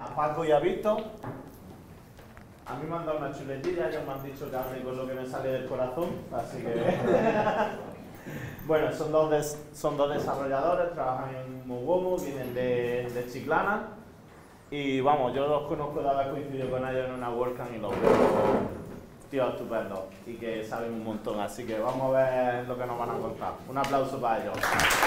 a Paco y a Víctor. A mí me han dado una chuletilla, ellos me han dicho que hable con lo que me sale del corazón, así que... Bueno, son dos desarrolladores, trabajan en Mogomo, vienen de Chiclana. Y vamos, yo los conozco de haber coincidido con ellos en una WordCamp y los veo tíos estupendos y que saben un montón, así que vamos a ver lo que nos van a contar. Un aplauso para ellos.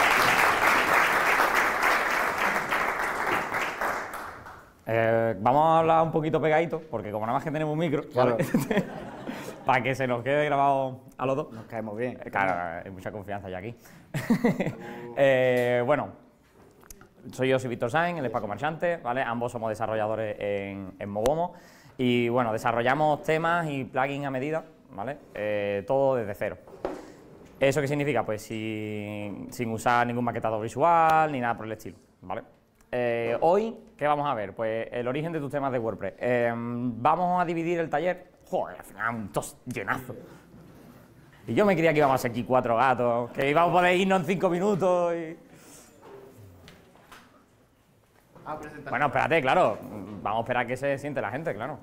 Vamos a hablar un poquito pegadito, porque como nada más que tenemos un micro, Claro. ¿vale? Para que se nos quede grabado a los dos. Nos caemos bien. Claro, hay mucha confianza ya aquí. Bueno, soy Víctor Sainz, él es Paco Marchante, ¿vale? Ambos somos desarrolladores en Mogomo y bueno, desarrollamos temas y plugins a medida, ¿vale? Todo desde cero. ¿Eso qué significa? Pues sin usar ningún maquetador visual ni nada por el estilo, ¿vale? Hoy, ¿qué vamos a ver? Pues el origen de tus temas de WordPress. Vamos a dividir el taller. Joder, al final un tos llenazo. Y yo me creía que íbamos a ser aquí 4 gatos, que íbamos a poder irnos en 5 minutos y... Bueno, espérate, claro. Vamos a esperar a que se siente la gente, claro.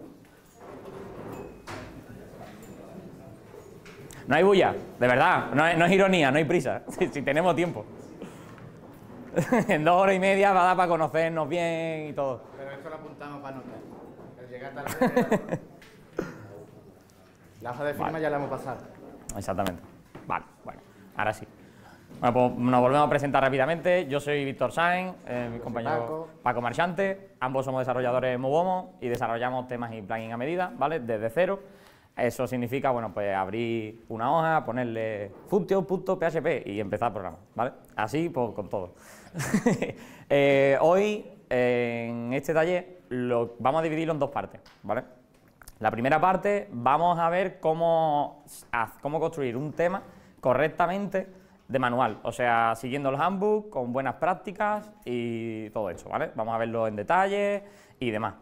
No hay bulla, de verdad. No es ironía, no hay prisa. Si tenemos tiempo. En 2 horas y media va a dar para conocernos bien y todo. Pero esto lo apuntamos para notar. El llegar tarde... La hoja de firma ya la hemos pasado. Exactamente. Vale, bueno, ahora sí. Bueno, pues nos volvemos a presentar rápidamente. Yo soy Víctor Sainz, mi compañero Paco Marchante. Ambos somos desarrolladores en Mogomo y desarrollamos temas y plugins a medida, ¿vale? Desde cero. Eso significa, bueno, pues abrir una hoja, ponerle function.php y empezar el programa, ¿vale? Así, pues con todo. Hoy, en este taller, lo vamos a dividirlo en 2 partes, ¿vale? La primera parte, vamos a ver cómo construir un tema correctamente de manual, o sea, siguiendo el handbook, con buenas prácticas y todo eso, ¿vale? Vamos a verlo en detalle y demás.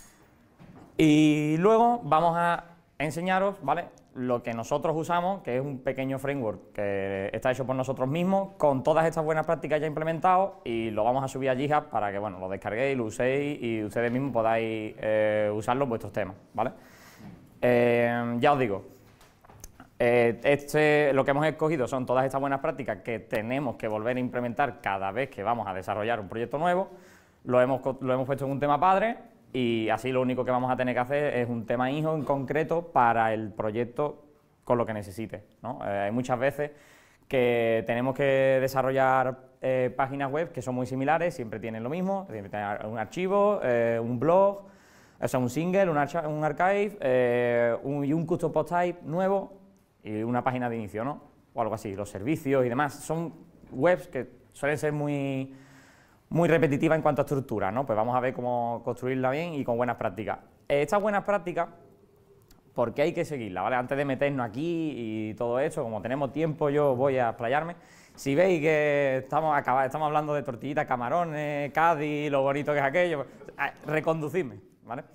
Y luego vamos a enseñaros, ¿vale?, lo que nosotros usamos, que es un pequeño framework que está hecho por nosotros mismos, con todas estas buenas prácticas ya implementadas, y lo vamos a subir a GitHub para que, bueno, lo descarguéis, lo uséis y ustedes mismos podáis usarlo en vuestros temas, ¿vale? Ya os digo, lo que hemos escogido son todas estas buenas prácticas que tenemos que volver a implementar cada vez que vamos a desarrollar un proyecto nuevo. Lo hemos puesto en un tema padre y así lo único que vamos a tener que hacer es un tema hijo en concreto para el proyecto con lo que necesite, ¿no? Hay muchas veces que tenemos que desarrollar páginas web que son muy similares, siempre tienen lo mismo, siempre tienen un archivo, un blog, o sea, un single, un archive y un custom post type nuevo y una página de inicio, ¿no? O algo así, los servicios y demás. Son webs que suelen ser muy repetitivas en cuanto a estructura, ¿no? Pues vamos a ver cómo construirla bien y con buenas prácticas. Estas buenas prácticas, ¿por qué hay que seguirlas, ¿vale? Antes de meternos aquí y todo eso, como tenemos tiempo, yo voy a explayarme. Si veis que estamos hablando de tortillitas, camarones, Cádiz, lo bonito que es aquello, reconducidme, ¿vale?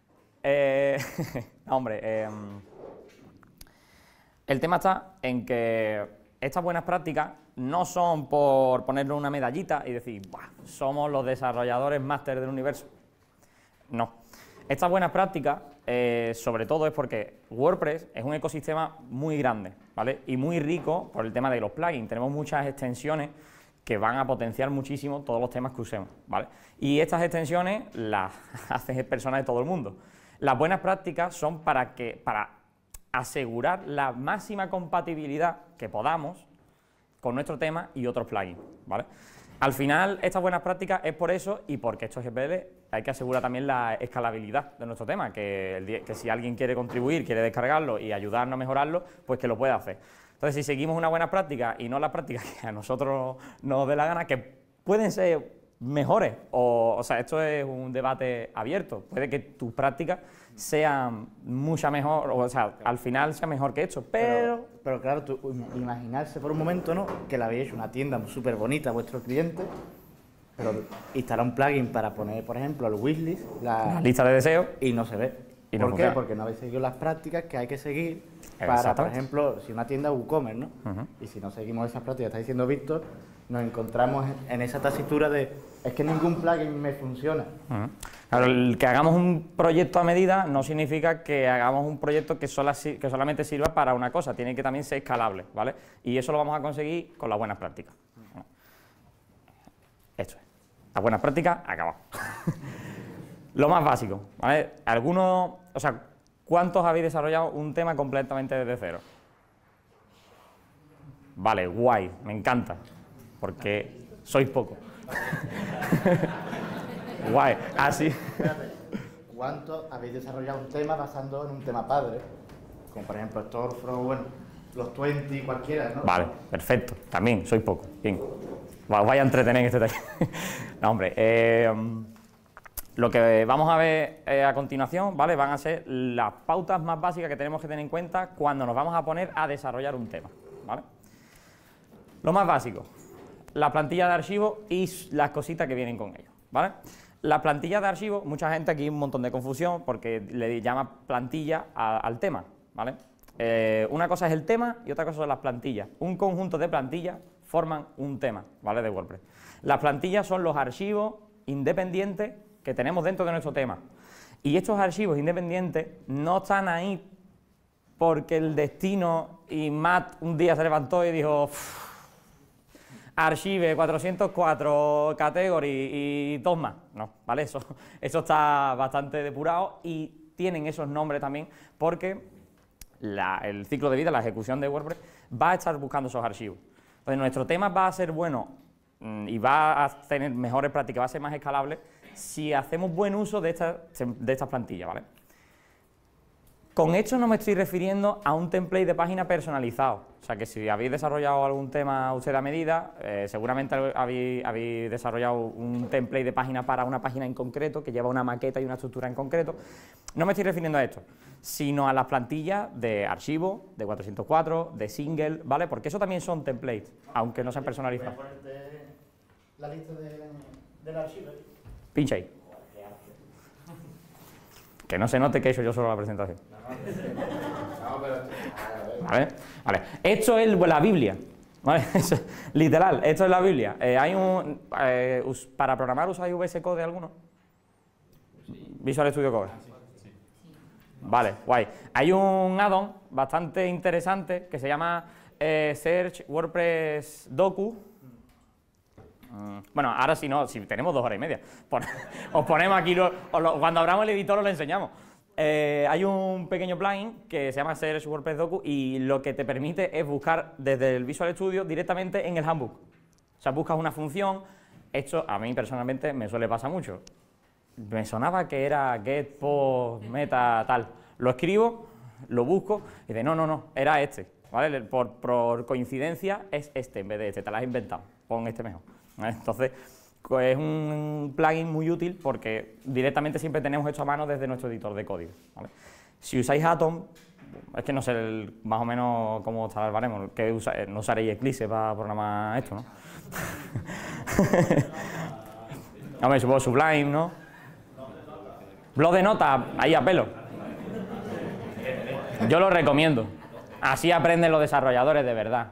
No, hombre, el tema está en que estas buenas prácticas no son por ponerle una medallita y decir, ¡buah!, somos los desarrolladores máster del universo. No. Estas buenas prácticas, sobre todo es porque WordPress es un ecosistema muy grande, ¿vale? Y muy rico por el tema de los plugins. Tenemos muchas extensiones que van a potenciar muchísimo todos los temas que usemos, ¿vale? Y estas extensiones las hacen personas de todo el mundo. Las buenas prácticas son para asegurar la máxima compatibilidad que podamos con nuestro tema y otros plugins, ¿vale? Al final, estas buenas prácticas es por eso y porque esto es GPL, hay que asegurar también la escalabilidad de nuestro tema, que si alguien quiere contribuir, quiere descargarlo y ayudarnos a mejorarlo, pues que lo pueda hacer. Entonces, si seguimos una buena práctica y no las prácticas que a nosotros nos dé la gana, que pueden ser mejores, o sea, esto es un debate abierto, puede que tus prácticas sean mucha mejor, o sea, al final sea mejor que esto, pero claro, imaginarse por un momento, ¿no?, que le habéis hecho una tienda súper bonita a vuestros clientes, pero instalar un plugin para poner, por ejemplo, el wishlist, la lista de deseos, y no se ve. Y no ¿Por qué? funciona. Porque no habéis seguido las prácticas que hay que seguir para, por ejemplo, si una tienda es WooCommerce, ¿no? Y si no seguimos esas prácticas, está diciendo Víctor, nos encontramos en esa tesitura de es que ningún plugin me funciona. Claro, el que hagamos un proyecto a medida no significa que hagamos un proyecto que solamente sirva para una cosa, tiene que también ser escalable, ¿vale? Y eso lo vamos a conseguir con las buenas prácticas. Esto es, las buenas prácticas, acabado. Lo más básico, ¿vale? ¿Cuántos habéis desarrollado un tema completamente desde cero? Vale, guay, me encanta, porque sois poco. Guay, así. ¿Cuántos habéis desarrollado un tema basando en un tema padre? Como por ejemplo Storefront, bueno, los 20, cualquiera, ¿no? Vale, perfecto, también sois poco, bien. Vaya a entretener en este taller. No, hombre, lo que vamos a ver a continuación, ¿vale? Van a ser las pautas más básicas que tenemos que tener en cuenta cuando nos vamos a poner a desarrollar un tema, ¿vale? Lo más básico, la plantilla de archivo y las cositas que vienen con ello, ¿vale? La plantilla de archivo, mucha gente aquí un montón de confusión porque le llama plantilla al tema, ¿vale? Una cosa es el tema y otra cosa son las plantillas. Un conjunto de plantillas forman un tema, ¿vale? De WordPress. Las plantillas son los archivos independientes que tenemos dentro de nuestro tema. Y estos archivos independientes no están ahí porque el destino y Matt un día se levantó y dijo archive 404 category y dos más. No, ¿vale? Eso está bastante depurado y tienen esos nombres también porque el ciclo de vida, la ejecución de WordPress va a estar buscando esos archivos. Entonces nuestro tema va a ser bueno y va a tener mejores prácticas, va a ser más escalable si hacemos buen uso de estas plantillas, ¿vale? Con esto no me estoy refiriendo a un template de página personalizado. O sea que si habéis desarrollado algún tema usted a medida, seguramente habéis desarrollado un template de página para una página en concreto, que lleva una maqueta y una estructura en concreto. No me estoy refiriendo a esto, sino a las plantillas de archivo, de 404, de single, ¿vale? Porque eso también son templates, aunque no sean personalizados. ¿Puedes ponerte la lista del archivo? Pincha ahí. Que no se note que he hecho yo solo la presentación. ¿Vale? Vale. Esto es la Biblia. ¿Vale? Literal, esto es la Biblia. ¿Para programar usáis VS Code alguno? Visual Studio Code. Vale, guay. Hay un add-on bastante interesante que se llama Search WordPress Docu. Bueno, ahora si no, si tenemos 2 horas y media, os ponemos aquí, cuando abramos el editor os lo enseñamos. Hay un pequeño plugin que se llama Search WordPress Docu y lo que te permite es buscar desde el Visual Studio directamente en el handbook. O sea, buscas una función, esto a mí personalmente me suele pasar mucho. Me sonaba que era get, post, meta, tal. Lo escribo, lo busco y dice, no, era este. ¿Vale? Por coincidencia es este en vez de este, te lo has inventado, pon este mejor. ¿Vale? Entonces, es un plugin muy útil porque directamente siempre tenemos hecho a mano desde nuestro editor de código, ¿vale? Si usáis Atom, es que no sé más o menos cómo estará el baremo, que no usaréis Eclipse para programar esto, ¿no? Hombre, supongo Sublime, ¿no? Blog de notas, ahí a pelo. Yo lo recomiendo. Así aprenden los desarrolladores de verdad.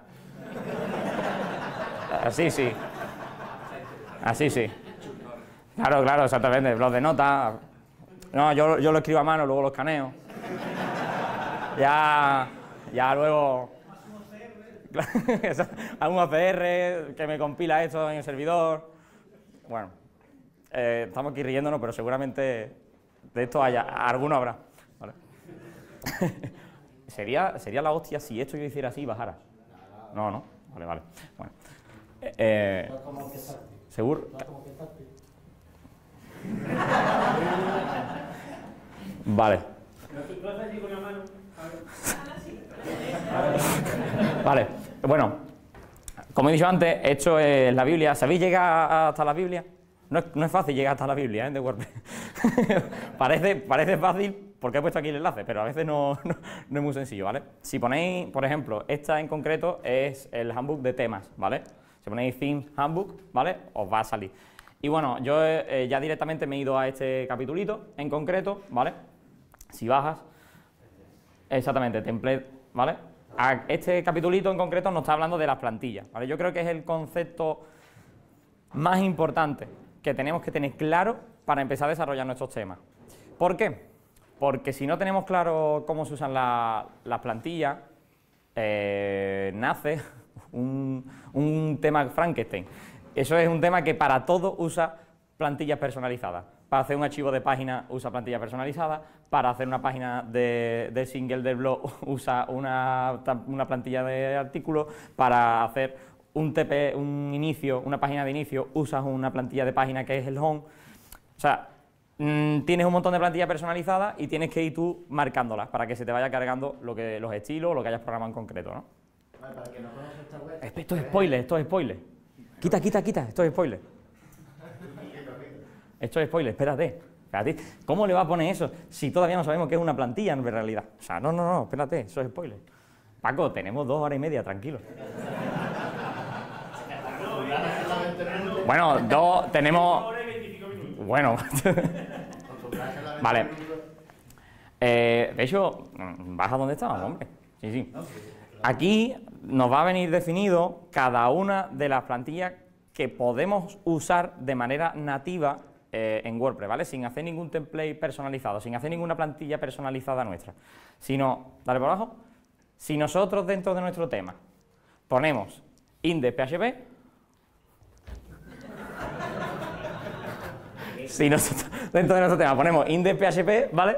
Así sí. Así sí. Claro, exactamente. Blog de notas. No, yo lo escribo a mano, luego lo escaneo. Ya luego. Hago un APR que me compila esto en el servidor. Bueno, estamos aquí riéndonos, pero seguramente de esto alguno habrá. ¿Vale? Sería la hostia si esto yo hiciera así y bajara. No. Vale. Bueno. ¿Seguro? Vale. Vale. Bueno, como he dicho antes, esto es la Biblia. ¿Sabéis llegar hasta la Biblia? No es fácil llegar hasta la Biblia, de WordPress. Parece fácil porque he puesto aquí el enlace, pero a veces no es muy sencillo, ¿vale? Si ponéis, por ejemplo, esta en concreto es el handbook de temas, ¿vale? Si ponéis Themes Handbook, ¿vale? Os va a salir. Y bueno, yo ya directamente me he ido a este capitulito en concreto, ¿vale? Si bajas, exactamente, template, ¿vale? Este capitulito en concreto nos está hablando de las plantillas, ¿vale? Yo creo que es el concepto más importante que tenemos que tener claro para empezar a desarrollar nuestros temas. ¿Por qué? Porque si no tenemos claro cómo se usan las plantillas, nace un tema Frankenstein. Eso es un tema que para todo usa plantillas personalizadas. Para hacer un archivo de página usa plantillas personalizadas, para hacer una página de single del blog usa una plantilla de artículos, para hacer una página de inicio usas una plantilla de página que es el home. O sea, tienes un montón de plantillas personalizadas y tienes que ir tú marcándolas para que se te vaya cargando los estilos, lo que hayas programado en concreto, ¿no? Vale, para que no conozca esta web. Esto es spoiler, esto es spoiler. Quita, esto es spoiler. Esto es spoiler, espérate. ¿Cómo le va a poner eso si todavía no sabemos qué es una plantilla en realidad? O sea, no, espérate, eso es spoiler. Paco, tenemos 2 horas y media, tranquilo. Bueno, tenemos... Bueno, vale. De hecho, baja donde estábamos, hombre. Sí. Aquí nos va a venir definido cada una de las plantillas que podemos usar de manera nativa en WordPress, ¿vale? Sin hacer ningún template personalizado, sin hacer ninguna plantilla personalizada nuestra. Sino, dale por abajo, si nosotros dentro de nuestro tema ponemos index.php, si nosotros dentro de nuestro tema ponemos index.php, ¿vale?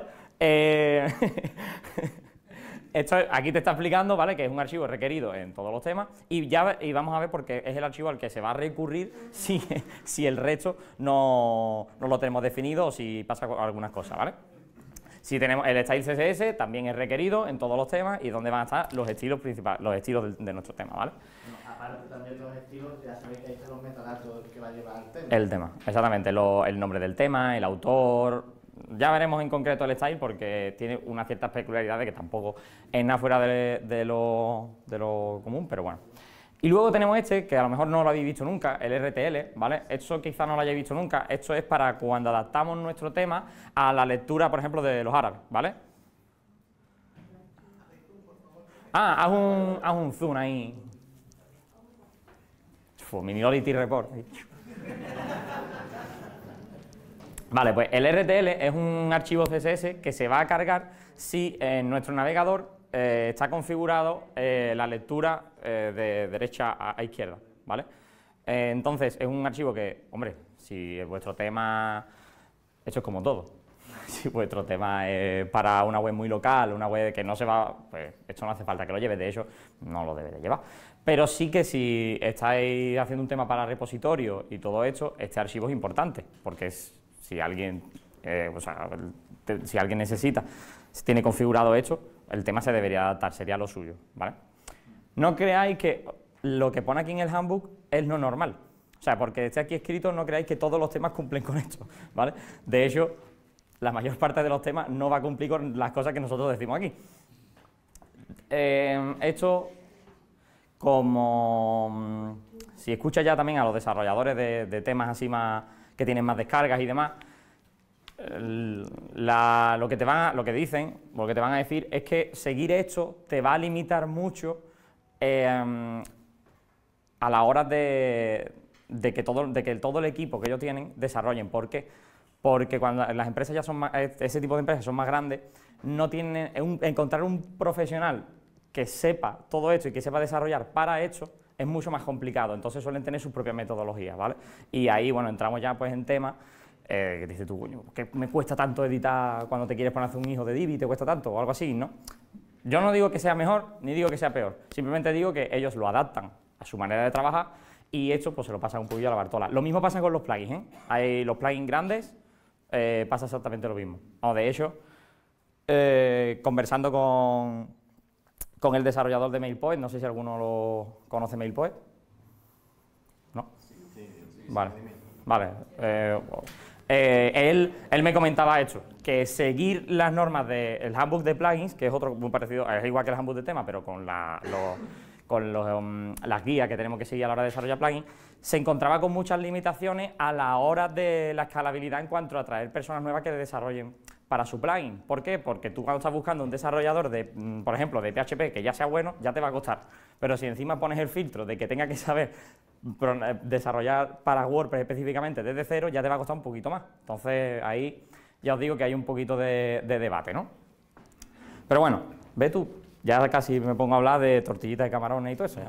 Aquí te está explicando, ¿vale?, que es un archivo requerido en todos los temas y vamos a ver por qué es el archivo al que se va a recurrir si el resto no lo tenemos definido o si pasa algunas cosas, ¿vale? Si tenemos el style CSS, también es requerido en todos los temas y donde van a estar los estilos principales, los estilos de nuestro tema, ¿vale? Bueno, aparte también los estilos, ya sabéis que ahí están los metadatos que va a llevar el tema. El tema, exactamente, el nombre del tema, el autor. Ya veremos en concreto el style porque tiene unas ciertas peculiaridades que tampoco es nada fuera de lo común, pero bueno. Y luego tenemos este, que a lo mejor no lo habéis visto nunca, el RTL, ¿vale? Esto quizá no lo hayáis visto nunca, esto es para cuando adaptamos nuestro tema a la lectura, por ejemplo, de los árabes, ¿vale? Haz un zoom ahí. Minority Report. Vale, pues el RTL es un archivo CSS que se va a cargar si en nuestro navegador está configurado la lectura de derecha a izquierda, ¿vale? Entonces es un archivo que, hombre, si vuestro tema, esto es como todo, si vuestro tema es para una web muy local, una web que no se va, pues esto no hace falta que lo lleve, de hecho no lo debe de llevar. Pero sí que si estáis haciendo un tema para repositorio y todo esto, este archivo es importante, porque si alguien necesita, si tiene configurado esto, el tema se debería adaptar, sería lo suyo, ¿vale? No creáis que lo que pone aquí en el handbook es lo normal, o sea, porque esté aquí escrito no creáis que todos los temas cumplen con esto, ¿vale? De hecho, la mayor parte de los temas no va a cumplir con las cosas que nosotros decimos aquí. Esto, como si escuchas ya también a los desarrolladores de temas así más que tienen más descargas y demás, lo que te van a decir es que seguir esto te va a limitar mucho a la hora de que todo el equipo que ellos tienen desarrollen. ¿Por qué? Porque cuando las empresas ya son más, ese tipo de empresas son más grandes, no tienen encontrar un profesional que sepa todo esto y que sepa desarrollar para esto es mucho más complicado, entonces suelen tener sus propias metodologías, ¿vale? Y ahí, bueno, entramos ya pues en temas que dices tú, coño, ¿qué me cuesta tanto editar cuando te quieres poner a hacer un hijo de Divi, te cuesta tanto? O algo así, ¿no? Yo no digo que sea mejor, ni digo que sea peor, simplemente digo que ellos lo adaptan a su manera de trabajar y esto pues se lo pasan un poquillo a la Bartola. Lo mismo pasa con los plugins, ¿eh? Hay los plugins grandes, pasa exactamente lo mismo. De hecho, conversando con el desarrollador de MailPoet, no sé si alguno lo conoce MailPoet. ¿No? Sí. Vale. Él me comentaba esto, que seguir las normas del handbook de plugins, que es otro muy parecido, es igual que el handbook de tema, pero con las guías que tenemos que seguir a la hora de desarrollar plugins, se encontraba con muchas limitaciones a la hora de la escalabilidad en cuanto a atraer personas nuevas que desarrollen para su plugin. ¿Por qué? Porque tú cuando estás buscando un desarrollador, por ejemplo, de PHP que ya sea bueno, ya te va a costar. Pero si encima pones el filtro de que tenga que saber desarrollar para WordPress específicamente desde cero, ya te va a costar un poquito más. Entonces, ahí ya os digo que hay un poquito de debate, ¿no? Pero bueno, ve tú, ya casi me pongo a hablar de tortillitas de camarones y todo eso.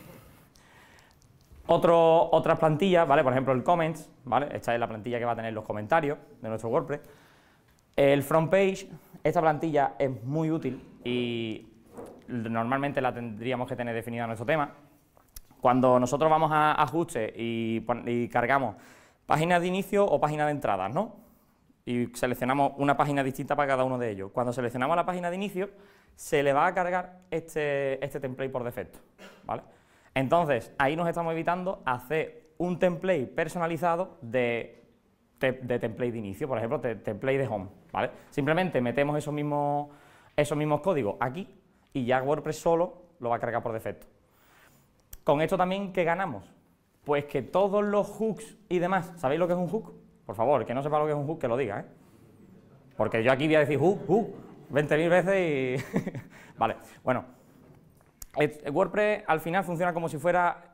Otras plantillas, ¿vale? Por ejemplo, el comments, ¿vale? Esta es la plantilla que va a tener los comentarios de nuestro WordPress. El front page, esta plantilla es muy útil y normalmente la tendríamos que tener definida en nuestro tema. Cuando nosotros vamos a ajustes y cargamos páginas de inicio o páginas de entradas, ¿no? Y seleccionamos una página distinta para cada uno de ellos. Cuando seleccionamos la página de inicio, se le va a cargar este template por defecto, ¿vale? Entonces, ahí nos estamos evitando hacer un template personalizado de template de inicio, por ejemplo, template de home, ¿vale? Simplemente metemos esos mismos códigos aquí y ya WordPress solo lo va a cargar por defecto. Con esto también, ¿qué ganamos? Pues que todos los hooks y demás, ¿sabéis lo que es un hook? Por favor, que no sepa lo que es un hook, que lo diga, ¿eh? Porque yo aquí voy a decir hook, 20.000 veces y... Vale, bueno. WordPress al final funciona como si fuera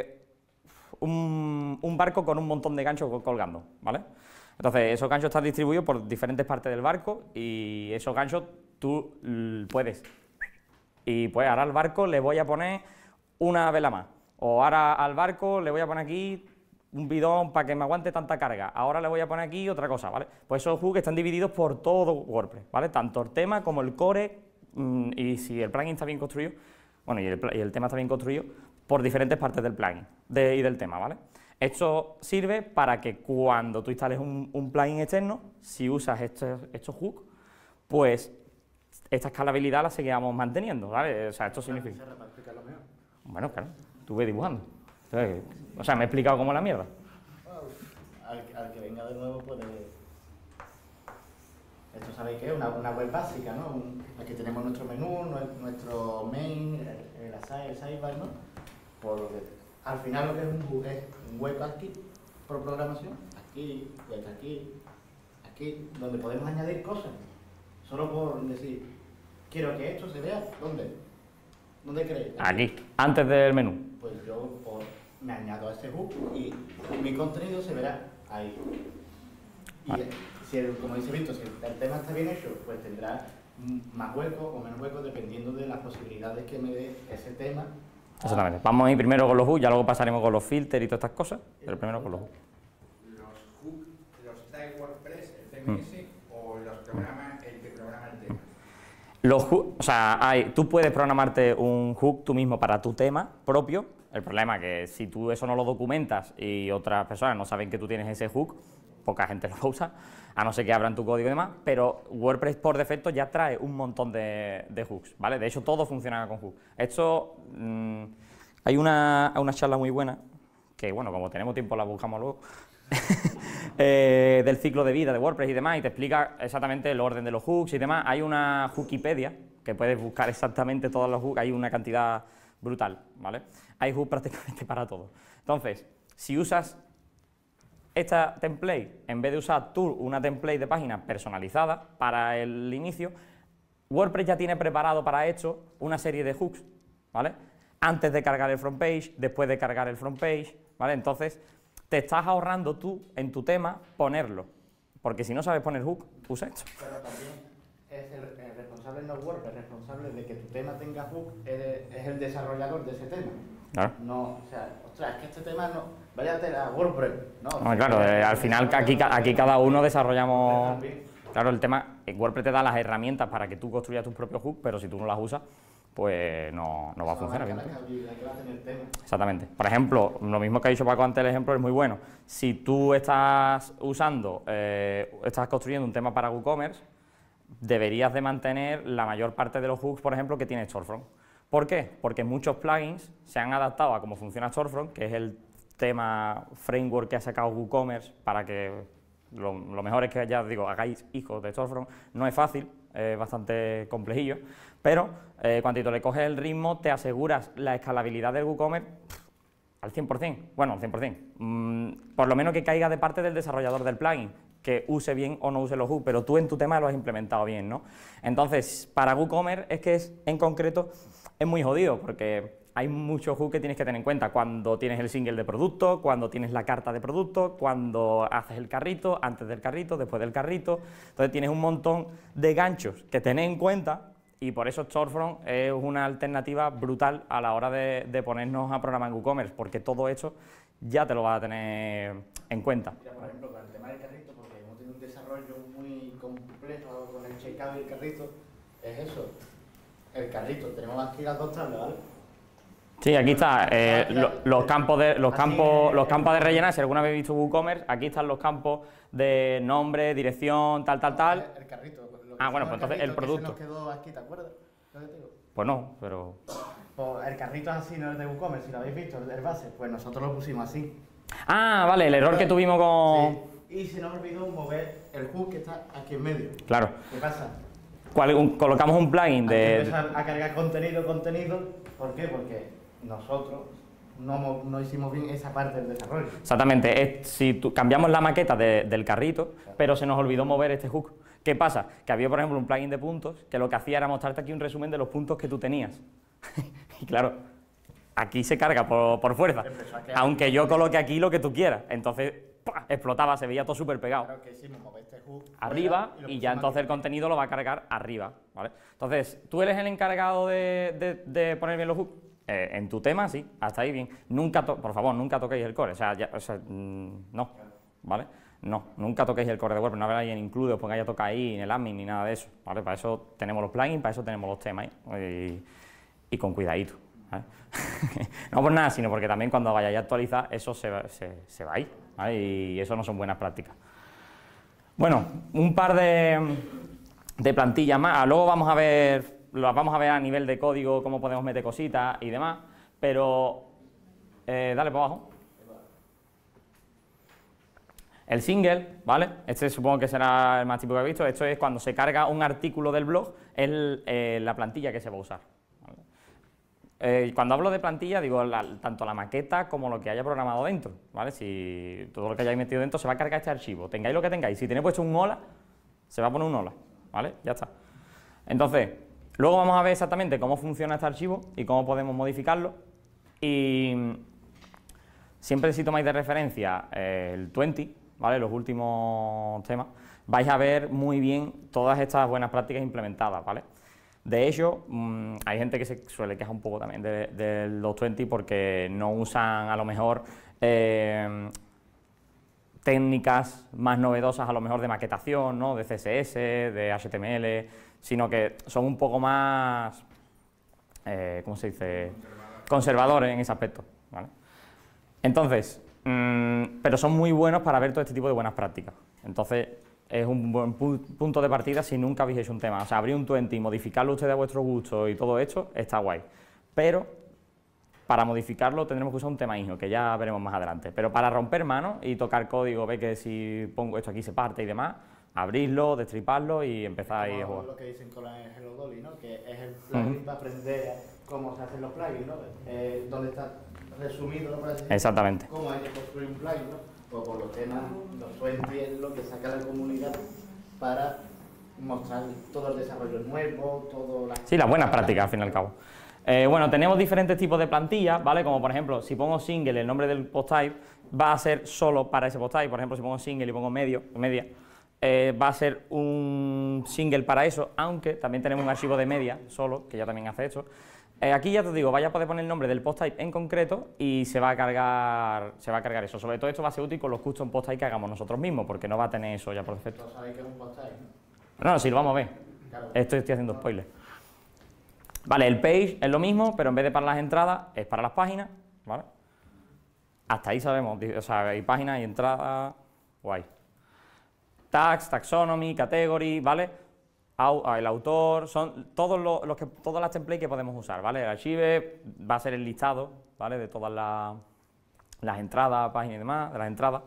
un barco con un montón de ganchos colgando, ¿vale? Entonces, esos ganchos están distribuidos por diferentes partes del barco y esos ganchos tú puedes. Y pues ahora al barco le voy a poner una vela más. O ahora al barco le voy a poner aquí un bidón para que me aguante tanta carga. Ahora le voy a poner aquí otra cosa, ¿vale? Pues esos hooks están divididos por todo WordPress, ¿vale? Tanto el tema como el core y si el plugin está bien construido, bueno, y el tema está bien construido por diferentes partes del plugin y del tema, ¿vale? Esto sirve para que cuando tú instales un plugin externo, si usas estos hooks, pues esta escalabilidad la seguimos manteniendo, ¿vale? O sea, esto significa... Bueno, claro, estuve dibujando. O sea, me he explicado cómo es la mierda. Al que venga de nuevo puede... Esto sabéis que es una web básica, ¿no? Aquí tenemos nuestro menú, nuestro main, el sidebar, ¿no? Al final lo que es un hook es un WebAssembly por programación, aquí, aquí, donde podemos añadir cosas. Solo por decir, quiero que esto se vea, ¿dónde queréis? Aquí, antes del menú. Pues yo me añado a este hook y mi contenido se verá ahí. Y vale. Como dice Víctor, si el tema está bien hecho, pues tendrá más huecos o menos huecos dependiendo de las posibilidades que me dé ese tema. Exactamente. Vamos a ir primero con los hooks, ya luego pasaremos con los filters y todas estas cosas, pero primero con los hooks. ¿Los hooks los trae WordPress, el CMS, o los programa el que programa el tema? Los hooks, o sea, tú puedes programarte un hook tú mismo para tu tema propio. El problema es que si tú eso no lo documentas y otras personas no saben que tú tienes ese hook, poca gente lo va a usar, a no ser que abran tu código y demás, pero WordPress por defecto ya trae un montón de hooks, ¿vale? De hecho, todo funciona con hooks. Esto, hay una charla muy buena, que bueno, como tenemos tiempo la buscamos luego, del ciclo de vida de WordPress y demás, y te explica exactamente el orden de los hooks y demás. Hay una Hookipedia, que puedes buscar exactamente todos los hooks, hay una cantidad brutal, ¿vale? Hay hooks prácticamente para todo. Entonces, si usas esta template, en vez de usar tú una template de página personalizada para el inicio, WordPress ya tiene preparado para esto una serie de hooks, ¿vale? Antes de cargar el front page, después de cargar el front page, ¿vale? Entonces, te estás ahorrando tú, en tu tema, ponerlo. Porque si no sabes poner hook, usa esto. Pero también es el responsable, no WordPress, el responsable de que tu tema tenga hook es el desarrollador de ese tema. Claro. No, o sea, ostras, es que este tema no, váyate a WordPress. No, Claro, al final aquí cada uno desarrollamos... Claro, el tema, WordPress te da las herramientas para que tú construyas tus propios hooks, pero si tú no las usas, pues no va a funcionar bien. Exactamente. Por ejemplo, lo mismo que ha dicho Paco antes, el ejemplo es muy bueno. Si tú estás estás construyendo un tema para WooCommerce, deberías de mantener la mayor parte de los hooks, por ejemplo, que tiene Storefront. ¿Por qué? Porque muchos plugins se han adaptado a cómo funciona Storefront, que es el tema framework que ha sacado WooCommerce para que lo mejor es que ya os digo, hagáis hijos de Storefront. No es fácil, es bastante complejillo, pero cuando le coges el ritmo te aseguras la escalabilidad del WooCommerce al 100%, bueno, al 100%, por lo menos que caiga de parte del desarrollador del plugin, que use bien o no use los hooks, pero tú en tu tema lo has implementado bien, ¿no? Entonces, para WooCommerce es que en concreto es muy jodido, porque hay muchos hooks que tienes que tener en cuenta cuando tienes el single de producto, cuando tienes la carta de producto, cuando haces el carrito, antes del carrito, después del carrito. Entonces tienes un montón de ganchos que tener en cuenta y por eso Storefront es una alternativa brutal a la hora de ponernos a programar en WooCommerce, porque todo eso ya te lo vas a tener en cuenta. Mira, por ejemplo, con el tema del carrito, porque hemos tenido un desarrollo muy complejo con el checkout y el carrito, es eso, el carrito, tenemos aquí las dos tablas, ¿vale? Sí, aquí está los campos de rellenar. Si alguna vez habéis visto WooCommerce, aquí están los campos de nombre, dirección, tal. El carrito. Bueno, pues entonces el producto. Que se nos quedó aquí, ¿te acuerdas? ¿Lo que te digo? Pues no, pero... Pues el carrito es así, no es de WooCommerce, si lo habéis visto, el base, pues nosotros lo pusimos así. Vale, el error que tuvimos con... Sí. Y se nos olvidó mover el hook que está aquí en medio. Claro. ¿Qué pasa? Colocamos un plugin de... Empezar a cargar contenido. ¿Por qué? Porque nosotros no hicimos bien esa parte del desarrollo. Exactamente, si cambiamos la maqueta del carrito, pero se nos olvidó mover este hook. ¿Qué pasa? Que había, por ejemplo, un plugin de puntos que lo que hacía era mostrarte aquí un resumen de los puntos que tú tenías. Y claro, aquí se carga por fuerza, aunque yo coloque aquí lo que tú quieras. Entonces, ¡pua!, explotaba, se veía todo súper pegado. Claro que hicimos mover este hook arriba y ya entonces el contenido lo va a cargar arriba, ¿vale? Entonces, ¿tú eres el encargado de poner bien los hooks? En tu tema, sí, hasta ahí bien. Por favor, nunca toquéis el core, no, ¿vale? No, nunca toquéis el core de WordPress, no hagáis en include, os pongáis a tocar ahí en el admin ni nada de eso, ¿vale? Para eso tenemos los plugins, para eso tenemos los temas y con cuidadito, ¿vale? No por nada, sino porque también cuando vayáis a actualizar eso se va a ir, ¿vale? Y eso no son buenas prácticas. Bueno, un par de plantillas más, luego vamos a ver a nivel de código cómo podemos meter cositas y demás, pero dale para abajo. El single, ¿vale? Este supongo que será el más típico que he visto. Esto es cuando se carga un artículo del blog, es la plantilla que se va a usar, ¿vale? Cuando hablo de plantilla, digo tanto la maqueta como lo que haya programado dentro, ¿vale? Si todo lo que hayáis metido dentro se va a cargar este archivo, tengáis lo que tengáis. Si tenéis puesto un hola, se va a poner un hola, ¿vale? Ya está. Entonces, luego vamos a ver exactamente cómo funciona este archivo y cómo podemos modificarlo. Y siempre si tomáis de referencia el 20, ¿vale? Los últimos temas, vais a ver muy bien todas estas buenas prácticas implementadas, ¿vale? De hecho, hay gente que se suele quejar un poco también de los 20 porque no usan a lo mejor técnicas más novedosas a lo mejor de maquetación, ¿no? De CSS, de HTML, sino que son un poco más, ¿cómo se dice? Conservadores en ese aspecto, ¿vale? Entonces, pero son muy buenos para ver todo este tipo de buenas prácticas. Entonces, es un buen punto de partida si nunca habéis hecho un tema. O sea, abrir un 20 y modificarlo ustedes a vuestro gusto y todo esto, está guay. Pero, para modificarlo tendremos que usar un tema hijo, que ya veremos más adelante. Pero para romper manos y tocar código, ve que si pongo esto aquí se parte y demás, abrirlo, destriparlo y empezar ahí a jugar. Lo que dicen con la Hello Dolly, ¿no? Que es el plugin para aprender cómo se hacen los plugins, ¿no? Donde está resumido, ¿no? Exactamente. Cómo hay que construir un plugin, ¿no? Pues por los temas, los 20 es lo que saca la comunidad para mostrar todo el desarrollo nuevo, todo las... Sí, las buenas prácticas, al fin y al cabo. Bueno, tenemos diferentes tipos de plantillas, ¿vale? Como por ejemplo, si pongo single, el nombre del post type va a ser solo para ese post type. Por ejemplo, si pongo single y pongo media, va a ser un single para eso, aunque también tenemos un archivo de media solo, que ya también hace esto. Aquí ya te digo, vaya a poder poner el nombre del post type en concreto y se va a cargar eso. Sobre todo esto va a ser útil con los custom post type que hagamos nosotros mismos, porque no va a tener eso ya por defecto. ¿No sabéis qué es un post type, no? No, sí, lo vamos a ver. Claro. Estoy haciendo spoiler. Vale, el page es lo mismo, pero en vez de para las entradas, es para las páginas, ¿vale? Hasta ahí sabemos, o sea, hay páginas y entradas, guay. Tags, taxonomy, category, ¿vale? El autor, son todas las templates que podemos usar, ¿vale? El archive va a ser el listado, ¿vale? De todas las entradas, páginas y demás, de las entradas.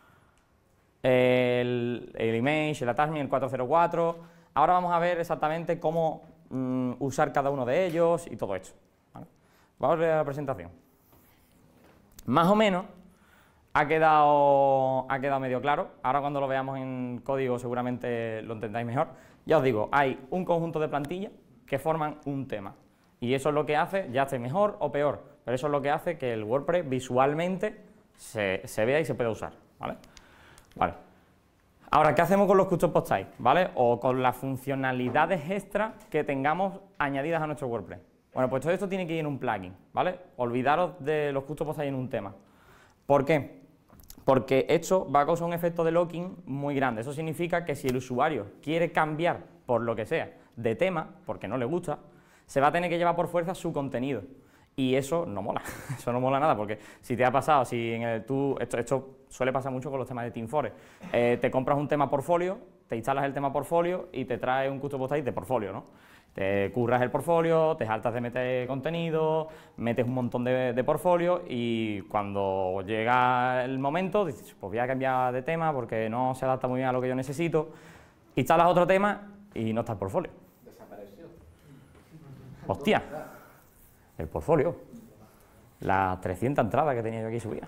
El image, el attachment, el 404. Ahora vamos a ver exactamente cómo usar cada uno de ellos y todo esto, ¿vale? Vamos a ver la presentación. Más o menos ha quedado medio claro. Ahora cuando lo veamos en código seguramente lo entendáis mejor. Ya os digo, hay un conjunto de plantillas que forman un tema. Y eso es lo que hace, ya esté mejor o peor, pero eso es lo que hace que el WordPress visualmente se vea y se pueda usar, ¿vale? Vale. Ahora, ¿qué hacemos con los custom post types, ¿vale? O con las funcionalidades extra que tengamos añadidas a nuestro WordPress. Bueno, pues todo esto tiene que ir en un plugin, ¿vale? Olvidaros de los custom post types en un tema. ¿Por qué? Porque esto va a causar un efecto de locking muy grande. Eso significa que si el usuario quiere cambiar, por lo que sea, de tema, porque no le gusta, se va a tener que llevar por fuerza su contenido. Y eso no mola, eso no mola nada, porque si te ha pasado, si esto suele pasar mucho con los temas de TeamForest, te compras un tema portfolio, te instalas el tema portfolio y te trae un custom post type de portfolio, ¿no? Te curras el portfolio, te saltas de meter contenido, metes un montón de portfolio y cuando llega el momento dices, pues voy a cambiar de tema porque no se adapta muy bien a lo que yo necesito, instalas otro tema y no está el portfolio. Desapareció. Hostia. El portfolio, las 300 entradas que tenía yo aquí subidas.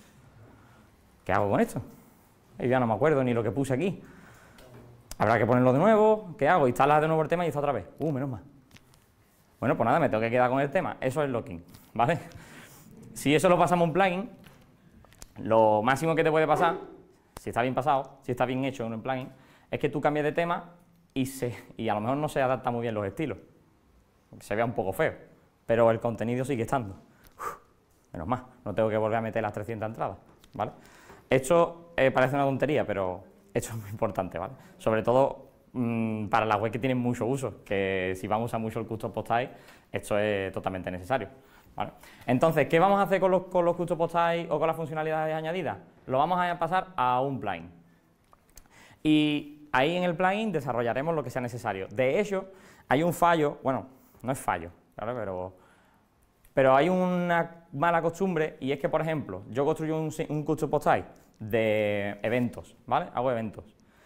¿Qué hago con esto? Y ya no me acuerdo ni lo que puse aquí. Habrá que ponerlo de nuevo. ¿Qué hago? Instalas de nuevo el tema y está otra vez. Menos mal. Bueno, pues nada, me tengo que quedar con el tema. Eso es locking, ¿vale? Si eso lo pasamos a un plugin, lo máximo que te puede pasar, si está bien pasado, si está bien hecho en un plugin, es que tú cambies de tema y a lo mejor no se adapta muy bien los estilos. Se vea un poco feo. Pero el contenido sigue estando. Menos mal, no tengo que volver a meter las 300 entradas, ¿vale? Esto parece una tontería, pero esto es muy importante, ¿vale? Sobre todo para las webs que tienen mucho uso, que si vamos a usar mucho el custom post type, esto es totalmente necesario, ¿vale? Entonces, ¿qué vamos a hacer con los custom post type o con las funcionalidades añadidas? Lo vamos a pasar a un plugin. Y ahí en el plugin desarrollaremos lo que sea necesario. De hecho, hay un fallo, bueno, no es fallo, ¿vale? Pero hay una mala costumbre y es que, por ejemplo, yo construyo un custom post type de eventos, ¿vale? Hago eventos.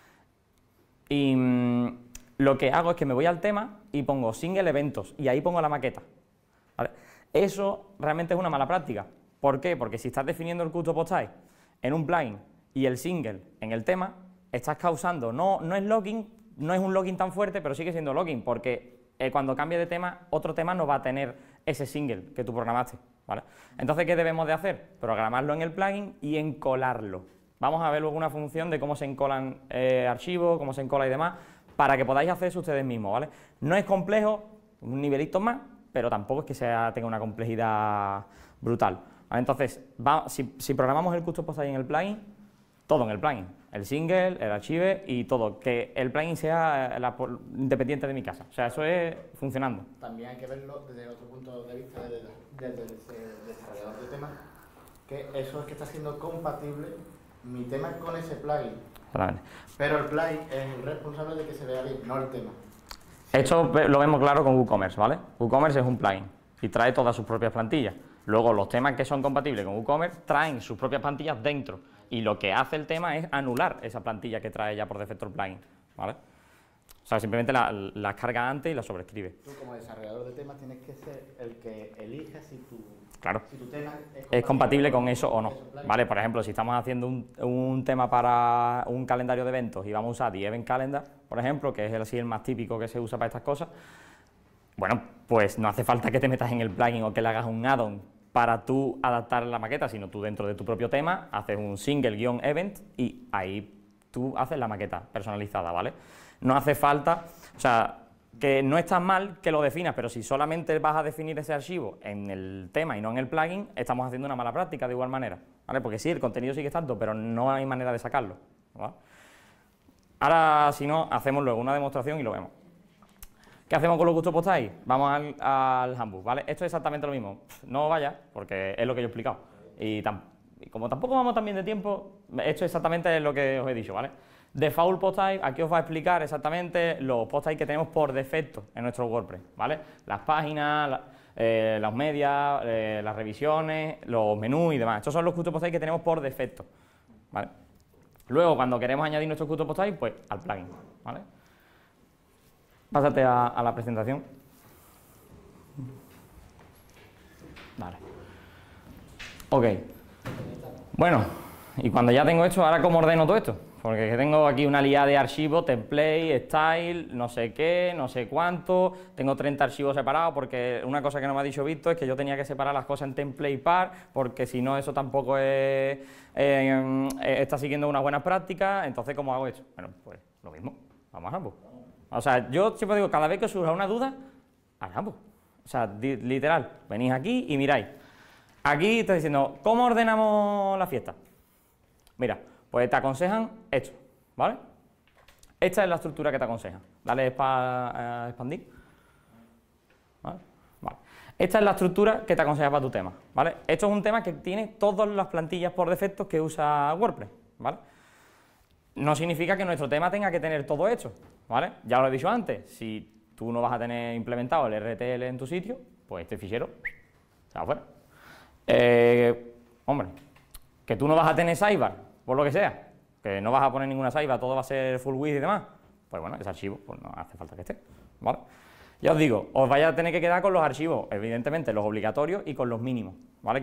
Y lo que hago es que me voy al tema y pongo single eventos y ahí pongo la maqueta, ¿vale? Eso realmente es una mala práctica. ¿Por qué? Porque si estás definiendo el custom post type en un plugin y el single en el tema, estás causando, no es locking, no es un locking tan fuerte, pero sigue siendo locking, porque cuando cambie de tema, otro tema no va a tener ese single que tú programaste, ¿vale? Entonces, ¿qué debemos de hacer? Programarlo en el plugin y encolarlo. Vamos a ver luego una función de cómo se encolan archivos, cómo se encola y demás, para que podáis hacer eso ustedes mismos, ¿vale? No es complejo, un nivelito más, pero tampoco es que tenga una complejidad brutal, ¿vale? Entonces, si programamos el custom post type en el plugin, todo en el plugin, el single, el archive y todo, que el plugin sea independiente de mi casa, o sea, eso es funcionando. También hay que verlo desde otro punto de vista del desarrollador de temas, que eso es que está siendo compatible mi tema con ese plugin. Exactamente. Pero el plugin es el responsable de que se vea bien, no el tema. Esto lo vemos claro con WooCommerce, ¿vale? WooCommerce es un plugin y trae todas sus propias plantillas. Luego, los temas que son compatibles con WooCommerce traen sus propias plantillas dentro. Y lo que hace el tema es anular esa plantilla que trae ya por defecto el plugin, ¿vale? O sea, simplemente la carga antes y la sobrescribe. Tú como desarrollador de temas tienes que ser el que elija si tu tema es compatible con eso o no, ¿vale? Por ejemplo, si estamos haciendo un tema para un calendario de eventos y vamos a usar The Event Calendar, por ejemplo, que es el más típico que se usa para estas cosas, bueno, pues no hace falta que te metas en el plugin o que le hagas un add-on para tú adaptar la maqueta, sino tú dentro de tu propio tema haces un single-event y ahí tú haces la maqueta personalizada, ¿vale? No hace falta, o sea, que no está mal que lo definas, pero si solamente vas a definir ese archivo en el tema y no en el plugin, estamos haciendo una mala práctica de igual manera, ¿vale? Porque sí, el contenido sigue estando, pero no hay manera de sacarlo, ¿vale? Ahora, si no, hacemos luego una demostración y lo vemos. ¿Qué hacemos con los custom post type? Vamos al handbook, ¿vale? Esto es exactamente lo mismo. No vaya, porque es lo que yo he explicado. Y como tampoco vamos tan bien de tiempo, esto exactamente es lo que os he dicho, ¿vale? Default post type, aquí os va a explicar exactamente los post type que tenemos por defecto en nuestro WordPress, ¿vale? Las páginas, los medias, las revisiones, los menús y demás. Estos son los custom post type que tenemos por defecto, ¿vale? Luego, cuando queremos añadir nuestros custom post type, pues al plugin, ¿vale? Pásate a la presentación. Vale. Ok. Bueno, y cuando ya tengo esto, ¿ahora cómo ordeno todo esto? Porque tengo aquí una liada de archivos, template, style, no sé qué, no sé cuánto, tengo 30 archivos separados, porque una cosa que no me ha dicho Víctor es que yo tenía que separar las cosas en template y par, porque si no eso tampoco está siguiendo unas buenas prácticas. Entonces, ¿cómo hago esto? Bueno, pues lo mismo, vamos a ambos. O sea, yo siempre digo, cada vez que os surja una duda, a ambos. O sea, literal, venís aquí y miráis. Aquí estoy diciendo, ¿cómo ordenamos la fiesta? Mira, pues te aconsejan esto, ¿vale? Esta es la estructura que te aconsejan. Dale para expandir. ¿Vale? Vale. Esta es la estructura que te aconseja para tu tema, ¿vale? Esto es un tema que tiene todas las plantillas por defecto que usa WordPress, ¿vale? No significa que nuestro tema tenga que tener todo hecho, ¿vale? Ya lo he dicho antes, si tú no vas a tener implementado el RTL en tu sitio, pues este fichero se va afuera. Hombre, que tú no vas a tener sidebar, por lo que sea, que no vas a poner ninguna sidebar, todo va a ser full width y demás, pues bueno, ese archivo pues no hace falta que esté, ¿vale? Ya os digo, os vais a tener que quedar con los archivos, evidentemente los obligatorios y con los mínimos, ¿vale?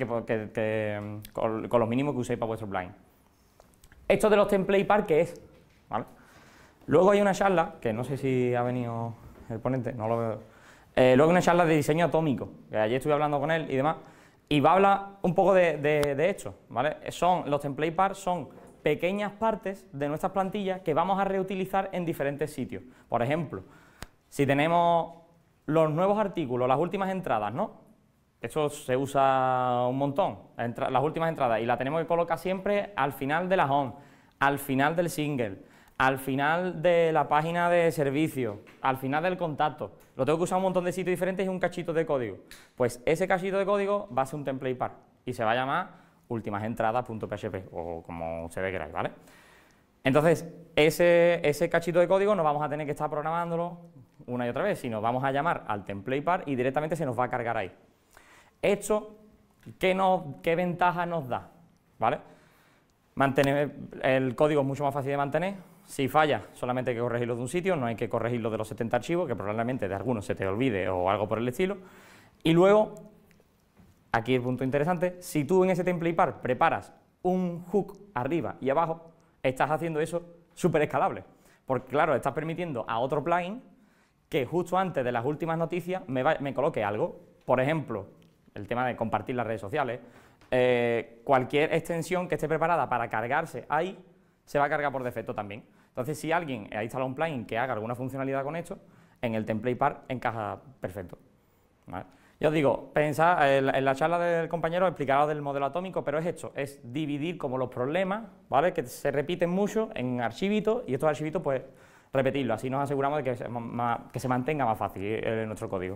Con los mínimos que uséis para vuestro plugin. Esto de los template par, ¿qué es? ¿Vale? Luego hay una charla, que no sé si ha venido el ponente, no lo veo. Luego hay una charla de diseño atómico, que ayer estuve hablando con él y demás, y va a hablar un poco de esto, ¿vale? Los template par son pequeñas partes de nuestras plantillas que vamos a reutilizar en diferentes sitios. Por ejemplo, si tenemos los nuevos artículos, las últimas entradas, ¿no? Esto se usa un montón, las últimas entradas, y la tenemos que colocar siempre al final de la home, al final del single, al final de la página de servicio, al final del contacto. Lo tengo que usar en un montón de sitios diferentes y un cachito de código. Pues ese cachito de código va a ser un template par y se va a llamar ultimasentradas.php o como ustedes queráis, ¿vale? Entonces, ese cachito de código no vamos a tener que estar programándolo una y otra vez, sino vamos a llamar al template par y directamente se nos va a cargar ahí. Esto, ¿qué ventaja nos da? ¿Vale? Mantener el código es mucho más fácil de mantener. Si falla, solamente hay que corregirlo de un sitio, no hay que corregirlo de los 70 archivos, que probablemente de algunos se te olvide o algo por el estilo. Y luego, aquí el punto interesante, si tú en ese template par preparas un hook arriba y abajo, estás haciendo eso súper escalable. Porque claro, estás permitiendo a otro plugin que justo antes de las últimas noticias me coloque algo. Por ejemplo, el tema de compartir las redes sociales, cualquier extensión que esté preparada para cargarse ahí, se va a cargar por defecto también. Entonces, si alguien ha instalado un plugin que haga alguna funcionalidad con esto, en el template par encaja perfecto, ¿vale? Ya os digo, pensad, en la charla del compañero explicará del modelo atómico, pero es esto, es dividir como los problemas, ¿vale? Que se repiten mucho en archivitos, y estos archivitos, pues, repetirlos, así nos aseguramos de que se mantenga más fácil nuestro código.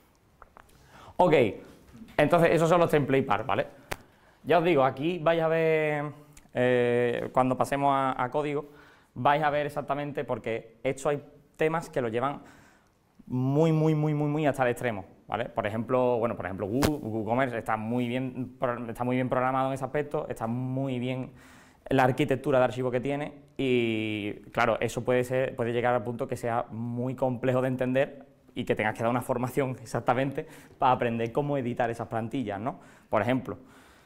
Ok, entonces esos son los template par, ¿vale? Ya os digo, aquí vais a ver, cuando pasemos a código, vais a ver exactamente, porque esto hay temas que lo llevan muy hasta el extremo, ¿vale? Por ejemplo, WooCommerce está muy bien programado en ese aspecto, está muy bien la arquitectura de archivo que tiene y, claro, eso puede llegar al punto que sea muy complejo de entender y que tengas que dar una formación exactamente para aprender cómo editar esas plantillas, ¿no? Por ejemplo,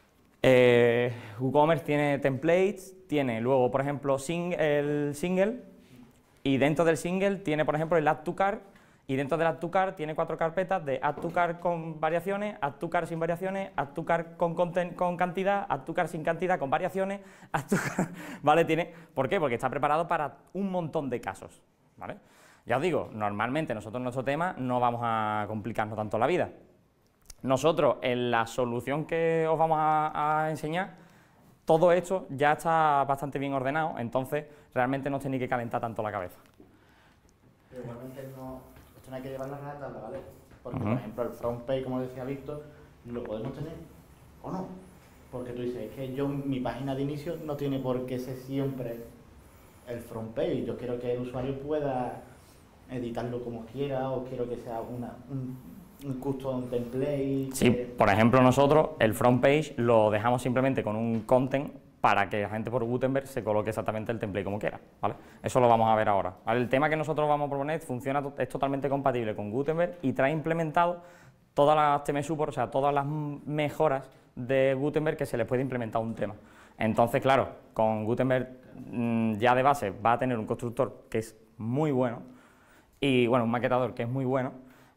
WooCommerce tiene templates, tiene luego, por ejemplo, el single, y dentro del single tiene, por ejemplo, el add to cart, y dentro del add to cart tiene 4 carpetas de add to cart con variaciones, add to cart sin variaciones, add to cart con cantidad, add to cart sin cantidad con variaciones, add to cart, ¿vale? ¿Por qué? Porque está preparado para un montón de casos, ¿vale? Ya os digo, normalmente nosotros en nuestro tema no vamos a complicarnos tanto la vida. Nosotros, en la solución que os vamos a enseñar, todo esto ya está bastante bien ordenado, entonces realmente no os tenéis que calentar tanto la cabeza. Pero igualmente esto no hay que llevarlo a rajatabla, ¿vale? Porque, por ejemplo, el front page, como decía Víctor, lo podemos tener o no. Porque tú dices, es que mi página de inicio no tiene por qué ser siempre el front page. Yo quiero que el usuario pueda editarlo como quiera, o quiero que sea un custom template. Sí, por ejemplo, nosotros el front page lo dejamos simplemente con un content para que la gente por Gutenberg se coloque exactamente el template como quiera, ¿vale? Eso lo vamos a ver ahora, ¿vale? El tema que nosotros vamos a proponer es totalmente compatible con Gutenberg y trae implementado todas las theme support, o sea, todas las mejoras de Gutenberg que se les puede implementar a un tema. Entonces, claro, con Gutenberg ya de base va a tener un constructor que es muy bueno, y bueno, un maquetador que es muy bueno,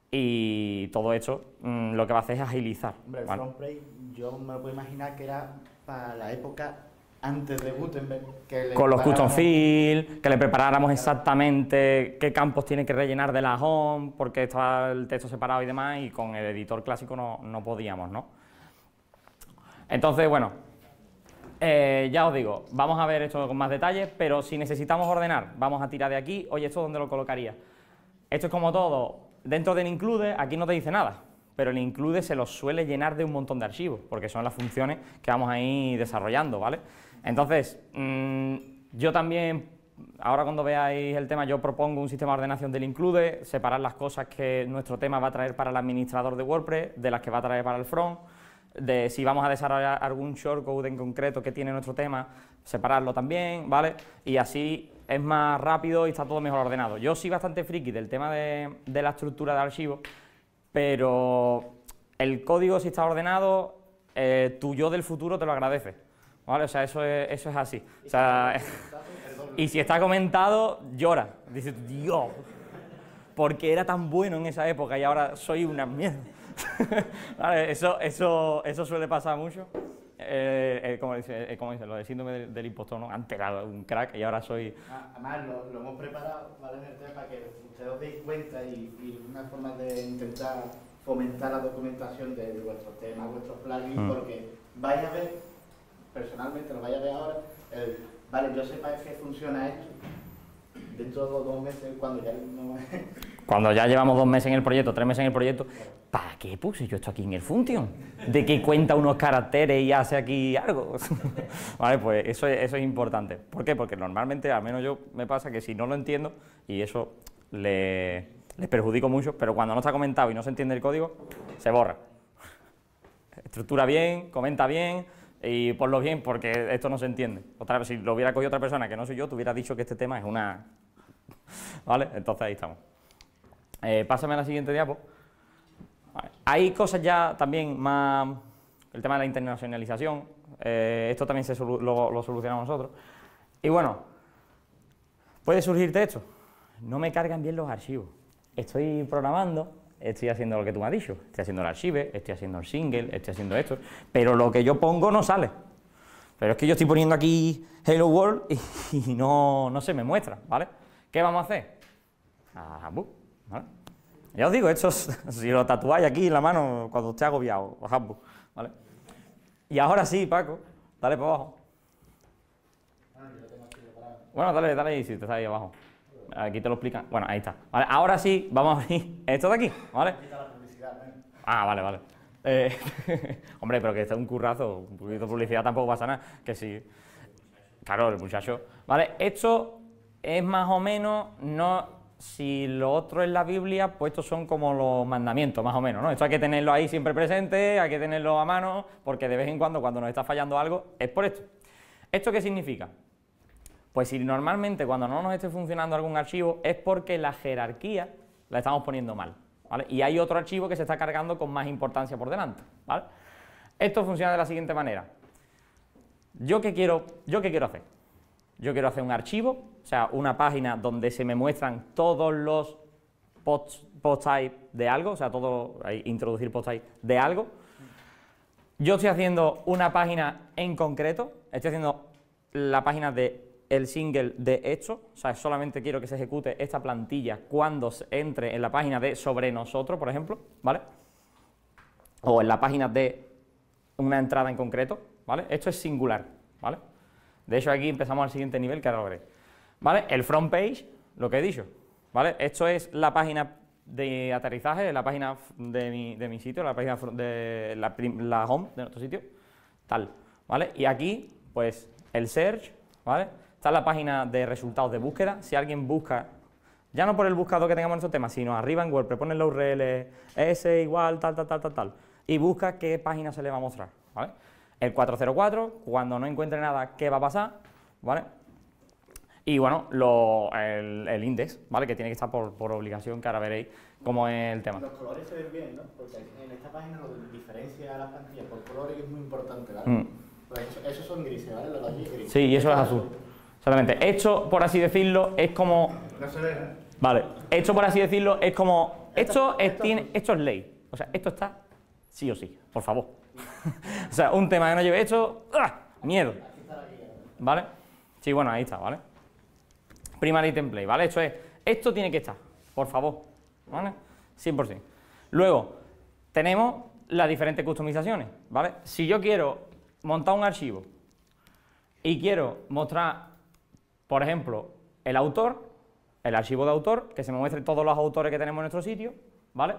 y todo esto lo que va a hacer es agilizar. Hombre, el ¿vale? FrontPage yo me lo puedo imaginar que era para la época antes de Gutenberg. Que le Con los custom preparáramos- fields, que le preparáramos exactamente qué campos tiene que rellenar de la home, porque estaba el texto separado y demás, y con el editor clásico no podíamos, ¿no? Entonces, bueno, ya os digo, vamos a ver esto con más detalles, pero si necesitamos ordenar, vamos a tirar de aquí. Oye, ¿esto dónde lo colocaría? Esto es como todo, dentro del include, aquí no te dice nada, pero el include se lo suele llenar de un montón de archivos, porque son las funciones que vamos a ir desarrollando, ¿vale? Entonces, yo también, ahora cuando veáis el tema, yo propongo un sistema de ordenación del include, separar las cosas que nuestro tema va a traer para el administrador de WordPress, de las que va a traer para el front, de si vamos a desarrollar algún shortcode en concreto que tiene nuestro tema, separarlo también, ¿vale? Y así es más rápido y está todo mejor ordenado. Yo soy bastante friki del tema de la estructura de archivos, pero el código, si está ordenado, tu yo del futuro te lo agradece, ¿vale? O sea, eso es así. O sea, y si está comentado, llora. Dice, Dios, porque era tan bueno en esa época y ahora soy una mierda. Vale, eso suele pasar mucho. Como dice, lo del síndrome del impostor, ¿no? Antes era un crack y ahora soy... Además, lo hemos preparado, ¿vale? En el tema para que ustedes os deis cuenta y una forma de intentar fomentar la documentación de vuestros temas, vuestros plugins, porque vais a ver, personalmente lo vais a ver ahora, vale, yo sé para qué funciona esto, dentro de los 2 meses, cuando ya no... Cuando ya llevamos 2 meses en el proyecto, 3 meses en el proyecto, ¿para qué puse yo esto aquí en el Function? ¿De qué cuenta unos caracteres y hace aquí algo? Vale, pues eso es importante. ¿Por qué? Porque normalmente, al menos yo, me pasa que si no lo entiendo, y eso le perjudico mucho, pero cuando no está comentado y no se entiende el código, se borra. Estructura bien, comenta bien, y ponlo bien porque esto no se entiende. Otra vez, si lo hubiera cogido otra persona que no soy yo, te hubiera dicho que este tema es una... ¿Vale? Entonces ahí estamos. Pásame a la siguiente diapo. Vale. Hay cosas ya también más... El tema de la internacionalización, esto también lo solucionamos nosotros. Y bueno, puede surgirte esto. No me cargan bien los archivos. Estoy programando, estoy haciendo lo que tú me has dicho. Estoy haciendo el archive, estoy haciendo el single, estoy haciendo esto. Pero lo que yo pongo no sale. Pero es que yo estoy poniendo aquí Hello World y no se me muestra, ¿vale? ¿Qué vamos a hacer? ¿Vale? Ya os digo, esto si lo tatuáis aquí en la mano cuando esté agobiado, ¿vale? Y ahora sí, Paco, dale para abajo. Bueno, dale ahí si te está ahí abajo. Aquí te lo explican. Bueno, ahí está. ¿Vale? Ahora sí, vamos a abrir esto de aquí, ¿vale? Vale. Hombre, pero que este es un currazo, un poquito de publicidad tampoco pasa nada. Que sí. Claro, el muchacho. Vale, esto es más o menos, no. Si lo otro es la Biblia, pues estos son como los mandamientos, más o menos, ¿no? Esto hay que tenerlo ahí siempre presente, hay que tenerlo a mano, porque de vez en cuando nos está fallando algo, es por esto. ¿Esto qué significa? Pues si normalmente cuando no nos esté funcionando algún archivo es porque la jerarquía la estamos poniendo mal, ¿vale? Y hay otro archivo que se está cargando con más importancia por delante, ¿vale? Esto funciona de la siguiente manera. ¿Yo qué quiero hacer? Yo quiero hacer un archivo, o sea, una página donde se me muestran todos los post type de algo, o sea, introducir post type de algo. Yo estoy haciendo una página en concreto, estoy haciendo la página de el single de esto, o sea, solamente quiero que se ejecute esta plantilla cuando entre en la página de sobre nosotros, por ejemplo, ¿vale? O en la página de una entrada en concreto, ¿vale? Esto es singular, ¿vale? De hecho, aquí empezamos al siguiente nivel que ahora lo veréis. ¿Vale? El front page, lo que he dicho, ¿vale? Esto es la página de aterrizaje, la página de mi sitio, la página de la home de nuestro sitio, tal, ¿vale? Y aquí, pues, el search, ¿vale? Está la página de resultados de búsqueda. Si alguien busca, ya no por el buscador que tengamos en nuestro tema, sino arriba en WordPress, ponen la URL s igual, tal, y busca qué página se le va a mostrar, ¿vale? El 404, cuando no encuentre nada, ¿qué va a pasar? ¿Vale? Y bueno, el index, ¿vale? Que tiene que estar por obligación, que ahora veréis cómo es el tema. Los colores se ven bien, ¿no? Porque en esta página lo diferencia a las plantillas por colores es muy importante, ¿vale? Pues esos son grises, ¿vale? Los de allí grises. Sí, y eso es azul. Exactamente. Esto, por así decirlo, es como... No se ve. Vale. Esto, por así decirlo, es como... Esto es ley. O sea, esto está sí o sí, por favor. O sea, un tema que no lleve esto... ¡ah! Miedo. ¿Vale? Sí, bueno, ahí está, ¿vale? Primary template, ¿vale? Esto tiene que estar, por favor, ¿vale? 100%. Luego, tenemos las diferentes customizaciones, ¿vale? Si yo quiero montar un archivo y quiero mostrar, por ejemplo, el autor, el archivo de autor, que se me muestre todos los autores que tenemos en nuestro sitio, ¿vale?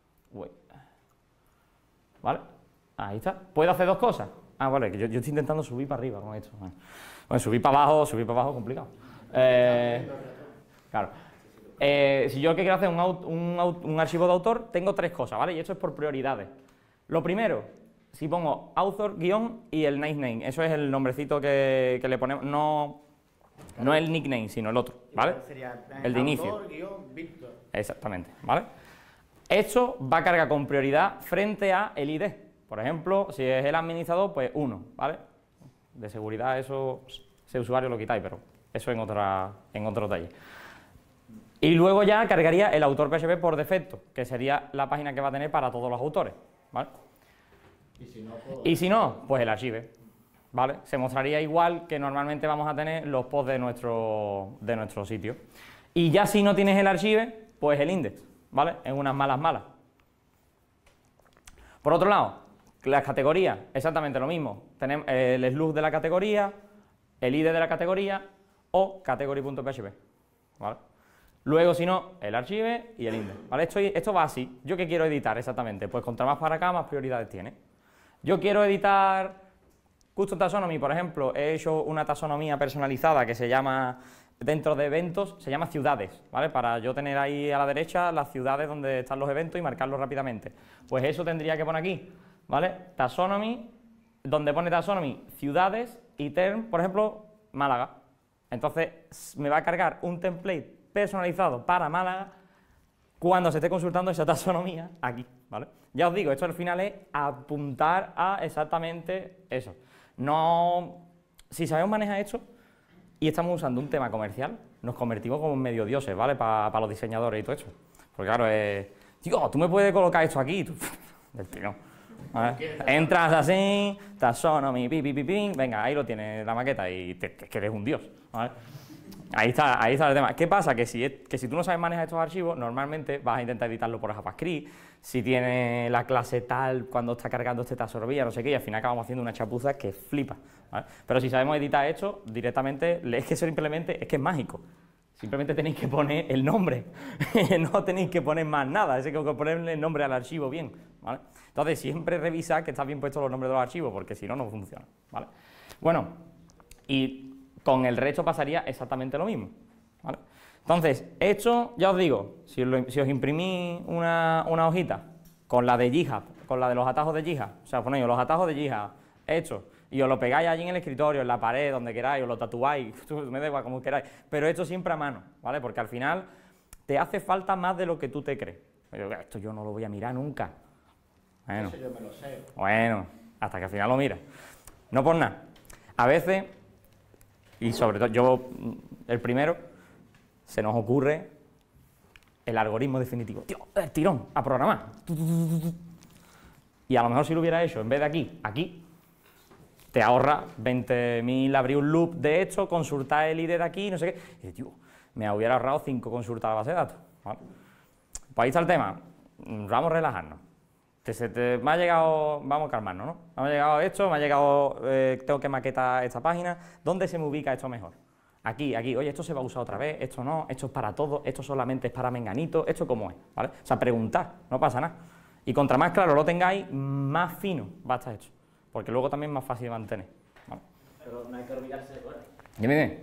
¿Vale? Ahí está. ¿Puedo hacer dos cosas? Ah, vale, que yo estoy intentando subir para arriba con esto. Bueno, subir para abajo, complicado. Claro. Si yo quiero hacer un archivo de autor, tengo tres cosas, ¿vale? Y esto es por prioridades. Lo primero, si pongo author, guión y el nice name, eso es el nombrecito que le ponemos, no el nickname, sino el otro, ¿vale? El de inicio. Autor, guión, Víctor. Exactamente, ¿vale? Esto va a cargar con prioridad frente a el ID. Por ejemplo, si es el administrador, pues 1, ¿vale? De seguridad, eso, ese usuario lo quitáis, pero eso en otro taller. Y luego ya cargaría el autor PHP por defecto, que sería la página que va a tener para todos los autores, ¿vale? Y si no, pues el archive, ¿vale? Se mostraría igual que normalmente vamos a tener los posts de nuestro sitio. Y ya si no tienes el archive, pues el index, ¿vale? En unas malas. Por otro lado, las categorías, exactamente lo mismo. Tenemos el slug de la categoría, el ID de la categoría o category.php, ¿vale? Luego, si no, el archive y el index, ¿vale? Esto va así. ¿Yo qué quiero editar exactamente? Pues contra más para acá, más prioridades tiene. Yo quiero editar Custom Taxonomy, por ejemplo, he hecho una taxonomía personalizada que se llama, dentro de eventos, se llama ciudades, ¿vale? Para yo tener ahí a la derecha las ciudades donde están los eventos y marcarlos rápidamente. Pues eso tendría que poner aquí, ¿vale? Taxonomy, donde pone Taxonomy, ciudades y term, por ejemplo, Málaga. Entonces me va a cargar un template personalizado para Málaga cuando se esté consultando esa taxonomía aquí, ¿vale? Ya os digo, esto al final es apuntar a exactamente eso. No, si sabemos manejar esto y estamos usando un tema comercial, nos convertimos como en medio dioses, ¿vale? Para los diseñadores y todo eso. Porque claro, tío, tú me puedes colocar esto aquí, tú, del tirón, ¿vale? Entras así, taxonomy, venga, ahí lo tienes la maqueta y que eres un dios, ¿vale? Ahí está el tema. ¿Qué pasa? Que si tú no sabes manejar estos archivos, normalmente vas a intentar editarlo por JavaScript, si tiene la clase tal, cuando está cargando este taxonomía, no sé qué, y al final acabamos haciendo una chapuza que flipa, ¿vale? Pero si sabemos editar esto, directamente, es que simplemente, es que es mágico. Simplemente tenéis que poner el nombre, no tenéis que poner más nada, es que ponerle el nombre al archivo bien, ¿vale? Entonces, siempre revisad que están bien puestos los nombres de los archivos, porque si no, no funciona, ¿vale? Bueno, y con el resto pasaría exactamente lo mismo, ¿vale? Entonces, esto, ya os digo, si os imprimís una hojita con la de GitHub, con la de los atajos de GitHub, o sea, ponéis los atajos de GitHub, esto, y os lo pegáis allí en el escritorio, en la pared, donde queráis, os lo tatuáis, me da igual, como queráis, pero esto siempre a mano, ¿vale? Porque al final te hace falta más de lo que tú te crees. Esto yo no lo voy a mirar nunca. Bueno, eso yo me lo sé. Bueno, hasta que al final lo miras. No por nada. A veces, y sobre todo yo, el primero, se nos ocurre el algoritmo definitivo. Tío, el tirón, a programar. Y a lo mejor si lo hubiera hecho, en vez de aquí, te ahorra 20.000 abrir un loop de esto, consultar el ID de aquí, no sé qué. Y tío, me hubiera ahorrado 5 consultas a la base de datos, ¿vale? Pues ahí está el tema. Vamos a relajarnos. Me ha llegado, vamos a calmarnos, ¿no? Me ha llegado esto, me ha llegado, tengo que maquetar esta página. ¿Dónde se me ubica esto mejor? Aquí, oye, esto se va a usar otra vez, esto no, esto es para todo, esto solamente es para menganito, esto cómo es, ¿vale? O sea, preguntar, no pasa nada. Y contra más claro lo tengáis, más fino va a estar hecho, porque luego también es más fácil de mantener, ¿vale? Pero no hay que olvidarse de cosas. Dime.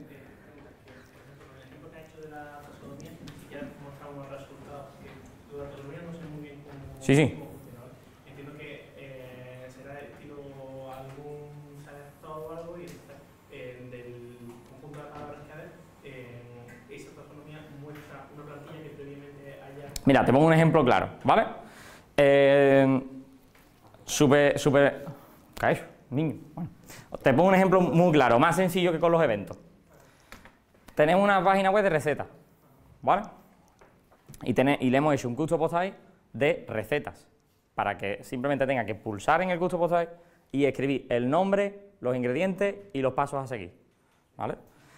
Sí, sí. Entiendo que será estilo algún selector o algo y del conjunto de palabras que hay, esa taxonomía muestra una plantilla que previamente haya... Mira, te pongo un ejemplo claro, ¿vale? ¿Qué es? Niño. Bueno, te pongo un ejemplo muy claro, más sencillo que con los eventos. Tenemos una página web de recetas, ¿vale? Y le hemos hecho un custom post type de recetas, para que simplemente tenga que pulsar en el custom post type y escribir el nombre, los ingredientes y los pasos a seguir, ¿vale?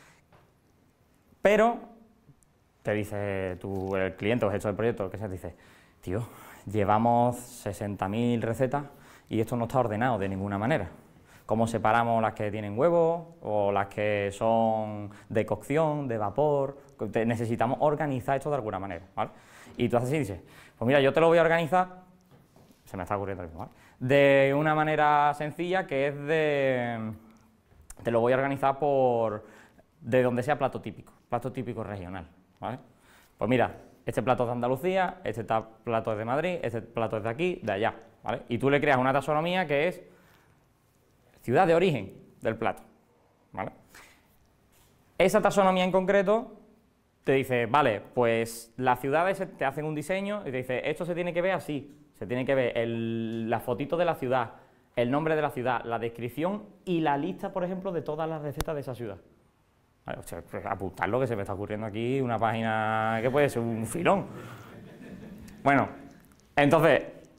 Pero te dice el cliente o el gestor del proyecto, que se dice, tío, llevamos 60.000 recetas y esto no está ordenado de ninguna manera. ¿Cómo separamos las que tienen huevos o las que son de cocción, de vapor? Necesitamos organizar esto de alguna manera, ¿vale? Y tú haces así y dices, pues mira, yo te lo voy a organizar, se me está ocurriendo el mismo, ¿vale? De una manera sencilla, que es te lo voy a organizar de donde sea plato típico regional, ¿vale? Pues mira, este plato es de Andalucía, este plato es de Madrid, este plato es de aquí, de allá, ¿vale? Y tú le creas una taxonomía que es ciudad de origen del plato, ¿vale? Esa taxonomía en concreto te dice, vale, pues las ciudades te hacen un diseño y te dice, esto se tiene que ver así, se tiene que ver la fotito de la ciudad, el nombre de la ciudad, la descripción y la lista, por ejemplo, de todas las recetas de esa ciudad. Vale, o sea, pues apuntar lo que se me está ocurriendo aquí, una página que puede ser un filón. Bueno, entonces,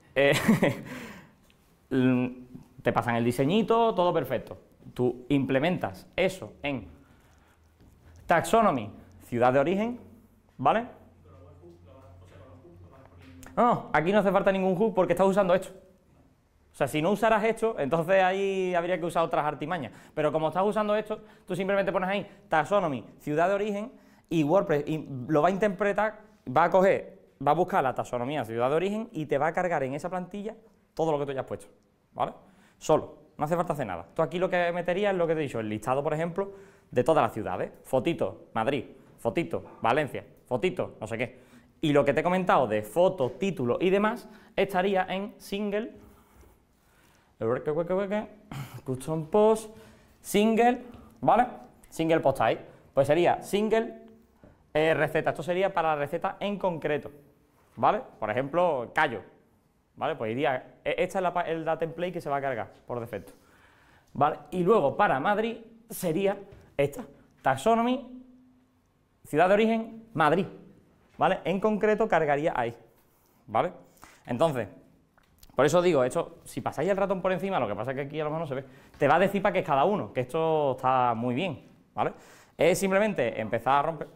te pasan el diseñito, todo perfecto. Tú implementas eso en Taxonomy, ciudad de origen, ¿vale? No, aquí no hace falta ningún hook porque estás usando esto. O sea, si no usaras esto, entonces ahí habría que usar otras artimañas. Pero como estás usando esto, tú simplemente pones ahí Taxonomy, ciudad de origen, y WordPress lo va a interpretar, va a buscar la taxonomía ciudad de origen y te va a cargar en esa plantilla todo lo que tú hayas puesto, ¿vale? Solo, no hace falta hacer nada. Tú aquí lo que meterías es lo que te he dicho, el listado, por ejemplo, de todas las ciudades. Fotito, Madrid, fotito, Valencia, fotito, no sé qué. Y lo que te he comentado de foto, título y demás, estaría en single, custom post, single, ¿vale? Single post type. Pues sería single receta. Esto sería para la receta en concreto, ¿vale? Por ejemplo, callo, ¿vale? Pues iría, esta es la template que se va a cargar por defecto, ¿vale? Y luego para Madrid sería esta, taxonomy, ciudad de origen, Madrid, ¿vale? En concreto cargaría ahí, ¿vale? Entonces, por eso digo, esto, si pasáis el ratón por encima, lo que pasa es que aquí a lo mejor no se ve, te va a decir para qué es cada uno, que esto está muy bien, ¿vale? Es simplemente empezar a romper.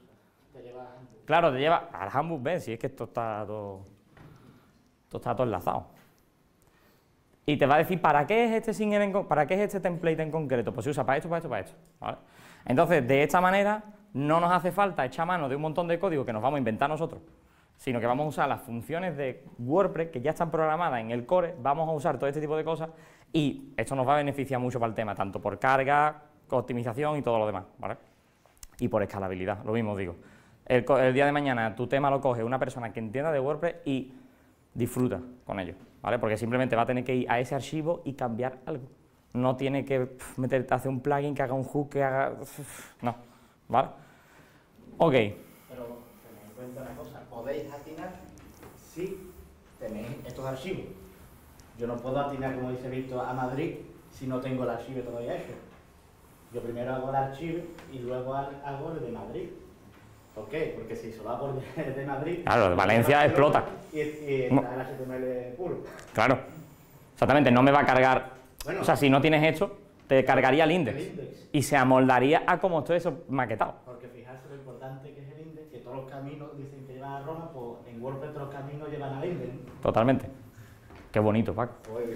Claro, te lleva al handbook, ven, si es que esto está todo enlazado. Y te va a decir para qué es este para qué es este template en concreto, pues se usa para esto, para esto, para esto, ¿vale? Entonces, de esta manera, no nos hace falta echar mano de un montón de código que nos vamos a inventar nosotros, sino que vamos a usar las funciones de WordPress que ya están programadas en el core, vamos a usar todo este tipo de cosas y esto nos va a beneficiar mucho para el tema, tanto por carga, optimización y todo lo demás, ¿vale? Y por escalabilidad, lo mismo digo. El día de mañana tu tema lo coge una persona que entienda de WordPress y disfruta con ello, ¿vale? Porque simplemente va a tener que ir a ese archivo y cambiar algo. No tiene que meterte a hacer un plugin que haga un hook, que haga... No, ¿vale? Ok. Pero tened en cuenta una cosa, podéis atinar si tenéis estos archivos. Yo no puedo atinar, como dice Víctor, a Madrid si no tengo el archivo todavía hecho. Yo primero hago el archivo y luego hago el de Madrid. ¿Por qué? Porque si solo hago el de Madrid... Claro, de Valencia explota. Y está el HTML puro. Claro, exactamente, no me va a cargar... Bueno, o sea, si no tienes esto, te cargaría el el index. index. Y se amoldaría a como todo eso maquetado. Porque fijarse lo importante que es el index, que todos los caminos dicen que llevan a Roma, pues en WordPress todos los caminos llevan al index. Totalmente. Qué bonito, Paco.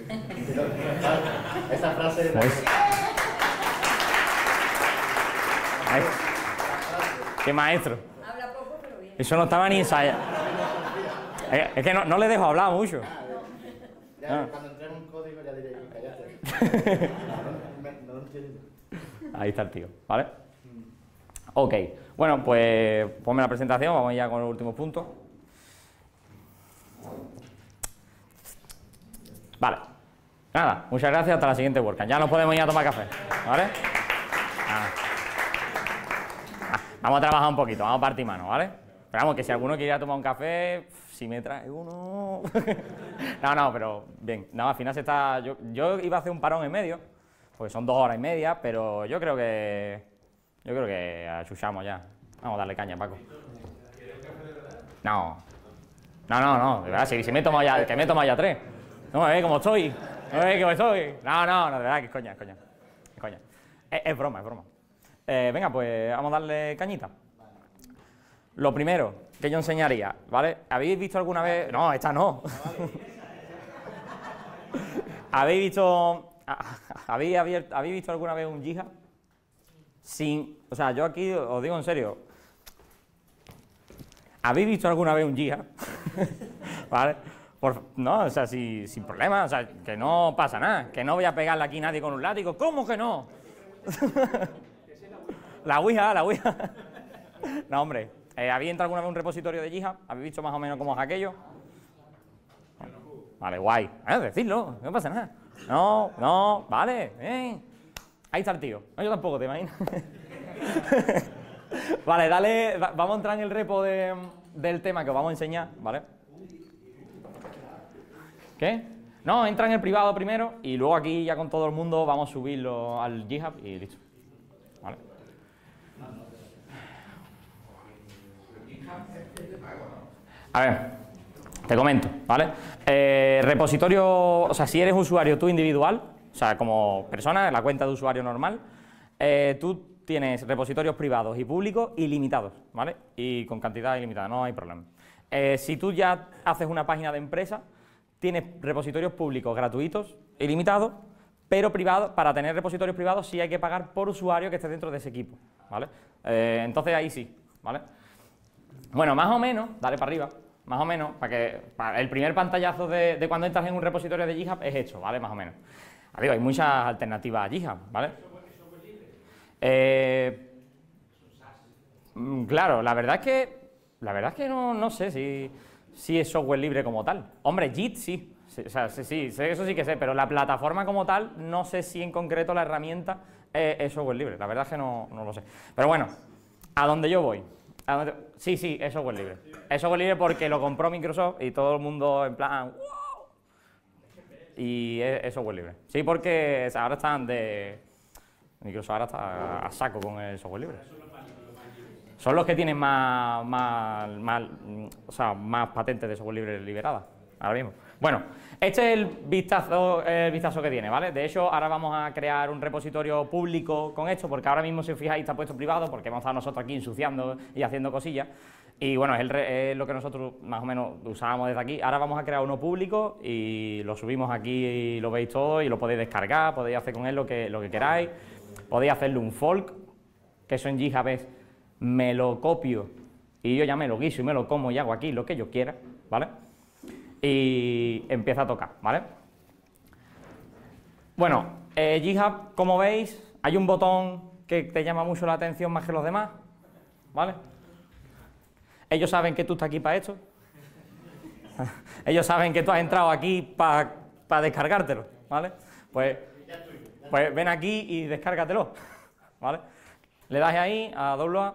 Esa frase... Qué maestro. Habla poco, pero bien. Eso no estaba ni ensayado. Es que no le dejo hablar mucho. Ya, cuando entré en un código ya diré, cállate. No lo entiendo. Ahí está el tío, ¿vale? Ok, bueno, pues ponme la presentación, vamos ya con los últimos puntos. Vale, nada, muchas gracias, hasta la siguiente WordCamp. Ya nos podemos ir a tomar café, ¿vale? Vamos a trabajar un poquito, vamos a partir mano, ¿vale? Pero vamos, que si alguno quiere ir a tomar un café, si me trae uno... No, pero bien. No, al final se está... Yo iba a hacer un parón en medio, porque son 2 horas y media, pero yo creo que achuchamos ya. Vamos a darle caña, Paco. No, de verdad, si me he tomado ya, que me he tomado ya 3. No me ve cómo estoy, no me ve cómo estoy. No, de verdad, que es coña. Es broma. Venga, pues vamos a darle cañita. Lo primero que yo enseñaría, ¿vale? ¿Habéis visto alguna vez...? No, esta no. ¿Habéis visto alguna vez un Jihad? O sea, yo aquí os digo en serio. ¿Habéis visto alguna vez un Jihad? ¿Vale? No, o sea, sin problema, o sea, que no pasa nada, que no voy a pegarle aquí a nadie con un látigo. ¿Cómo que no? La Ouija. No, hombre. ¿Habéis entrado alguna vez en un repositorio de Jihad? ¿Habéis visto más o menos cómo es aquello? Vale, guay. Decidlo, no pasa nada. No, vale. Ahí está el tío. No, yo tampoco, ¿te imaginas? Vale, dale, vamos a entrar en el repo del tema que os vamos a enseñar, ¿vale? ¿Qué? No, entra en el privado primero y luego aquí ya con todo el mundo vamos a subirlo al GitHub y listo. ¿Vale? A ver, te comento, ¿vale? Repositorio, o sea, si eres usuario tú individual, o sea, como persona, en la cuenta de usuario normal, tú tienes repositorios privados y públicos ilimitados, ¿vale? Y con cantidad ilimitada, no hay problema. Si tú ya haces una página de empresa, tienes repositorios públicos gratuitos, ilimitados, pero privados. Para tener repositorios privados sí hay que pagar por usuario que esté dentro de ese equipo, ¿vale? Entonces ahí sí, ¿vale? Bueno, más o menos, dale para arriba, más o menos, para el primer pantallazo de cuando entras en un repositorio de GitHub es hecho, ¿vale? Más o menos. Digo, hay muchas alternativas a GitHub, ¿vale? Claro, la verdad es que no sé si es software libre como tal. Hombre, Git sí, o sea, sí, eso sí que sé, pero la plataforma como tal, no sé si en concreto la herramienta es software libre. La verdad es que no lo sé. Pero bueno, a donde yo voy. Sí, es software libre. Es software libre porque lo compró Microsoft y todo el mundo en plan, ¡wow! Y es software libre. Sí, porque ahora están Microsoft ahora está a saco con el software libre. Son los que tienen más patentes de software libre liberadas, ahora mismo. Bueno, este es el vistazo que tiene, ¿vale? De hecho, ahora vamos a crear un repositorio público con esto, porque ahora mismo, si os fijáis, está puesto privado, porque hemos estado nosotros aquí ensuciando y haciendo cosillas. Y bueno, es lo que nosotros más o menos usábamos desde aquí. Ahora vamos a crear uno público y lo subimos aquí y lo veis todo y lo podéis descargar, podéis hacer con él lo que queráis. Podéis hacerle un fork, que eso en GitHub es, me lo copio y yo ya me lo guiso y me lo como y hago aquí lo que yo quiera, ¿vale? Y empieza a tocar, ¿vale? Bueno, GitHub, como veis, hay un botón que te llama mucho la atención más que los demás, ¿vale? Ellos saben que tú estás aquí para esto. Ellos saben que tú has entrado aquí para descargártelo, ¿vale? Pues ven aquí y descárgatelo, ¿vale? Le das ahí a download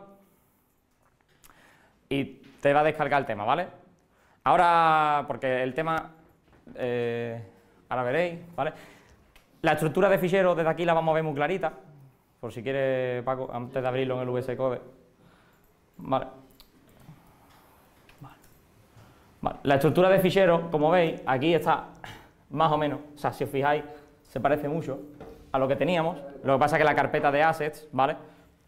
y te va a descargar el tema, ¿vale? Ahora, porque el tema, ahora veréis, ¿vale? La estructura de ficheros desde aquí la vamos a ver muy clarita, por si quiere, Paco, antes de abrirlo en el VS Code, ¿vale? La estructura de ficheros, como veis, aquí está más o menos, o sea, si os fijáis, se parece mucho a lo que teníamos. Lo que pasa es que la carpeta de assets, ¿vale?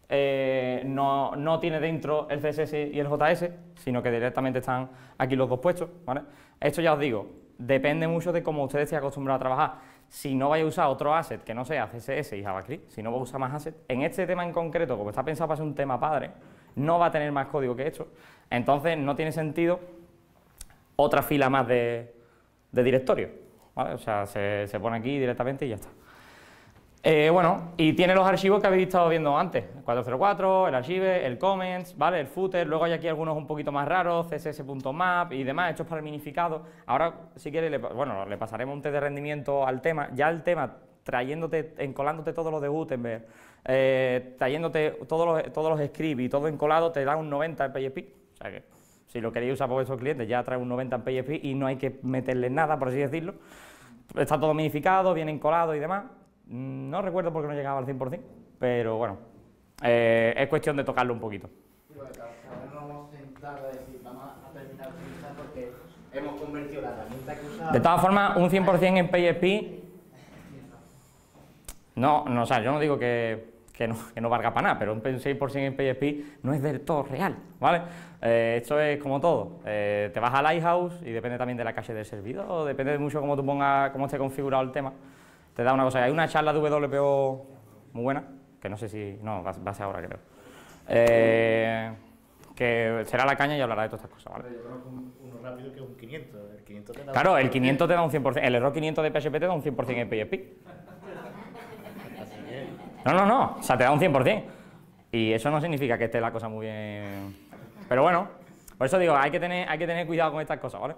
No tiene dentro el CSS y el JS, sino que directamente están aquí los dos puestos, ¿vale? Esto ya os digo, depende mucho de cómo ustedes estén acostumbrados a trabajar. Si no vais a usar otro asset que no sea CSS y JavaScript, si no vais a usar más assets, en este tema en concreto, como está pensado para ser un tema padre, no va a tener más código que esto, entonces no tiene sentido otra fila más de directorio, ¿vale? O sea, se pone aquí directamente y ya está. Bueno, y tiene los archivos que habéis estado viendo antes, el 404, el archive, el comments, ¿vale? El footer, luego hay aquí algunos un poquito más raros, css.map y demás, hechos para el minificado. Ahora, si queréis, le pasaremos un test de rendimiento al tema, ya el tema, encolándote todo lo de Gutenberg, trayéndote todos los scripts y todo encolado, te da un 90 en PHP, o sea que Si lo queréis usar por vuestros clientes, ya trae un 90 en PHP y no hay que meterle nada, por así decirlo. Está todo minificado, bien encolado y demás. No recuerdo por qué no llegaba al 100%, pero bueno, es cuestión de tocarlo un poquito. Ahora nos vamos a centrar a decir, vamos a terminar de utilizar porque hemos convertido la herramienta que usamos. De todas formas, un 100% en PHP, no, o sea, yo no digo que no valga para nada, pero un 6% en PHP no es del todo real, ¿vale? Esto es como todo, te vas a Lighthouse y depende también de la cache del servidor, depende de mucho cómo tú pongas, cómo esté configurado el tema, te da una cosa. Hay una charla de WPO muy buena, que no sé si, no, va a ser ahora creo, que será la caña y hablará de todas estas cosas, ¿vale? Yo conozco uno rápido que es un 500, el 500 te da Claro, el 500 te da un 100%, el error 500 de PHP te da un 100% en PHP. Así que, No, o sea, te da un 100%. Y eso no significa que esté la cosa muy bien. Pero bueno, por eso digo, hay que tener cuidado con estas cosas, ¿vale?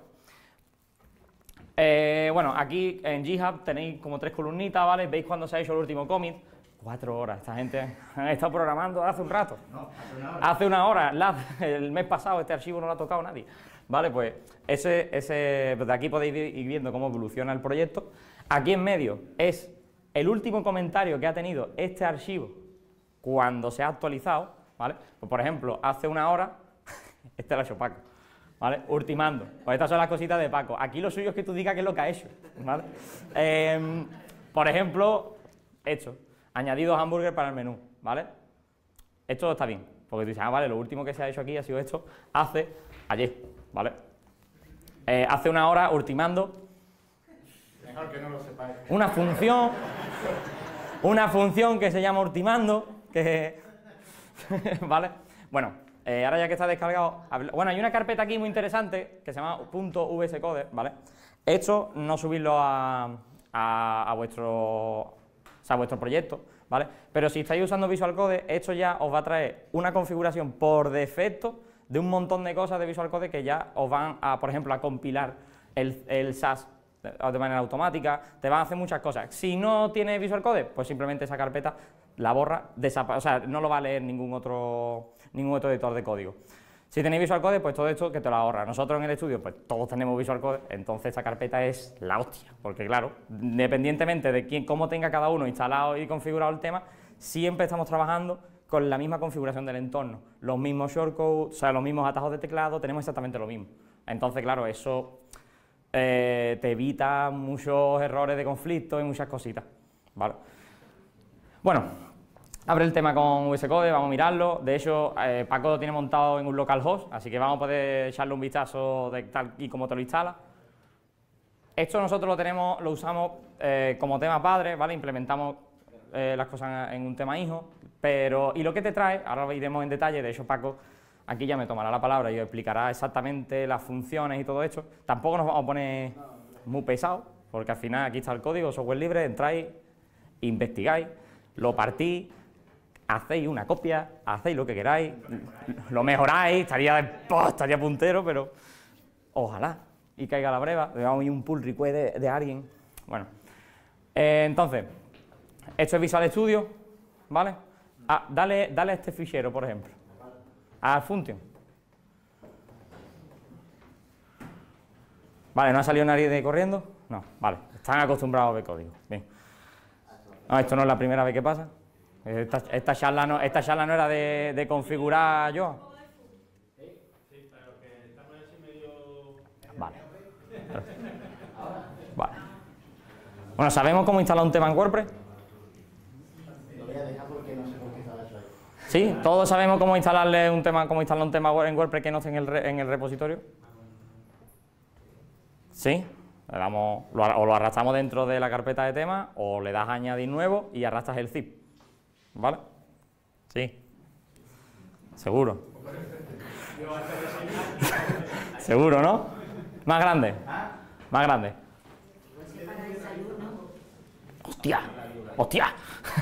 Bueno, aquí en GitHub tenéis como 3 columnitas, ¿vale? Veis cuando se ha hecho el último commit. 4 horas, esta gente ha estado programando hace un rato. no, hace una hora. Hace una hora, el mes pasado este archivo no lo ha tocado nadie. Vale, pues pues de aquí podéis ir viendo cómo evoluciona el proyecto. Aquí en medio es el último comentario que ha tenido este archivo cuando se ha actualizado, ¿vale? Pues por ejemplo, hace una hora, este lo ha hecho Paco, ¿vale? Ultimando. Pues estas son las cositas de Paco. Aquí lo suyo es que tú digas qué es lo que ha hecho, ¿vale? Por ejemplo, esto. Añadido hamburger para el menú, ¿vale? Esto está bien, porque tú dices, vale, lo último que se ha hecho aquí ha sido esto ayer, ¿vale? Hace una hora, ultimando, Mejor que no lo sepáis. una función que se llama ultimando, que ¿vale? Bueno, ahora ya que está descargado, bueno, hay una carpeta aquí muy interesante que se llama .vscode, ¿vale? Esto no subirlo a vuestro proyecto, ¿vale? Pero si estáis usando Visual Code, esto ya os va a traer una configuración por defecto de un montón de cosas de Visual Code que ya os van a, por ejemplo, a compilar el SAS de manera automática, te van a hacer muchas cosas. Si no tiene Visual Code, pues simplemente esa carpeta la borra, o sea, no lo va a leer ningún otro editor de código. Si tenéis Visual Code, pues todo esto que te lo ahorra. Nosotros en el estudio, pues todos tenemos Visual Code, entonces esta carpeta es la hostia, porque claro, independientemente de cómo tenga cada uno instalado y configurado el tema, siempre estamos trabajando con la misma configuración del entorno, los mismos shortcodes, o sea, los mismos atajos de teclado, tenemos exactamente lo mismo. Entonces, claro, eso te evita muchos errores de conflicto y muchas cositas, ¿vale? Bueno. Abre el tema con VS Code, vamos a mirarlo. De hecho, Paco lo tiene montado en un localhost, así que vamos a poder echarle un vistazo de tal y como te lo instala. Esto nosotros lo usamos como tema padre, ¿vale? Implementamos las cosas en un tema hijo, y lo que te trae, ahora lo iremos en detalle, de hecho Paco aquí ya me tomará la palabra y os explicará exactamente las funciones y todo esto. Tampoco nos vamos a poner muy pesados, porque al final aquí está el código, software libre, entráis, investigáis, lo partís, hacéis una copia, hacéis lo que queráis, lo mejoráis, estaría puntero, pero ojalá y caiga la breva, le damos un pull request de alguien. Bueno, entonces, esto es Visual Studio, ¿vale? Dale a este fichero, por ejemplo, a Function. Vale, ¿no ha salido nadie de corriendo? No, vale, están acostumbrados a ver código, bien. No, esto no es la primera vez que pasa. Esta charla no era de configurar yo. Sí, claro, que estamos así medio... Vale. Vale. Bueno, ¿sabemos cómo instalar un tema en WordPress? Lo voy a dejar porque no sé por qué estaba eso ahí. ¿Sí? ¿Todos sabemos cómo instalar un tema en WordPress que no esté en el repositorio? ¿Sí? O lo arrastramos dentro de la carpeta de temas, o le das a añadir nuevo y arrastras el zip. ¿Vale? Sí. Seguro. Seguro, ¿no? Más grande. Más grande. ¡Hostia! ¡Hostia!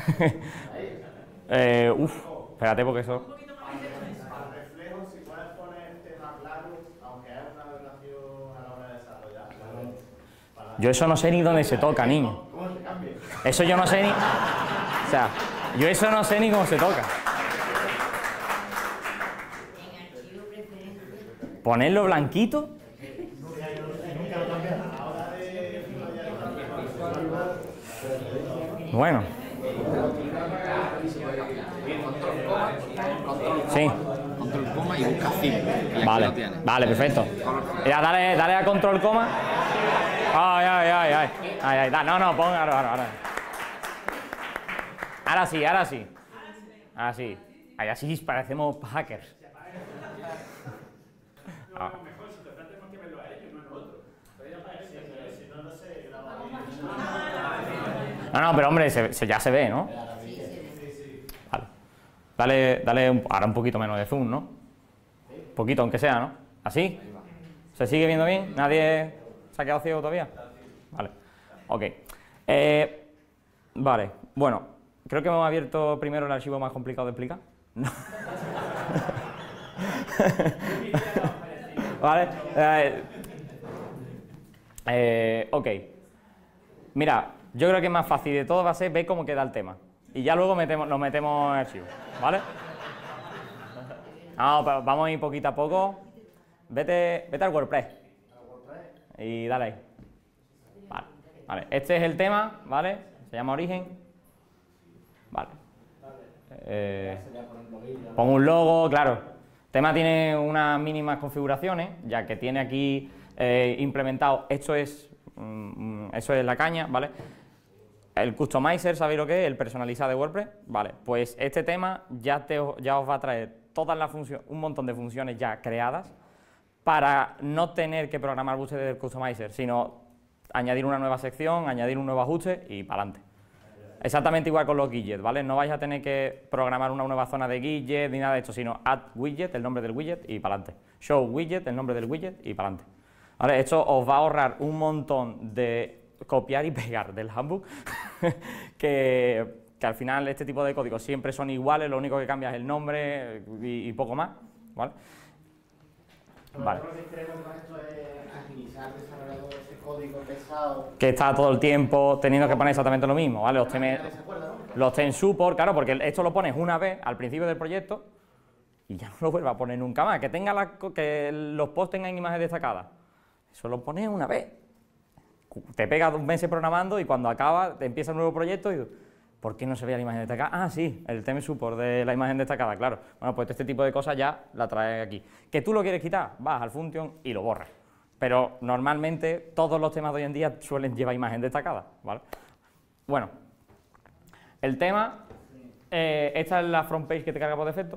Espérate porque eso... Para reflejo, si puedes poner el tema claro, aunque haya una aberración a la hora de desarrollar. Yo eso no sé ni dónde se toca, niño. ¿Cómo se cambia? Eso yo no sé ni... O sea, yo eso no sé ni cómo se toca. ¿Ponerlo blanquito? Bueno. Sí. Control coma y busca fin. Y aquí lo tienes. Vale, perfecto. Ya, dale a control coma. Ay, no, pon ahora. Ahora sí. Ahí así parecemos hackers. Mejor si total tenemos que verlo a ellos, no a nosotros. Pero ya parece que si no, no se graba. No, pero hombre, ya se ve, ¿no? Vale. Dale ahora un poquito menos de zoom, ¿no? Un poquito, aunque sea, ¿no? ¿Así? ¿Se sigue viendo bien? ¿Nadie se ha quedado ciego todavía? Vale. Ok. Vale. Bueno, creo que hemos abierto primero el archivo más complicado de explicar. No. Vale. Ok. Mira, yo creo que más fácil de todo va a ser ver cómo queda el tema. Y ya luego nos metemos en el archivo. ¿Vale? Vamos a ir poquito a poco. Vete al WordPress. Y dale ahí. Vale. Este es el tema, ¿vale? Se llama origen. Vale. Pon un logo, claro. El tema tiene unas mínimas configuraciones, ya que tiene aquí implementado, eso es la caña, ¿vale? El customizer, ¿sabéis lo que es? El personalizar de WordPress, vale. Pues este tema ya os va a traer todas las funciones, un montón de funciones ya creadas para no tener que programar ustedes del customizer, sino añadir una nueva sección, añadir un nuevo ajuste y para adelante. Exactamente igual con los widgets, ¿vale? No vais a tener que programar una nueva zona de widget ni nada de esto, sino add widget, el nombre del widget y para adelante. Show widget, el nombre del widget y para adelante. ¿Vale? Esto os va a ahorrar un montón de copiar y pegar del handbook, que al final este tipo de códigos siempre son iguales, lo único que cambia es el nombre y poco más, ¿vale? Vale. Lo que queremos con esto es agilizar al desarrollador ese código pesado. Que está todo el tiempo teniendo que poner exactamente lo mismo, ¿vale? Los ten support, claro, porque esto lo pones una vez al principio del proyecto y ya no lo vuelvas a poner nunca más. Que los posts tengan imágenes destacadas. Eso lo pones una vez. Te pegas 2 meses programando y cuando acaba te empieza un nuevo proyecto y ¿por qué no se veía la imagen destacada? Ah, sí, el theme support de la imagen destacada, claro. Bueno, pues este tipo de cosas ya la traes aquí. ¿Que tú lo quieres quitar? Vas al function y lo borras. Pero normalmente todos los temas de hoy en día suelen llevar imagen destacada, ¿vale? Bueno, el tema, esta es la front page que te carga por defecto.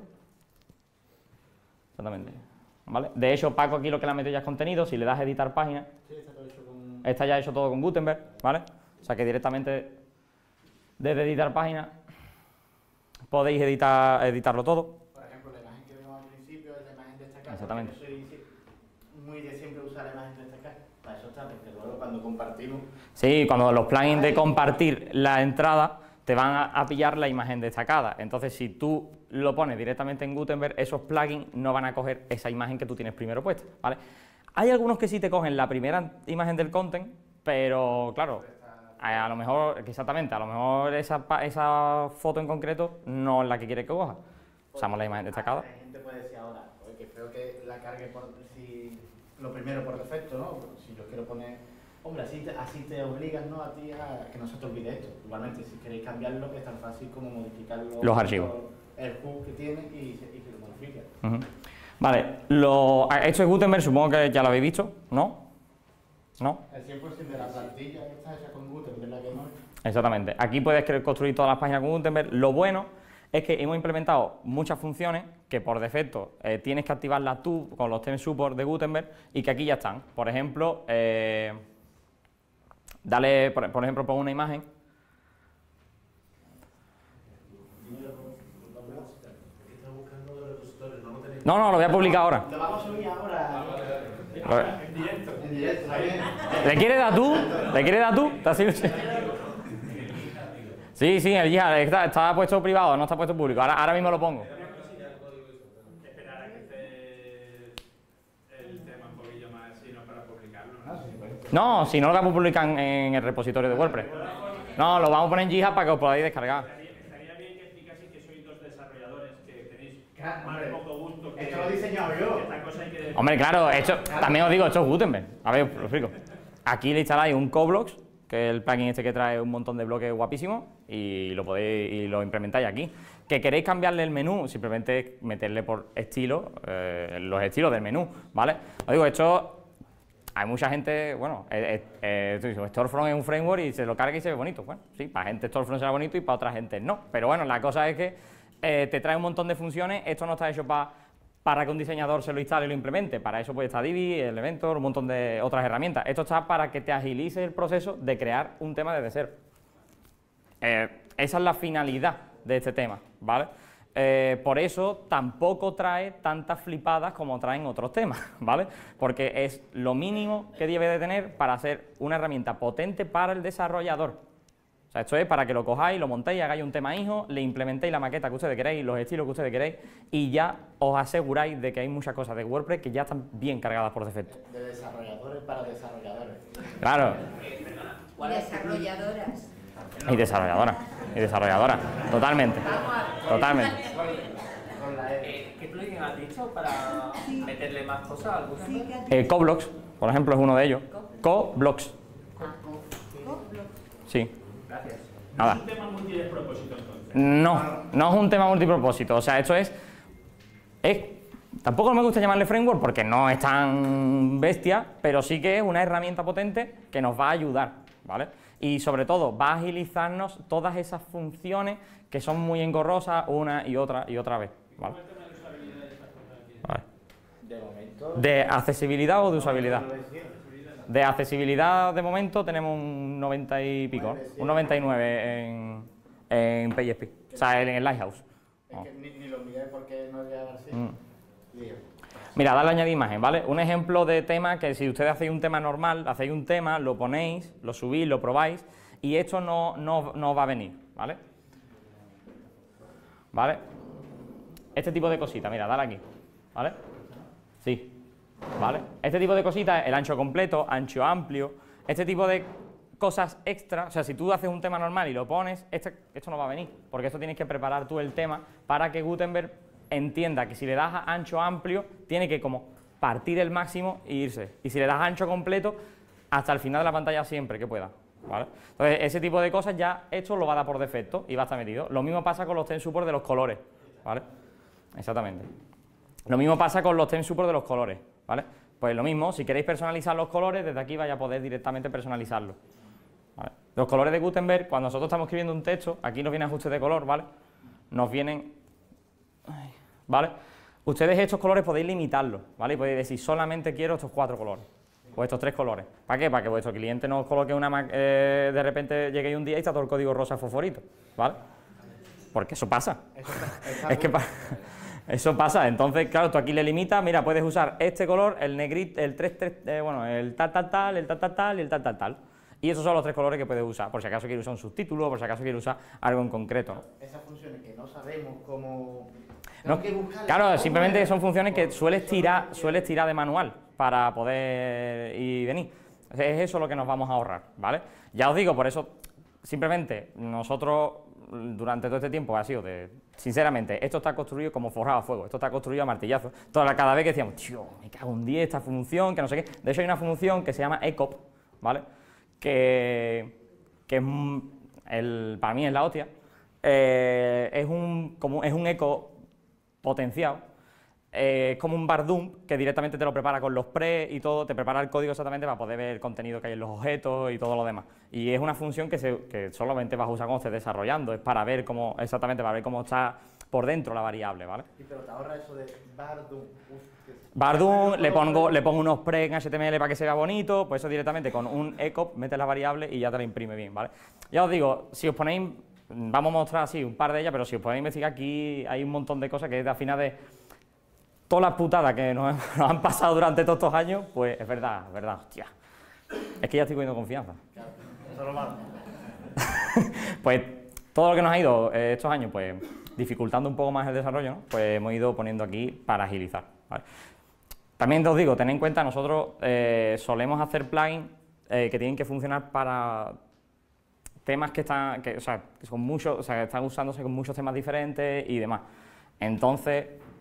Exactamente. ¿Vale? De hecho, Paco aquí lo que le ha metido ya es contenido. Si le das a editar página, está ya hecho todo con Gutenberg, ¿vale? O sea que directamente desde editar página podéis editarlo todo. Por ejemplo, la imagen que vemos al principio es la imagen destacada. Exactamente. Yo soy muy de siempre usar la imagen destacada. Para eso está, porque luego cuando compartimos... Sí, cuando los plugins de compartir la entrada te van a pillar la imagen destacada. Entonces, si tú lo pones directamente en Gutenberg, esos plugins no van a coger esa imagen que tú tienes primero puesta, ¿vale? Hay algunos que sí te cogen la primera imagen del content, pero claro, a lo mejor, exactamente, a lo mejor esa foto en concreto no es la que quiere que coja. Usamos la imagen destacada. La gente puede decir ahora, que espero que la cargue lo primero por defecto, ¿no? Si yo quiero poner, hombre, así te obligan, ¿no? A ti a que no se te olvide esto. Igualmente, si queréis cambiarlo, que es tan fácil como modificar los archivos. El hook que tiene y se lo modifica. Vale, esto es Gutenberg, supongo que ya lo habéis visto, ¿no? ¿No? El 100% de la plantilla está hecha con Gutenberg, ¿verdad que no? Exactamente. Aquí puedes construir todas las páginas con Gutenberg. Lo bueno es que hemos implementado muchas funciones que por defecto tienes que activarlas tú con los theme support de Gutenberg y que aquí ya están. Por ejemplo, dale, por ejemplo, pon una imagen. No, lo voy a publicar ahora. Lo vamos a subir ahora. En directo. En directo, también. ¿Le quieres dar tú? ¿Le quieres dar tú? Sí, el Jihad está puesto privado, no está puesto público. Ahora mismo lo pongo. Esperar a que esté el tema un poquillo más sino para publicarlo, ¿no? No, si no lo vamos a publicar en el repositorio de WordPress. No, lo vamos a poner en Jihad para que os podáis descargar. Estaría bien que explicaseis que sois 2 desarrolladores que tenéis más de poco gusto que... Esto lo he diseñado yo. Esta cosa hay que... Hombre, claro, también os digo, esto es Gutenberg. A ver, os lo explico. Aquí le instaláis un CoBlocks, que es el plugin este que trae un montón de bloques guapísimos, y lo implementáis aquí. Que queréis cambiarle el menú, simplemente meterle por estilo, los estilos del menú, ¿vale? Os digo, esto... Hay mucha gente, bueno, Storefront es un framework y se lo carga y se ve bonito. Bueno, sí, para gente Storefront será bonito y para otra gente no. Pero bueno, la cosa es que te trae un montón de funciones. Esto no está hecho para que un diseñador se lo instale y lo implemente. Para eso pues está Divi, Elementor, un montón de otras herramientas. Esto está para que te agilice el proceso de crear un tema desde cero. Esa es la finalidad de este tema, ¿vale? Por eso tampoco trae tantas flipadas como traen otros temas, ¿vale? Porque es lo mínimo que debe de tener para ser una herramienta potente para el desarrollador. O sea, esto es para que lo cojáis, lo montéis, hagáis un tema hijo, le implementéis la maqueta que ustedes queréis, los estilos que ustedes queréis y ya os aseguráis de que hay muchas cosas de WordPress que ya están bien cargadas por defecto. De desarrolladores para desarrolladores. Claro. Desarrolladoras. Y desarrolladoras, totalmente. Totalmente. ¿Qué plugin has dicho para meterle más cosas al Gutenberg? CoBlocks, por ejemplo, es uno de ellos. CoBlocks. Sí. Gracias. Nada. ¿Es un tema multidespropósito entonces? No es un tema multipropósito. O sea, esto es tampoco me gusta llamarle framework porque no es tan bestia, pero sí que es una herramienta potente que nos va a ayudar, ¿vale? Y sobre todo va a agilizarnos todas esas funciones que son muy engorrosas una y otra vez, ¿vale? Vale. De momento. ¿De accesibilidad o de usabilidad? De accesibilidad de momento tenemos un 90 y pico, un 99 en PHP, o sea, en el Lighthouse. Es que ni lo miré porque no voy a ver así. Lío. Mira, dale a añadir imagen, ¿vale? Un ejemplo de tema que si ustedes hacéis un tema normal, hacéis un tema, lo ponéis, lo subís, lo probáis y esto no va a venir, ¿vale? ¿Vale? Este tipo de cositas, mira, dale aquí, ¿vale? Sí, ¿vale? Este tipo de cositas, el ancho completo, ancho amplio, este tipo de cosas extra, o sea, si tú haces un tema normal y lo pones, esto no va a venir, porque esto tienes que preparar tú el tema para que Gutenberg entienda que si le das a ancho amplio, tiene que como partir el máximo e irse. Y si le das a ancho completo, hasta el final de la pantalla siempre que pueda, ¿vale? Entonces, ese tipo de cosas ya esto lo va a dar por defecto y va a estar metido. Lo mismo pasa con los theme support de los colores, ¿vale? Exactamente. Lo mismo pasa con los theme support de los colores, ¿vale? Pues lo mismo, si queréis personalizar los colores, desde aquí vais a poder directamente personalizarlos, ¿vale? Los colores de Gutenberg, cuando nosotros estamos escribiendo un texto, aquí nos viene ajuste de color, ¿vale? Nos vienen... ¿Vale? Ustedes estos colores podéis limitarlos, ¿vale? Y podéis decir, solamente quiero estos 4 colores, o estos 3 colores. ¿Para qué? Para que vuestro cliente no os coloque una de repente lleguéis un día y está todo el código rosa fosforito, ¿vale? Porque eso pasa. Es que eso pasa. Entonces, claro, tú aquí le limitas, mira, puedes usar este color, el negrito, el 3, bueno, el tal, el tal y el tal. Y esos son los 3 colores que puedes usar, por si acaso quieres usar un subtítulo, por si acaso quieres usar algo en concreto, ¿no? Esas funciones que no sabemos cómo... No, claro, simplemente son funciones que sueles tirar de manual para poder ir y venir. Es eso lo que nos vamos a ahorrar, ¿vale? Ya os digo, por eso, simplemente, nosotros durante todo este tiempo ha sido sinceramente, esto está construido como forjado a fuego, esto está construido a martillazo. Cada vez que decíamos, tío, me cago en 10 esta función, que no sé qué. De hecho hay una función que se llama ECOP, ¿vale? Que para mí es la hostia. Es un eco potenciado, es como un Bardum que directamente te lo prepara con los pre y todo, te prepara el código exactamente para poder ver el contenido que hay en los objetos y todo lo demás. Y es una función que solamente vas a usar cuando estés desarrollando, es para ver cómo, exactamente, para ver cómo está por dentro la variable, ¿vale? Y pero te ahorra eso de Bardum. Bardum, le pongo unos pre en HTML para que se vea bonito, pues eso directamente con un echo metes la variable y ya te la imprime bien, ¿vale? Ya os digo, si os ponéis, vamos a mostrar así un par de ellas, pero si os podéis investigar aquí hay un montón de cosas que es de al final de todas las putadas que nos han pasado durante todos estos años, pues es verdad, hostia. Es que ya estoy cogiendo confianza. Claro, eso es lo malo. Pues todo lo que nos ha ido estos años, pues dificultando un poco más el desarrollo, ¿no? Pues hemos ido poniendo aquí para agilizar, ¿vale? También os digo, tened en cuenta, nosotros solemos hacer plugins que tienen que funcionar para temas que están, que son muchos, o sea, que están usándose con muchos temas diferentes y demás. Entonces,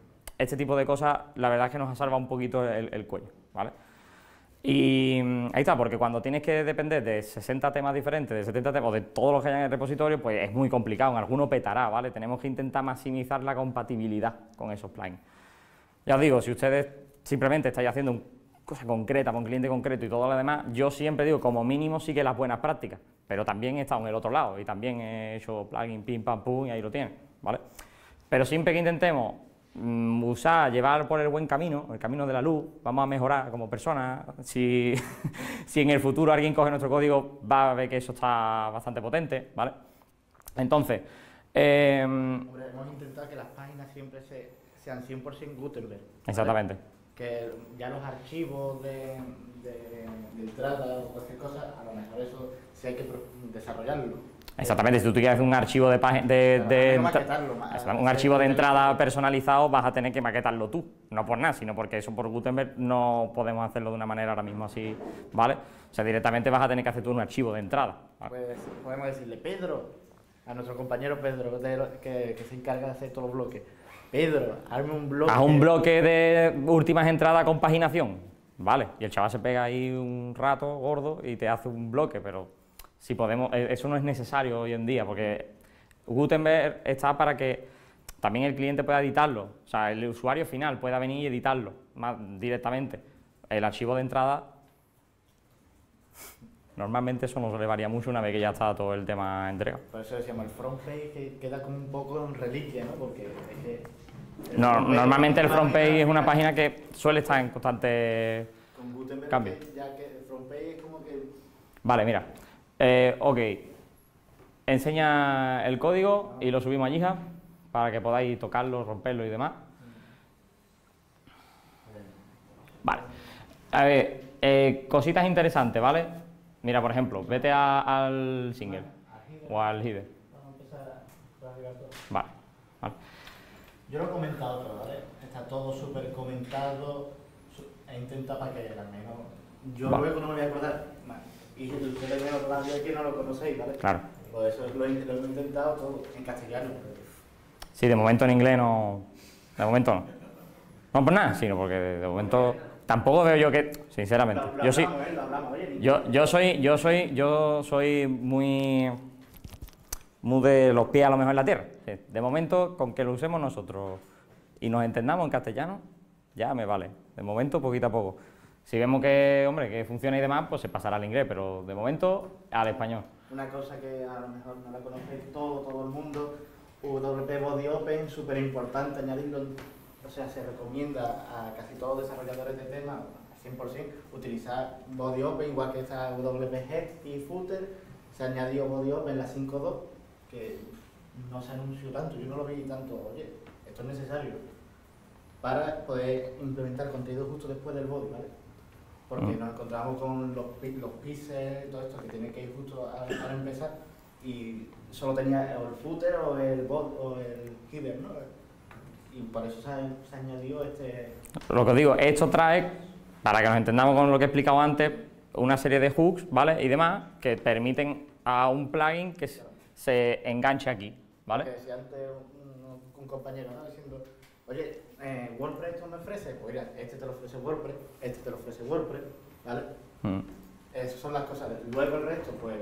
este tipo de cosas, la verdad es que nos ha salvado un poquito el cuello, ¿vale? Y ahí está, porque cuando tienes que depender de 60 temas diferentes, de 70 temas, o de todos los que hay en el repositorio, pues es muy complicado, en alguno petará, ¿vale? Tenemos que intentar maximizar la compatibilidad con esos plugins. Ya os digo, si ustedes simplemente estáis haciendo una cosa concreta, con un cliente concreto y todo lo demás, yo siempre digo, como mínimo sigue las buenas prácticas, pero también he estado en el otro lado y también he hecho plugin, pim, pam, pum, y ahí lo tienen, ¿vale? Pero siempre que intentemos llevar por el buen camino, el camino de la luz, vamos a mejorar como personas. Si en el futuro alguien coge nuestro código, va a ver que eso está bastante potente, ¿vale? Entonces, Hombre, hemos intentado que las páginas siempre sean 100% Gutenberg, ¿vale? Exactamente. Que ya los archivos de entrada o cualquier cosa, a lo mejor eso sí hay que desarrollarlo. Exactamente, si tú quieres hacer un archivo un archivo de entrada personalizado, vas a tener que maquetarlo tú, no por nada, sino porque eso por Gutenberg no podemos hacerlo de una manera ahora mismo así, ¿vale? O sea, directamente vas a tener que hacer tú un archivo de entrada, ¿vale? Pues podemos decirle, Pedro, a nuestro compañero Pedro, que se encarga de hacer todos los bloques, Pedro, hazme un bloque. Haz un bloque de últimas entradas con paginación, ¿vale? Y el chaval se pega ahí un rato gordo y te hace un bloque, pero si podemos, eso no es necesario hoy en día, porque Gutenberg está para que también el cliente pueda editarlo, o sea, el usuario final pueda venir y editarlo más directamente. El archivo de entrada, normalmente eso nos le varía mucho una vez que ya está todo el tema entregado. Por eso decíamos, el front page que queda como un poco en reliquia, ¿no? Porque es que normalmente el front page es una página que suele estar en constante con Gutenberg cambio. Ya que el front page es como que... Vale, mira. Ok, enseña el código y lo subimos a GitHub para que podáis tocarlo, romperlo y demás. Vale, a ver, cositas interesantes, ¿vale? Mira, por ejemplo, vete al single o al header. Vamos a empezar a arribar todo. Vale, vale. Yo lo he comentado todo, ¿vale? Está todo súper comentado, he intentado para que al menos... Yo Vale. luego no me voy a acordar, y ustedes ven otro lado que no lo conocéis, ¿vale? Claro. Por eso lo he intentado todo en castellano. Sí, de momento en inglés no. De momento no. No por nada, sino porque de momento tampoco veo yo que, sinceramente. Yo sí. Lo hablamos, oye, Yo soy muy de los pies a lo mejor en la tierra. Sí, de momento, con que lo usemos nosotros y nos entendamos en castellano, ya me vale. De momento, poquito a poco. Si vemos que, hombre, que funciona y demás, pues se pasará al inglés, pero de momento al español. Una cosa que a lo mejor no la conocéis todo el mundo, WP Body Open, súper importante añadirlo, o sea, se recomienda a casi todos los desarrolladores de temas, al 100%, utilizar Body Open, igual que está WP Head y Footer, se añadió Body Open la 5.2, que no se anunció tanto, yo no lo vi tanto, oye, esto es necesario, para poder implementar contenido justo después del body, ¿vale? Porque nos encontramos con los píxeles, todo esto que tiene que ir justo al empezar y solo tenía o el footer o el bot o el header, ¿no? Y por eso se añadió este... Lo que os digo, esto trae, para que nos entendamos con lo que he explicado antes, una serie de hooks, ¿vale? Y demás, que permiten a un plugin que se enganche aquí, ¿vale? Que decía antes un compañero, ¿no? Diciendo, oye, WordPress esto me ofrece, pues mira, este te lo ofrece WordPress, este te lo ofrece WordPress, ¿vale? Esas son las cosas. Luego el resto, pues,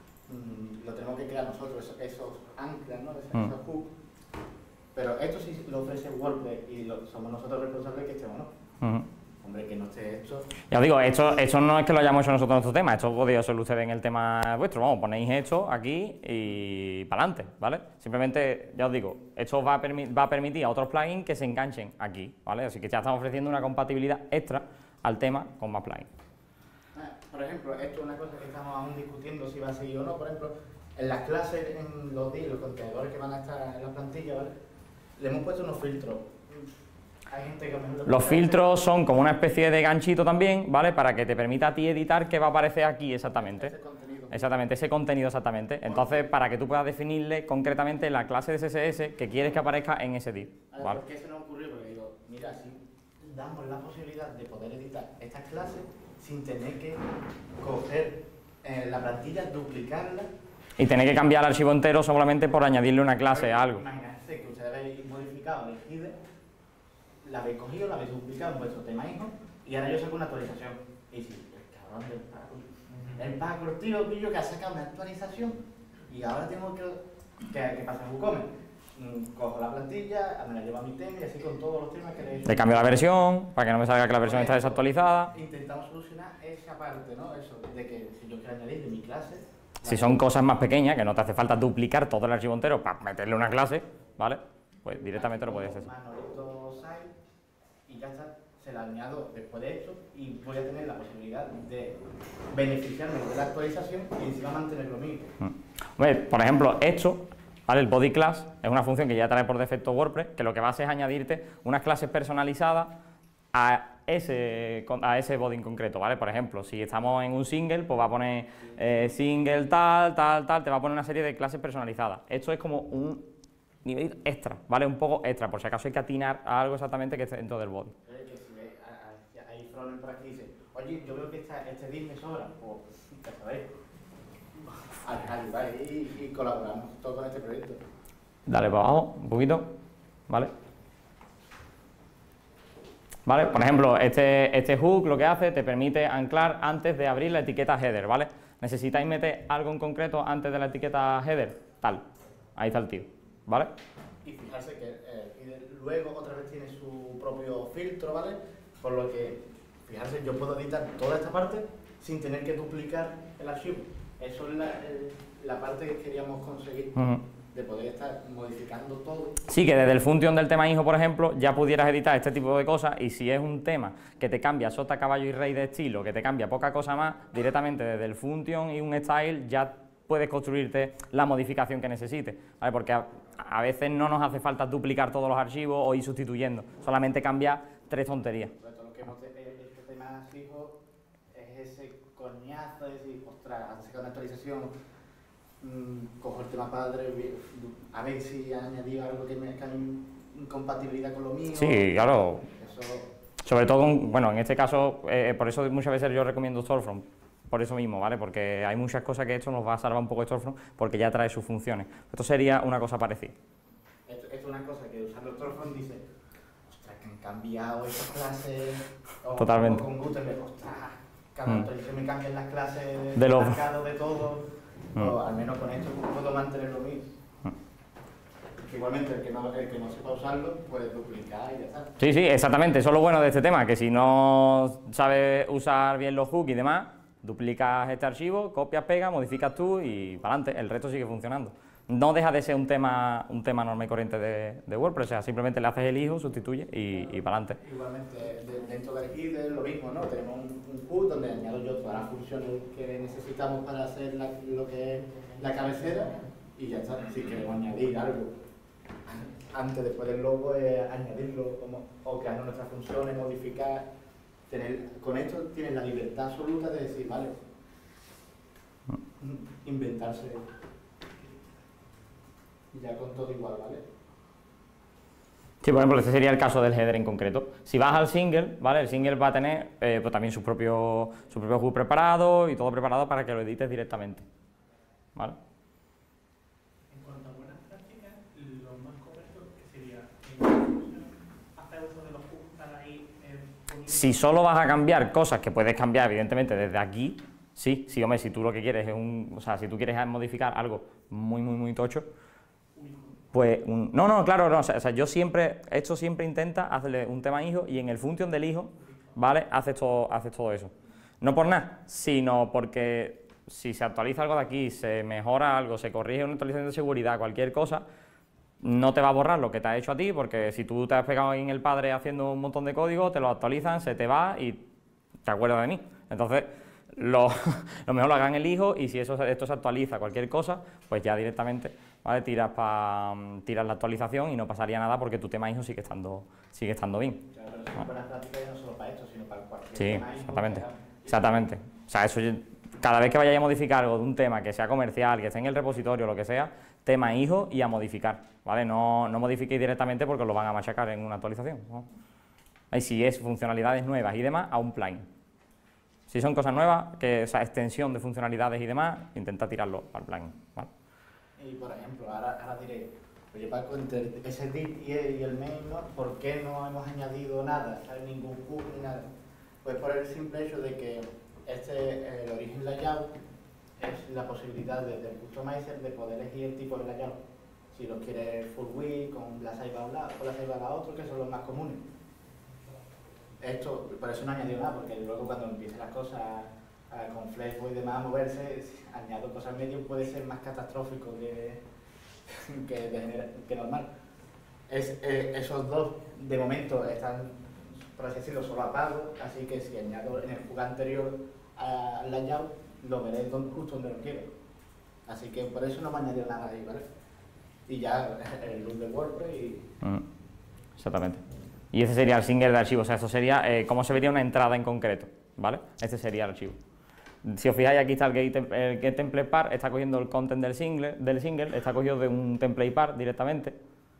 lo tenemos que crear nosotros, esos anclas, ¿no? Esos hooks. Pero esto sí lo ofrece WordPress y somos nosotros responsables de que estemos, ¿no? Hombre, que no esté esto. Ya os digo, esto no es que lo hayamos hecho nosotros en nuestro tema, esto podéis hacerlo ustedes en el tema vuestro, vamos, ponéis esto aquí y para adelante, ¿vale? Simplemente, ya os digo, esto va a permitir a otros plugins que se enganchen aquí, ¿vale? Así que ya estamos ofreciendo una compatibilidad extra al tema con más plugins. Por ejemplo, esto es una cosa que estamos aún discutiendo si va a seguir o no, por ejemplo, en las clases, en los contenedores que van a estar en la plantilla, ¿vale? Le hemos puesto unos filtros. Hay gente que los filtros son como una especie de ganchito también, ¿vale? Para que te permita a ti editar qué va a aparecer aquí exactamente. Ese contenido. Exactamente, ese contenido exactamente. Entonces, para que tú puedas definirle concretamente la clase de CSS que quieres que aparezca en ese div, ¿vale? ¿Por qué se nos ocurrió? Porque digo, mira, si damos la posibilidad de poder editar estas clases sin tener que coger la plantilla, duplicarla. Y tener que cambiar el archivo entero solamente por añadirle una clase a algo. Imagínense que ustedes habéis modificado el header, la habéis cogido, la habéis duplicado en vuestro tema hijo y ahora yo saco una actualización. Y si el cabrón del Paco, tío que ha sacado una actualización y ahora tengo que pasar a WooCommerce. Cojo la plantilla, me la llevo a mi tema y así con todos los temas que le he hecho. Le cambio la versión para que no me salga que la versión está desactualizada. Intentamos solucionar esa parte, ¿no? Eso, de que si yo quiero añadir de mi clase... Si son cosas más pequeñas, que no te hace falta duplicar todo el archivo entero para meterle una clase, ¿vale? Pues directamente lo puedes hacer. Manolito site y ya está, se la añado después de esto y voy a tener la posibilidad de beneficiarme de la actualización y encima mantener lo mismo. Hombre, por ejemplo, esto, ¿vale? El body class es una función que ya trae por defecto WordPress, que lo que va a hacer es añadirte unas clases personalizadas a ese body en concreto, ¿vale? Por ejemplo, si estamos en un single, pues va a poner single tal, te va a poner una serie de clases personalizadas. Esto es como un nivel extra, ¿vale? Un poco extra, por si acaso hay que atinar a algo exactamente que esté dentro del body. Que si ve, hay frontend por aquí y dice, oye, yo veo que este div me sobra, pues ya sabéis. Ayudar y colaboramos todos con este proyecto. Dale para abajo, un poquito, ¿vale? ¿Vale? Por ejemplo, este hook lo que hace te permite anclar antes de abrir la etiqueta header, ¿vale? ¿Necesitáis meter algo en concreto antes de la etiqueta header? Tal, ahí está el tío, ¿vale? Y fijarse que luego otra vez tiene su propio filtro, ¿vale? Por lo que, fijarse, yo puedo editar toda esta parte sin tener que duplicar el archivo. Eso es la parte que queríamos conseguir. De poder estar modificando todo. Sí, que desde el function del tema hijo, por ejemplo, ya pudieras editar este tipo de cosas y si es un tema que te cambia sota, caballo y rey de estilo, que te cambia poca cosa más, directamente desde el function y un style ya puedes construirte la modificación que necesites, ¿vale? Porque a veces no nos hace falta duplicar todos los archivos o ir sustituyendo, solamente cambiar 3 tonterías. Sobre todo lo que hemos este tema fijo es ese coñazo de decir, ostras, has sacado una actualización. Cojo el tema padre, a ver si ha añadido algo que me haga incompatibilidad con lo mío. Sí, claro. Eso... Sobre todo, bueno, en este caso, por eso muchas veces yo recomiendo Storefront, por eso mismo, ¿vale? Porque hay muchas cosas que esto nos va a salvar un poco Storefront porque ya trae sus funciones. Esto sería una cosa parecida. Esto es una cosa que usando Storefront dice, ostras, que han cambiado esas clases. Totalmente. O con Gutenberg, ostras, cada actualización me cambian las clases de los marcado de todo. O al menos con esto puedo mantener lo mismo. Que igualmente el que no sepa usarlo puede duplicar y ya está. Sí, sí, exactamente, eso es lo bueno de este tema, que si no sabes usar bien los hooks y demás, duplicas este archivo, copias, pegas, modificas tú y para adelante, el resto sigue funcionando. No deja de ser un tema normal y corriente de WordPress, o sea, simplemente le haces el hijo, sustituye y para adelante. Igualmente, dentro del header lo mismo, ¿no? Tenemos un hook donde añado yo todas las funciones que necesitamos para hacer lo que es la cabecera y ya está. Si queremos añadir algo antes, después del logo, añadirlo o crear nuestras funciones, modificar. Con esto tienes la libertad absoluta de decir, vale, inventarse ya con todo igual, ¿vale? Sí, por ejemplo, este sería el caso del header en concreto. Si vas al single, ¿vale? El single va a tener pues también su propio hook preparado y todo preparado para que lo edites directamente, ¿vale? En cuanto a buenas prácticas, lo más correcto que sería hacer uso de los hooks para ahí si solo vas a cambiar cosas que puedes cambiar evidentemente desde aquí, sí, hombre, si tú lo que quieres es o sea, si tú quieres modificar algo muy tocho, pues claro, no, o sea, yo siempre intenta hacerle un tema hijo y en el function del hijo, ¿vale? Haces todo eso. No por nada, sino porque si se actualiza algo de aquí, se mejora algo, se corrige una actualización de seguridad, cualquier cosa, no te va a borrar lo que te ha hecho a ti, porque si tú te has pegado en el padre haciendo un montón de código, te lo actualizan, se te va y te acuerdas de mí. Entonces, lo mejor lo hagan el hijo y si esto se actualiza cualquier cosa, pues ya directamente, ¿vale? Tiras la actualización y no pasaría nada porque tu tema hijo sigue estando bien. Claro, pero son buenas prácticas no solo para esto, sino para cualquier Sí, tema. exactamente. O sea, eso cada vez que vayáis a modificar algo de un tema que sea comercial, que esté en el repositorio, lo que sea, tema hijo y a modificar, ¿vale? No modifiquéis directamente porque os lo van a machacar en una actualización, ¿no? Y si es funcionalidades nuevas y demás, a un plugin. Si son cosas nuevas, que esa extensión de funcionalidades y demás, intenta tirarlo al plugin, ¿vale? Y por ejemplo, ahora diré, Oye Paco, entre ese div y el main, ¿no? ¿Por qué no hemos añadido nada? ¿Sabes? Ningún hook ni nada. Pues por el simple hecho de que el origen layout es la posibilidad desde el customizer de poder elegir el tipo de layout. Si lo quieres full width, con la sidebar a un lado, con la sidebar a otro, que son los más comunes. Esto, por eso no añadido nada, porque luego cuando empiezan las cosas con Flexboy y demás a moverse, añado cosas medio puede ser más catastrófico que normal. Esos dos, de momento, están, por así decirlo, solo a pago, así que si añado en el juego anterior al layout, lo veré justo donde lo quiero. Así que por eso no me añadido nada ahí, ¿vale? Y ya el loop de WordPress y... Exactamente. Y ese sería el single de archivo, o sea, esto sería cómo se vería una entrada en concreto, ¿vale? Este sería el archivo. Si os fijáis, aquí está el get template par, está cogiendo el content del single, está cogido de un template par directamente.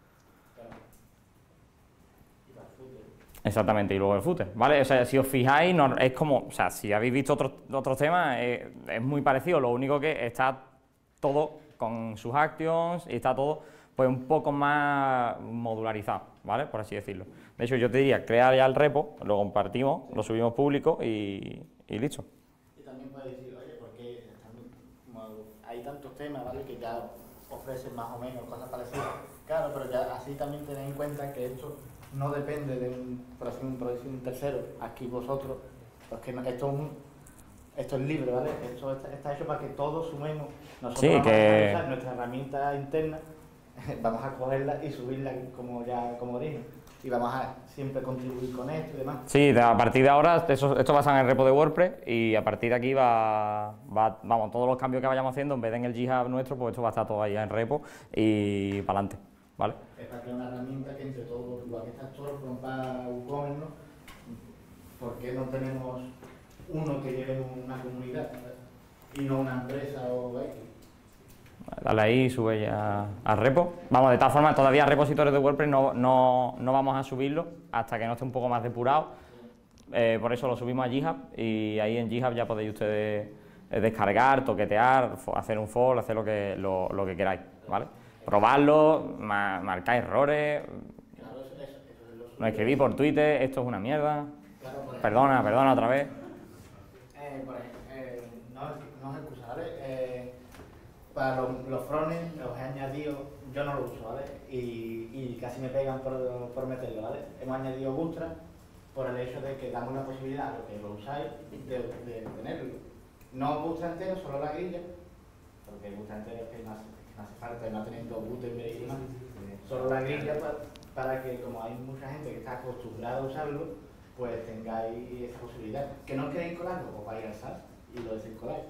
Exactamente, y luego el footer, ¿vale? O sea, si os fijáis, no, es como, o sea, si habéis visto otros temas, es muy parecido, lo único que está todo con sus actions y está todo pues un poco más modularizado, ¿vale? Por así decirlo. De hecho, yo te diría, crea ya el repo, lo compartimos, lo subimos público y listo. Y también puedes decir, oye, porque hay tantos temas, ¿vale? Que ya ofrecen más o menos cosas parecidas. Claro, pero ya así también tened en cuenta que esto no depende de un tercero, aquí vosotros, porque esto es libre, ¿vale? Esto está hecho para que todos sumemos. Nosotros sí, vamos que... a usar nuestra herramienta interna, vamos a cogerla y subirla como origen. Y vamos a siempre contribuir con esto y demás. Sí, a partir de ahora esto va a estar en el repo de WordPress y a partir de aquí vamos, todos los cambios que vayamos haciendo, en vez de en el GitHub nuestro, pues esto va a estar todo ahí en repo y para adelante, ¿vale? Es para crear una herramienta que entre todos, igual que está Storefront para WooCommerce, ¿no? ¿Por qué no tenemos uno que lleve una comunidad y no una empresa o X? Dale ahí, sube ya al repo. Vamos, de tal forma, todavía repositorios de WordPress no vamos a subirlo hasta que no esté un poco más depurado. Por eso lo subimos a GitHub y ahí en GitHub ya podéis ustedes descargar, toquetear, hacer un for, hacer lo que queráis, ¿vale? Probarlo, marcar errores, no escribí por Twitter, esto es una mierda, perdona otra vez. No os excusa, ¿vale? Para los frontends los he añadido, yo no lo uso, ¿vale? Y casi me pegan por meterlo, ¿vale? Hemos añadido Bootstrap por el hecho de que damos la posibilidad a los que lo usáis de tenerlo. No Bootstrap entero, solo la grilla, porque Bootstrap entero es que no hace falta, no teniendo Gutenberg y demás. Solo la grilla para que, como hay mucha gente que está acostumbrada a usarlo, pues tengáis esa posibilidad. Que no queréis colarlo, pues vais al SAS y lo desencoláis.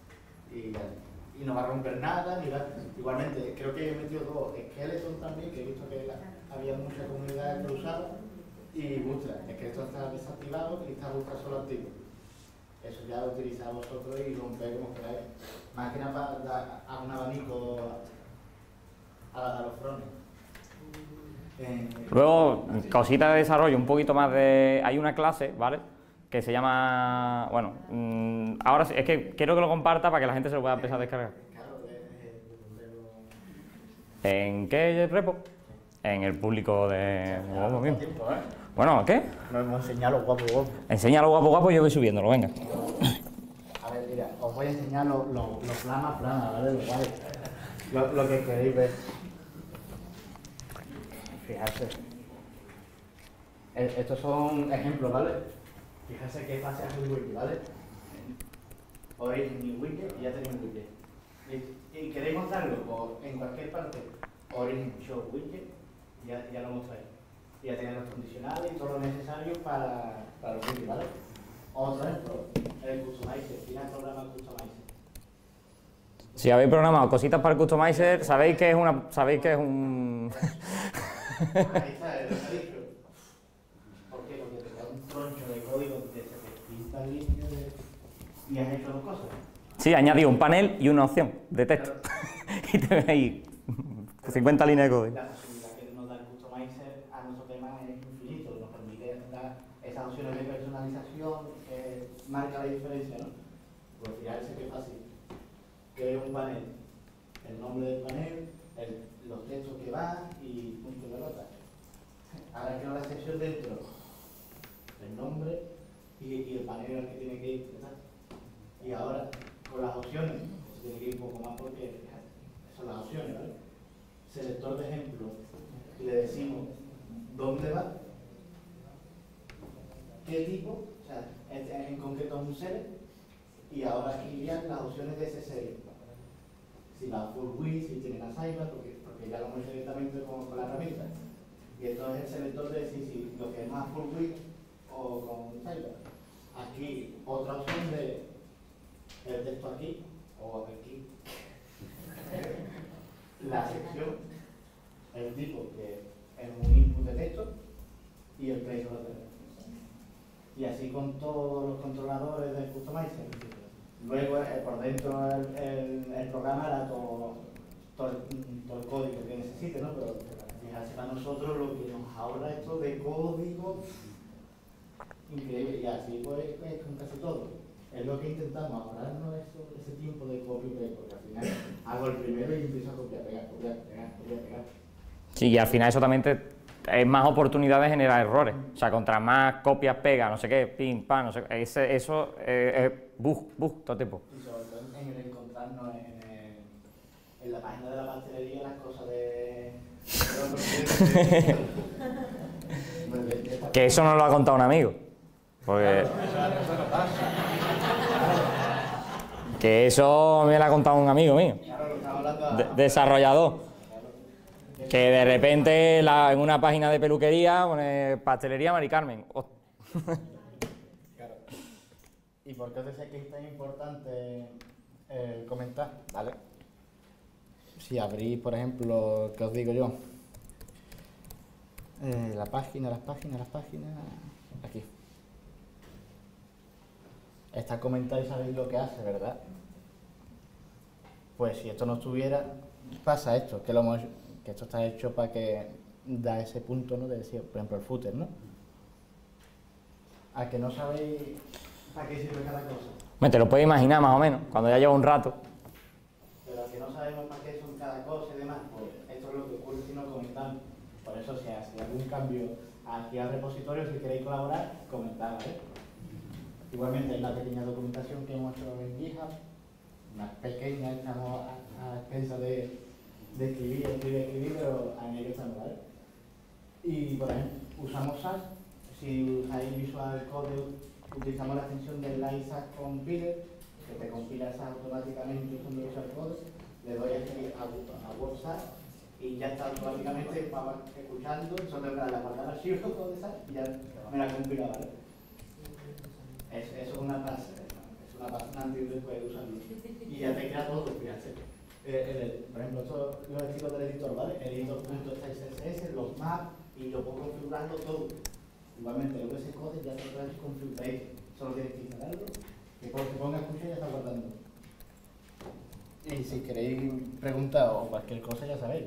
Y no va a romper nada, ni nada. Igualmente, creo que he metido dos Skeleton también, que he visto que había mucha comunidad que lo usaba, y Bootstrap. Skeleton está desactivado y está Bootstrap solo activo. Eso ya lo utilizáis vosotros y rompéis como queráis. Más que nada para dar un abanico a los frontends. Luego, cositas de desarrollo, un poquito más de... Hay una clase, ¿vale? Que se llama... Bueno, ahora sí, es que quiero que lo comparta para que la gente se lo pueda empezar a descargar. ¿En qué repo? En el público de... Bueno, ¿qué? Nos hemos enseñado los guapos. Enséñalo guapo y yo voy subiéndolo, venga. A ver, mira, os voy a enseñar los plana, ¿vale? Lo que queréis ver. Fijarse. Estos son ejemplos, ¿vale? Fíjate qué fase hace el wiki, ¿vale? Origin y widget y ya tenéis un widget. Y queréis mostrarlo en cualquier parte, Origin, Show, widget, ya lo mostráis. Y ya tenéis los condicionales y todo lo necesario para los widgets, ¿vale? Otro ejemplo, el Customizer, tiene el programa Customizer. Si habéis programado cositas para el Customizer, sabéis que es un... Ahí está, lo que he dicho. ¿Por qué? Porque te da un troncho de código de 700 líneas y has hecho dos cosas. Sí, añadí un panel y una opción de texto. Y te ves ahí 50 líneas de código. La posibilidad que nos da el Customizer a nuestro tema es infinito. Nos permite dar esas opciones de personalización que marca la diferencia, ¿no? Pues fijarse qué fácil. Que es un panel, el nombre del panel, los textos que van y punto de pelota. Ahora quiero la sección dentro, el nombre y el panel al que tiene que ir, ¿verdad? Y ahora, con las opciones, se tiene que ir un poco más porque son las opciones, ¿vale? Selector de ejemplo, le decimos dónde va, qué tipo, o sea, en concreto es un select, y ahora aquí irían las opciones de ese select. Si va full width, si tiene la sidebar, porque ya lo hemos hecho directamente con la herramienta. Y esto es el selector de decir si lo que es más full width o con sidebar. Aquí otra opción de el texto aquí o aquí. La sección, el tipo que es un input de texto y el placeholder. Y así con todos los controladores del customizer. Luego por dentro el programa hará todo el código que necesite, ¿no? Pero fijarse para nosotros lo que nos ahorra esto de código increíble. Y así pues con casi todo. Es lo que intentamos, ahorrarnos ese tiempo de copia y pega, porque al final hago el primero y empiezo a copiar, pegar. Sí, y al final eso también es más oportunidad de generar errores. O sea, contra más copias, pega, no sé qué, pim, pam, no sé qué, eso es bug, todo tipo. Y sobre todo en el encontrarnos en la página de la pastelería las cosas de Que eso no lo ha contado un amigo. Porque... Eso no pasa. Que eso me lo ha contado un amigo mío. Claro, lo estamos hablando Desarrollador. Que de repente en una página de peluquería pone pastelería Mari Carmen. Oh. Claro. ¿Y por qué os decía que es tan importante comentar? ¿Vale? Si abrís, por ejemplo, ¿qué os digo yo? Las páginas, aquí. Está comentado y sabéis lo que hace, ¿verdad? Pues si esto no estuviera, pasa esto, que esto está hecho para que da ese punto, ¿no? De decir, por ejemplo, el footer, ¿no? A que no sabéis para qué sirve cada cosa. Te lo puedes imaginar más o menos, cuando ya lleva un rato. Pero a que no sabemos para qué son cada cosa y demás, pues esto es lo que ocurre si no comentamos. Por eso, si hace algún cambio aquí al repositorio, si queréis colaborar, comentad, ¿vale? Igualmente, la pequeña documentación que hemos hecho en GitHub, una pequeña, estamos a expensa de escribir, pero en ello estamos, ¿vale? Y, por ejemplo, usamos SAS. Si usáis Visual Code, utilizamos la extensión del SAS Compiler, que te compila SAS automáticamente usando Visual Code. Le doy aquí a WordSAS y ya está automáticamente escuchando, solo tengo que darle a guardar archivo de SAS y ya me la compila, ¿vale? Eso es una base, antes de después de usarlo. Y ya te crea todo, fíjate. Por ejemplo, esto los estilos del editor, ¿vale? El editor.css, los maps, y yo puedo configurarlo todo. Igualmente, el VS Code ya te puedes configurar, solo tienes que instalarlo, que cuando se ponga a escuchar ya está guardando. Y si queréis preguntar o cualquier cosa, ya sabéis.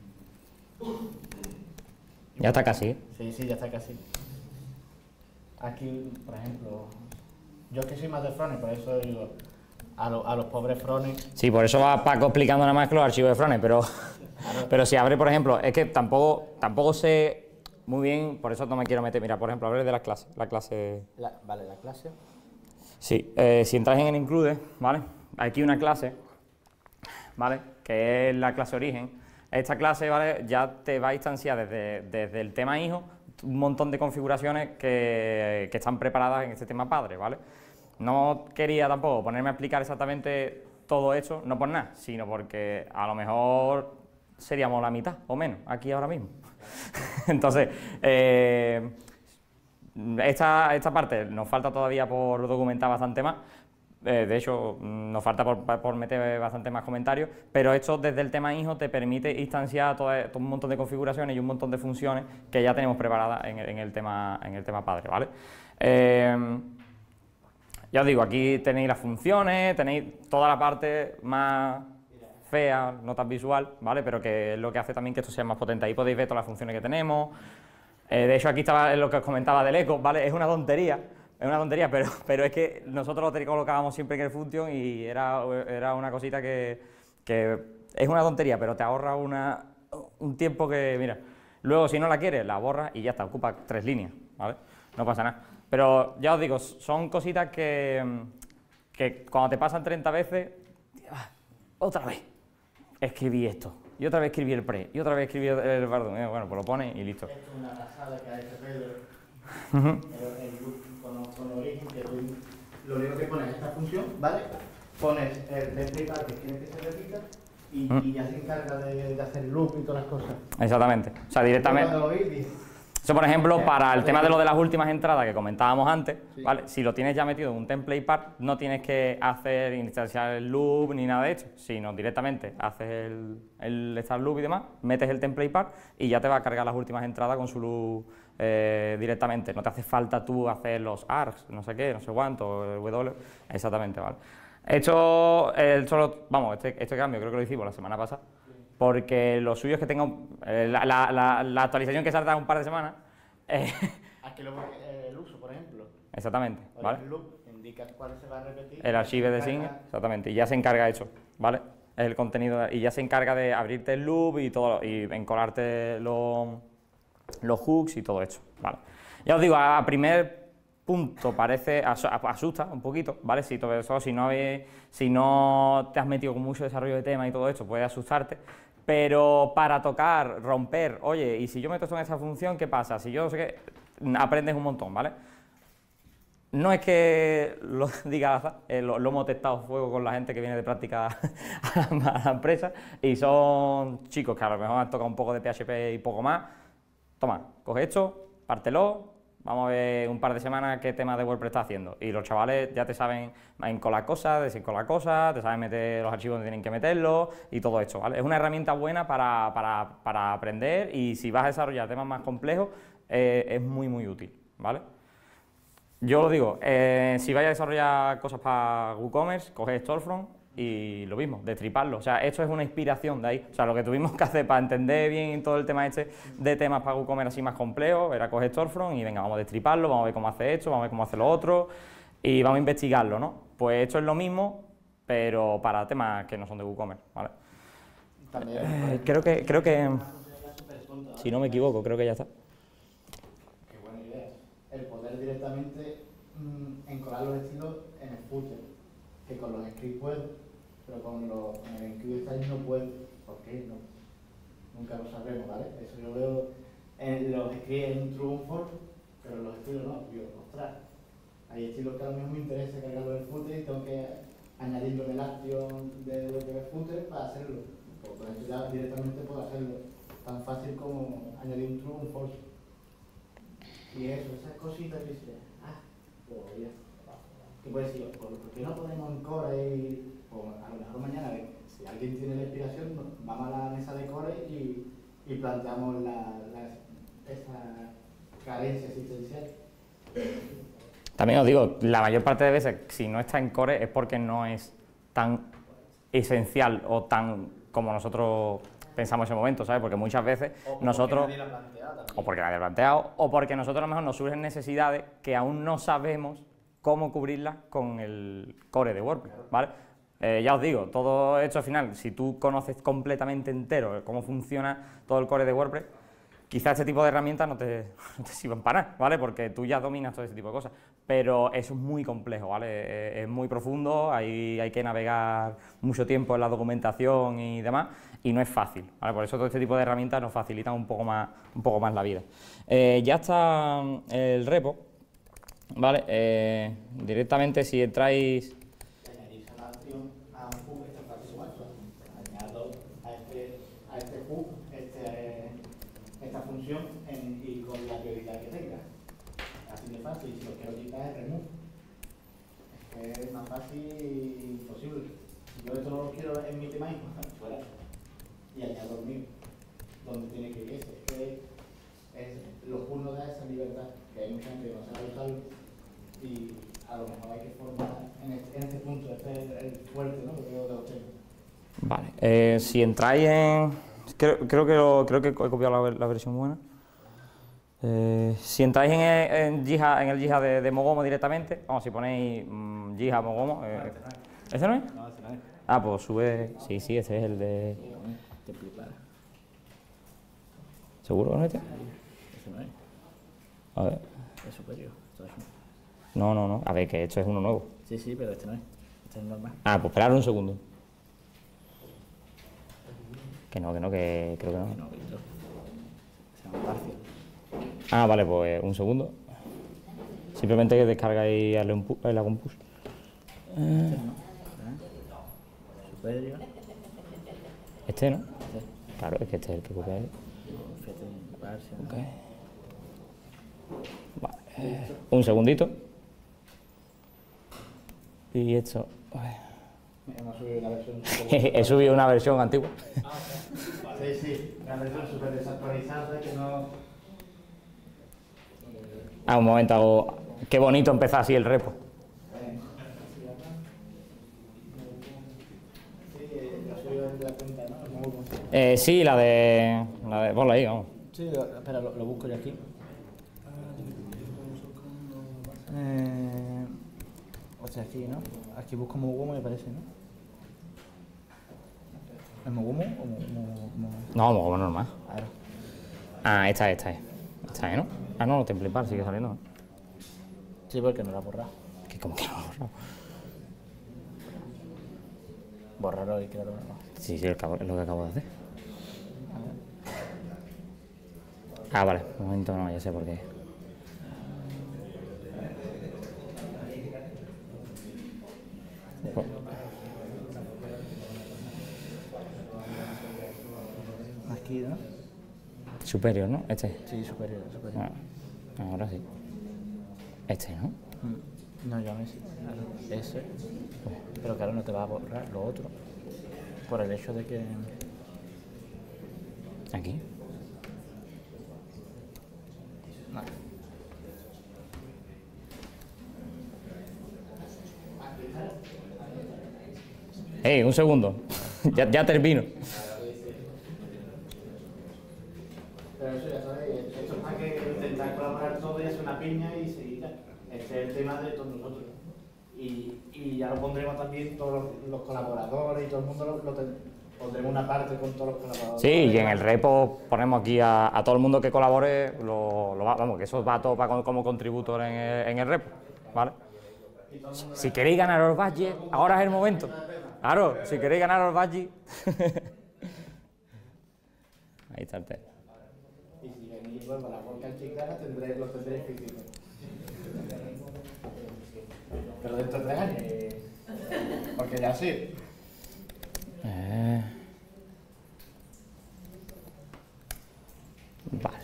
Ya está casi. Sí, ya está casi. Aquí, por ejemplo, yo que soy más de frontend, por eso digo, a los pobres frontend. Sí, por eso va Paco explicando nada más que los archivos de frontend, pero si abre, por ejemplo, es que tampoco sé muy bien, por eso no me quiero meter. Mira, por ejemplo, abre de la clase. Vale, la clase. Sí, si entras en el include, ¿vale? Hay aquí una clase, ¿vale? Que es la clase origen. Esta clase, ¿vale? Ya te va a instanciar desde el tema hijo un montón de configuraciones que están preparadas en este tema padre, ¿vale? No quería tampoco ponerme a explicar exactamente todo esto, no por nada, sino porque a lo mejor seríamos la mitad o menos aquí ahora mismo. Entonces, esta parte nos falta todavía por documentar bastante más. De hecho, nos falta por meter bastante más comentarios, pero esto desde el tema hijo te permite instanciar todo un montón de configuraciones y un montón de funciones que ya tenemos preparadas en el tema padre, ¿vale? Ya os digo, aquí tenéis las funciones, tenéis toda la parte más fea, no tan visual, ¿vale? Pero que es lo que hace también que esto sea más potente. Ahí podéis ver todas las funciones que tenemos. De hecho, aquí estaba lo que os comentaba del eco, ¿vale? Es una tontería, pero es que nosotros lo colocábamos siempre en el function y era una cosita que es una tontería, pero te ahorra un tiempo que, mira, luego si no la quieres, la borras y ya está, ocupa 3 líneas, ¿vale? No pasa nada. Pero ya os digo, son cositas que cuando te pasan 30 veces, otra vez escribí esto, y otra vez escribí el pre, y otra vez escribí el bardón. Bueno, pues lo pones y listo. Esto es una pasada que ha hecho Pedro, con origen, que tú lo único que pones es esta función, ¿vale? Pones el template que quieres que se repita y ya se encarga de hacer loop y todas las cosas. Exactamente. O sea, directamente. Eso, por ejemplo, para el tema de lo de las últimas entradas que comentábamos antes, ¿vale? Si lo tienes ya metido en un template part, no tienes que instanciar el loop ni nada de esto, sino directamente haces el start loop y demás, metes el template part y ya te va a cargar las últimas entradas con su loop directamente. No te hace falta tú hacer los args, no sé qué, no sé cuánto, el W, exactamente, ¿vale? Este cambio creo que lo hicimos la semana pasada, porque lo suyo es que tenga la actualización que salta un par de semanas. Aquí el uso, por ejemplo. Exactamente, ¿vale? El loop indica cuál se va a repetir. El archivo de sync, exactamente, y ya se encarga eso, ¿vale? El contenido, y ya se encarga de abrirte el loop y todo, y encolarte los hooks y todo eso, ¿vale? Ya os digo, a primer punto parece, asusta un poquito, ¿vale? Si no te has metido con mucho desarrollo de tema y todo esto, puede asustarte, pero para tocar, romper, oye, y si yo meto esto en esa función, ¿qué pasa? Si yo no sé qué, aprendes un montón, ¿vale? No es que lo diga al azar, lo hemos testado a fuego con la gente que viene de práctica a la empresa y son chicos que a lo mejor han tocado un poco de PHP y poco más. Toma, coge esto, pártelo, vamos a ver un par de semanas qué tema de WordPress está haciendo. Y los chavales ya te saben encolar cosas, desencolar cosas, te saben meter los archivos donde tienen que meterlos y todo esto, ¿vale? Es una herramienta buena para aprender y si vas a desarrollar temas más complejos es muy muy útil, ¿vale? Yo lo digo, si vais a desarrollar cosas para WooCommerce, coged Storefront y lo mismo, destriparlo. O sea, esto es una inspiración de ahí. O sea, lo que tuvimos que hacer para entender bien todo el tema de temas para WooCommerce así más complejos era coger Storefront y venga, vamos a destriparlo, vamos a ver cómo hace esto, vamos a ver cómo hace lo otro y vamos a investigarlo, ¿no? Pues esto es lo mismo, pero para temas que no son de WooCommerce, ¿vale? Creo que si no me equivoco, creo que ya está. Qué buena idea. El poder directamente encolar los estilos en el footer, que con los scripts puedo, pero con el script style no puedo. ¿Por qué? No. Nunca lo sabremos, ¿vale? Eso yo veo en los scripts en true and false, pero los estilos no. Digo, ostras, hay estilos que a lo mejor me interesa cargarlo en el footer y tengo que añadirlo en el action de lo que es footer para hacerlo. Pues con esto ya directamente puedo hacerlo tan fácil como añadir un true and false. Y eso, esas cositas que dices, pues ya. ¿Qué puedes decir? ¿Por qué no ponemos en core y a lo mejor mañana, si alguien tiene la inspiración, vamos a la mesa de core y planteamos esa carencia existencial? También os digo, la mayor parte de veces, si no está en core es porque no es tan esencial o tan como nosotros pensamos en ese momento, ¿sabes? Porque muchas veces nosotros... O porque nadie lo ha planteado, o porque nosotros a lo mejor nos surgen necesidades que aún no sabemos cómo cubrirlas con el core de WordPress, ¿vale? Ya os digo, todo esto al final, si tú conoces completamente entero cómo funciona todo el core de WordPress, quizás este tipo de herramientas no te sirvan para nada, ¿vale? Porque tú ya dominas todo ese tipo de cosas, pero eso es muy complejo, ¿vale? Es muy profundo, hay que navegar mucho tiempo en la documentación y demás, y no es fácil, ¿vale? Por eso todo este tipo de herramientas nos facilitan un poco más la vida. Ya está el repo, ¿vale? Directamente si entráis... A un hook, esto es fácil igual, añado a este hook, esta función y con la prioridad que tenga. Así de fácil, si lo quiero quitar es remove. Es que es más fácil imposible. Yo esto no lo quiero en mi tema fuera. Y añado el mío, donde tiene que ir ese. Es que los hooks nos da esa libertad, que hay mucha gente que no sabe usarlo y a lo mejor hay que formar en este punto, este es el fuerte, ¿no? Porque de los temas. Vale, si entráis en... Creo que he copiado la versión buena. Si entráis en el Jija de Mogomo directamente, vamos, si ponéis Jija Mogomo... ¿Ese no es? No, ese no es. Ah, pues sube... Sí, sí, este es el de... Templipar. ¿Seguro que no es este? Ese no es. A ver. Es superior. Esto es No, no, no. A ver, que esto es uno nuevo. Sí, sí, pero este no es. Este es normal. Ah, pues esperar un segundo. Que no, que creo que no. No, Víctor. Se llama parcial. Ah, vale, pues un segundo. Simplemente que descarga y darle un le hago un push. Este no. ¿Eh? Superior. Este, ¿no? Este. Claro, es que este es el que copia ahí. Fete parcial. Ok. Vale. Un segundito. Y esto... Hemos subido una versión. He subido una versión antigua. Sí, sí. Una versión súper desactualizada que no... Ah, un momento, hago... Qué bonito empezar así el repo. Sí, lo subido desde la cuenta, ¿no? Sí, la de... Ponla ahí, vamos. Sí, espera, lo busco yo aquí. O sea, aquí, ¿no? Aquí busco Mugumo, me parece, ¿no? ¿Es Mugumo o Mugumo? No, vamos normal. A ver. Ah, esta es. Esta es, ¿no? Ah, no, Templipar sigue saliendo, ¿no? Sí, porque no lo ha borrado. ¿Qué, cómo que no? Borrar hoy, claro. Sí, sí, es lo que acabo de hacer. Ah, vale, un momento, no, ya sé por qué. Aquí, ¿no? Superior, ¿no? Este. Sí, superior. Ah, ahora sí. Este, ¿no? No, yo no sé. Ese. Pero claro, no te va a borrar lo otro. Por el hecho de que... Aquí. No. Un segundo. ya termino. Pero eso ya sabéis, esto es para que intentar colaborar todo y hacer una piña y seguir. Este es el tema de todos nosotros. Y ya lo pondremos también todos los colaboradores y todo el mundo pondremos una parte con todos los colaboradores. Sí, y en el repo ponemos aquí a todo el mundo que colabore, vamos, que eso va todo como contributor en el repo, ¿vale? Si queréis ganar los badges, ahora es el momento. Claro, si queréis ganar los badges. Ahí está el tema. Y si venís luego a la Volcan Chiclana, lo tendréis difícil. Pero dentro de 3 años. Porque ya sí. Vale.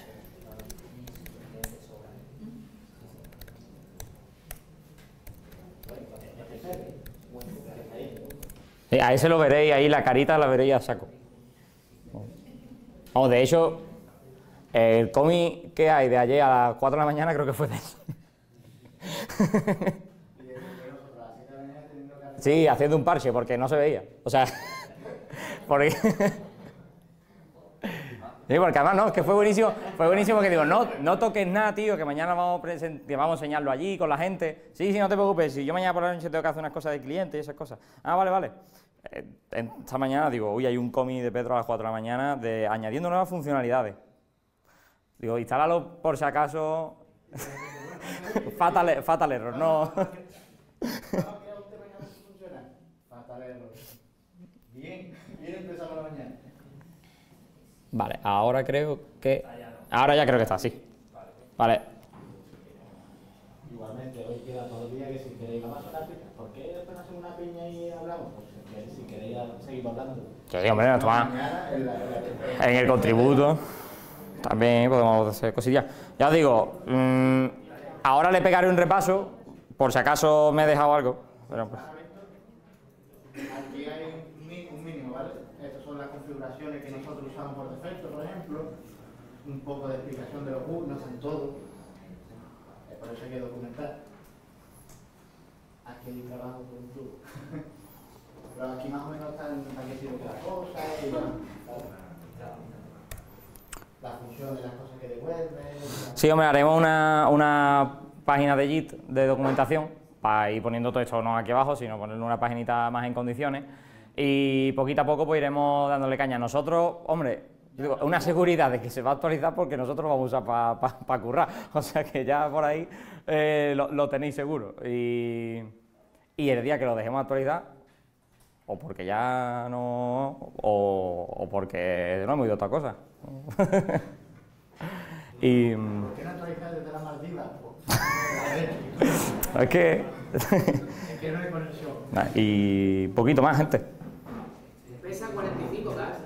A ese lo veréis, ahí la carita la veréis a saco. Vamos, de hecho, el cómic que hay de ayer a las 4 de la mañana creo que fue de eso. Sí, haciendo un parche porque no se veía. O sea, porque... Sí, porque además no, es que fue buenísimo que digo, no toques nada, tío, que mañana vamos a enseñarlo allí con la gente. Sí, no te preocupes, si yo mañana por la noche tengo que hacer unas cosas de cliente y esas cosas. Ah, vale. Esta mañana digo, uy, hay un cómic de Pedro a las 4 de la mañana de añadiendo nuevas funcionalidades. Digo, instálalo por si acaso. fatal error, no. Fatal error. Bien empezamos la mañana. Vale, ahora creo que... Ahora ya creo que está, sí. Vale. Igualmente, hoy queda todo el día que si queréis vamos a sonar, ¿por qué después no hacemos una piña y hablamos? Pues si queréis seguir hablando. Sí, hombre, no toma. En el contributo también podemos hacer cosillas. Ya os digo, ahora le pegaré un repaso, por si acaso me he dejado algo. Pero, pues. Aquí hay un mínimo, ¿vale? Estas son las configuraciones que nosotros usamos por defecto, por ejemplo. Un poco de explicación de los bugs, no están todos. Por eso hay que documentar. Aquí hay un trabajo por un tubo. Pero aquí más o menos están para qué sirve cada cosa y la función de las cosas que devuelven. Sí, hombre, haremos una página de Git de documentación para ir poniendo todo esto no aquí abajo, sino ponerle una paginita más en condiciones. Y poquito a poco pues iremos dándole caña. Nosotros, hombre, digo, una seguridad de que se va a actualizar porque nosotros lo vamos a usar para currar. O sea que ya por ahí lo tenéis seguro. Y el día que lo dejemos actualizar, o porque ya no, o porque no hemos ido a otra cosa. Y... ¿Por qué no actualizar desde la Maldivas? Es que... Es que no hay conexión. Y poquito más, gente. Pesa 45 gas.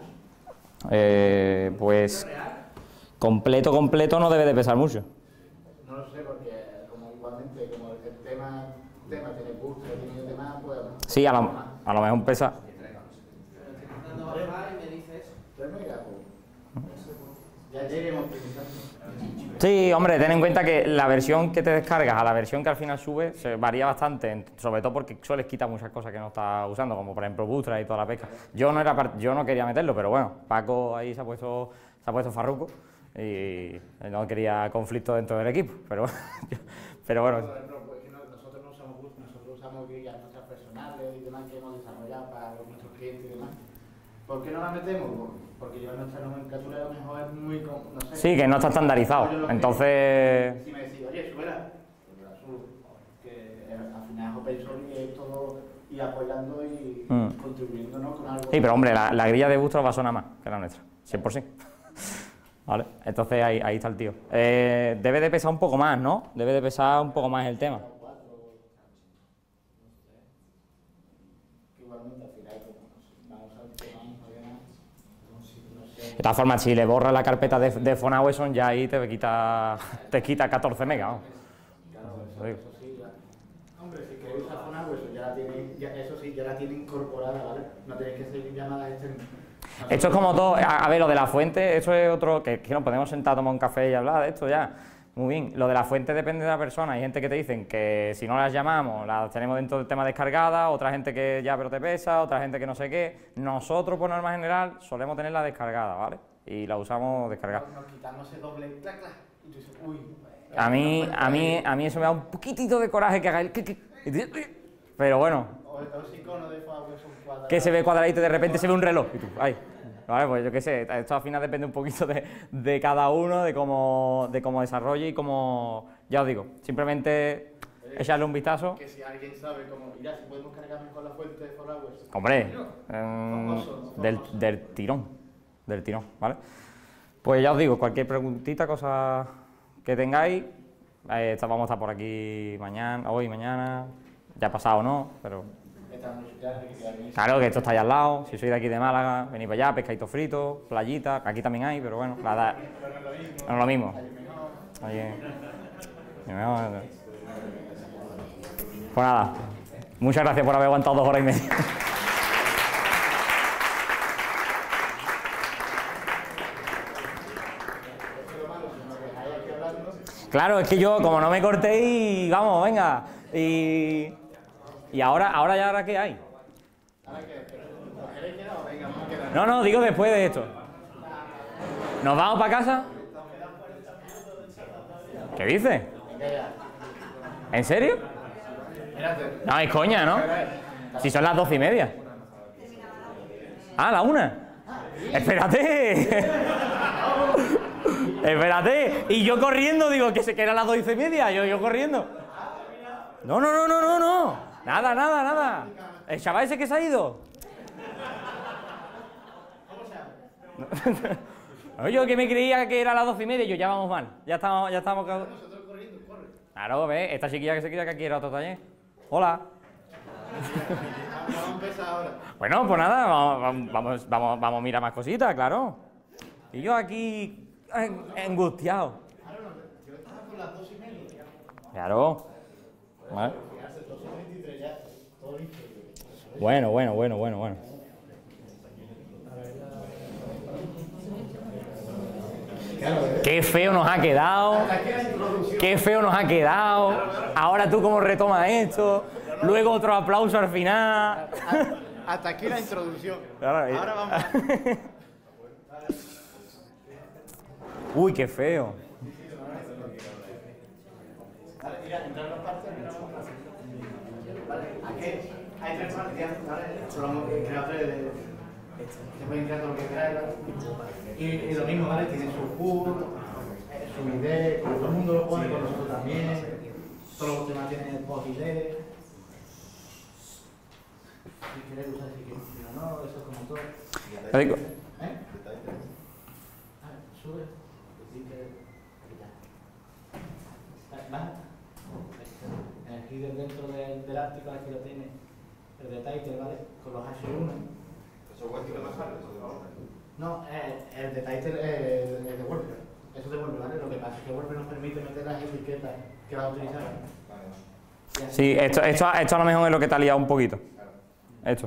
Pues completo no debe de pesar mucho. No lo sé, porque como igualmente, como el tema tiene gusto, tiene demás, pues... Sí, a lo mejor pesa. Cuando bajar y me dices... 3 megas, pues... Ya lleguemos optimizando. Sí, hombre, ten en cuenta que la versión que te descargas a la versión que al final sube se varía bastante, sobre todo porque sueles quitar muchas cosas que no estás usando, como por ejemplo Bootstrap y toda la pesca. Yo no quería meterlo, pero bueno, Paco ahí se ha puesto farruco y no quería conflicto dentro del equipo, pero bueno. Por ejemplo, pues, que nosotros no usamos Bootstrap, nosotros usamos guías nuestras personales y demás que hemos desarrollado para nuestros clientes y demás. ¿Por qué no la metemos? Porque yo nuestra nomenclatura a lo mejor es muy... no sé. Sí, que no está estandarizado, entonces... Si me decís, oye, súbela, pues la subo. Que al final es open source y es todo ir apoyando y contribuyendo, ¿no? Con algo... Sí, pero hombre, la grilla de Bootstrap va a sonar más que la nuestra, 100%. Vale, entonces ahí está el tío. Debe de pesar un poco más, ¿no? Debe de pesar un poco más el tema. De todas formas, si le borras la carpeta de PhoneAwesome, ya ahí te quita 14 megas. ¿No? Claro, eso sí, ya. Hombre, si queréis usar PhoneAwesome, eso sí, ya la tiene incorporada, ¿vale? No tenéis que seguir llamadas externas. Esto es como todo, a ver, lo de la fuente, esto es otro, que nos podemos sentar a tomar un café y hablar de esto ya. Muy bien, lo de la fuente depende de la persona, hay gente que te dicen que si no las llamamos, las tenemos dentro del tema descargada, otra gente que ya pero te pesa, otra gente que no sé qué. Nosotros, por norma general, solemos tenerla descargada, ¿vale? Y la usamos descargada. Nos quitamos ese doble clac, clac, y tú dices, uy. A mí eso me da un poquitito de coraje que haga el... Pero bueno. O los iconos de PhoneAwesome cuadrados. Que se ve cuadradito y de repente se ve un reloj. Y tú, ay. Vale, pues yo qué sé, esto al final depende un poquito de cada uno, de cómo desarrolle y cómo, ya os digo, simplemente echarle un vistazo. Que si alguien sabe cómo, mira, si podemos cargar mejor la fuente de PhoneAwesome. Hombre, del tirón, ¿vale? Pues ya os digo, cualquier preguntita, cosa que tengáis, vamos a estar por aquí hoy, mañana, ya pasado no, pero... Claro, que esto está ahí al lado, si sois de aquí de Málaga, venid para allá, pescadito frito, playita, aquí también hay, pero bueno, no es lo mismo. Pues nada, muchas gracias por haber aguantado 2 horas y media. Claro, es que yo, como no me cortéis, vamos, venga, y ahora ¿qué hay? No, digo después de esto. ¿Nos vamos para casa? ¿Qué dices? ¿En serio? No, es coña, ¿no? Si son las 12:30. Ah, la 1. Espérate. Espérate. Y yo corriendo, digo que eran las 12:30. Yo corriendo. No. Nada. ¿El chaval ese que se ha ido? Yo que me creía que era las 12:30, yo ya vamos mal. Ya estamos. Claro, ¿ves? Esta chiquilla que se creía que aquí era otro taller. Hola. Vamos a empezar ahora. Bueno, pues nada, vamos a mirar más cositas, claro. Y yo aquí angustiado. Yo estaba con las 2:30. Claro. ¿Vale? Bueno. Qué feo nos ha quedado. Qué feo nos ha quedado. Ahora tú cómo retomas esto. Luego otro aplauso al final. Hasta aquí la introducción. Claro, ahora vamos. Uy, qué feo. Vale, mira, entrar en los partes, vale, aquí hay 3 partes, ¿vale? Solo hemos creado 3 de... Se pueden crear todo lo que queráis, ¿vale? Y lo mismo, ¿vale? Tiene su pool, su ID, todo el mundo lo pone, con nosotros también. Todos los temas tienen post-ID. Si queréis usar, si queréis, si no, eso es como todo. ¿Eh? Sube. Baja. Aquí dentro del artículo, aquí lo tiene el de title, ¿vale? Con los H1. ¿Eso es que más sale? No, el de title es de WordPress. Eso de WordPress, ¿vale? Lo que pasa es que WordPress nos permite meter las etiquetas que vas a utilizar. Sí, esto a lo mejor es lo que te ha liado un poquito. Esto.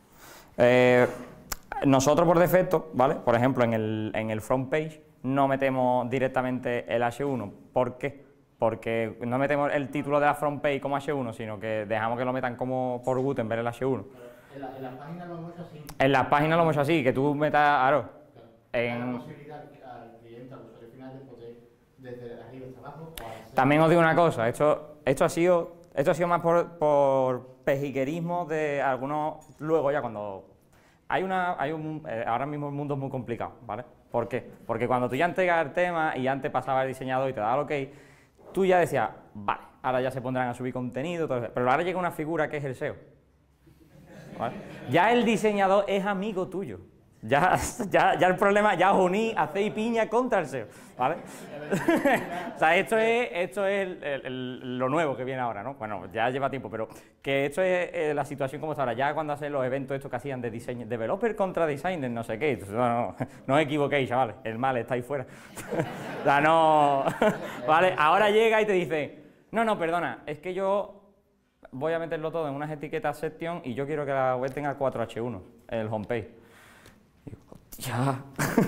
Nosotros por defecto, ¿vale? Por ejemplo, en el front page no metemos directamente el H1. ¿Por qué? Porque no metemos el título de la front page como H1, sino que dejamos que lo metan como por Gutenberg el H1. En las páginas lo hemos hecho así. En las páginas lo hemos hecho así, que tú metas aro. Hay la posibilidad al cliente, al usuario final, de poder desde arriba hasta abajo. También os digo una cosa, esto ha sido más por pejiquerismo de algunos. Luego ya cuando ahora mismo el mundo es muy complicado, ¿vale? ¿Por qué? Porque cuando tú ya entregas el tema y ya antes pasaba el diseñador y te daba el ok, tú ya decías, vale, ahora ya se pondrán a subir contenido, todo eso. Pero ahora llega una figura que es el SEO. ¿Vale? Ya el diseñador es amigo tuyo. Ya el problema, ya os unís, hacéis piña contra el SEO, ¿vale? O sea, esto es lo nuevo que viene ahora, ¿no? Bueno, ya lleva tiempo, pero que esto es la situación como está ahora. Ya cuando hacen los eventos estos que hacían de diseño, developer contra designer, no sé qué, entonces, no os equivoquéis, chavales, el mal está ahí fuera. O sea, no... ¿Vale? Ahora llega y te dice, no, perdona, es que yo voy a meterlo todo en unas etiquetas section y yo quiero que la web tenga 4H1, el homepage. Ya,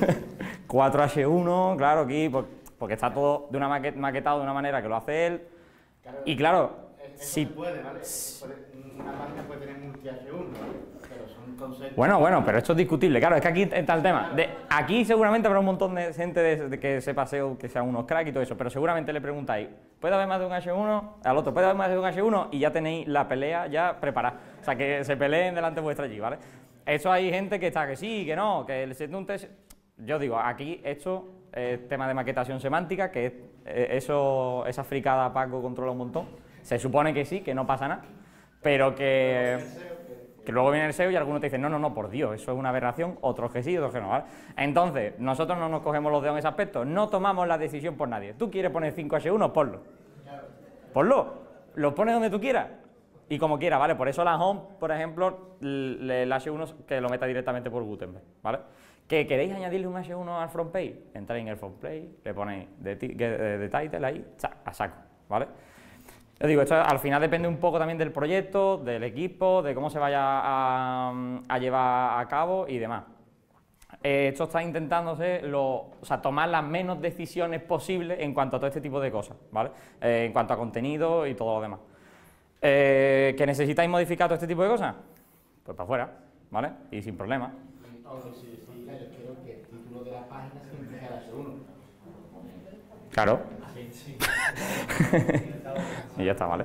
4H1, claro, aquí, porque está todo de una maquetado de una manera que lo hace él. Claro, y claro, si puede, ¿vale? Una página puede tener multi-H1, ¿vale? Pero son conceptos. Bueno, pero esto es discutible, claro, es que aquí está el tema. Aquí seguramente habrá un montón de gente de que sepa SEO, que sean unos cracks y todo eso, pero seguramente le preguntáis, ¿puede haber más de un H1? Al otro, ¿puede haber más de un H1? Y ya tenéis la pelea ya preparada. O sea, que se peleen delante vuestra allí, ¿vale? Eso hay gente que está que sí, que no, que el set un test. Yo digo, aquí esto es tema de maquetación semántica, que esa fricada Paco controla un montón. Se supone que sí, que no pasa nada, pero que luego viene el SEO y algunos te dicen, no, por Dios, eso es una aberración, otros que sí, otros que no, ¿vale? Entonces, nosotros no nos cogemos los dedos en ese aspecto, no tomamos la decisión por nadie. Tú quieres poner 5H1, ponlo. Ponlo, lo pones donde tú quieras. Y como quiera, ¿vale? Por eso la home, por ejemplo, el H1 que lo meta directamente por Gutenberg, ¿vale? ¿Que queréis añadirle un H1 al front page? Entráis en el front page, le ponéis de title ahí, a saco, ¿vale? Yo digo, esto al final depende un poco también del proyecto, del equipo, de cómo se vaya a llevar a cabo y demás. Esto está intentándose tomar las menos decisiones posibles en cuanto a todo este tipo de cosas, ¿vale? En cuanto a contenido y todo lo demás. ¿Que necesitáis modificar todo este tipo de cosas? Pues para afuera, ¿vale? Y sin problema. Sí, yo quiero que el título de la página siempre sea H1. Claro. Sí. Y ya está, ¿vale?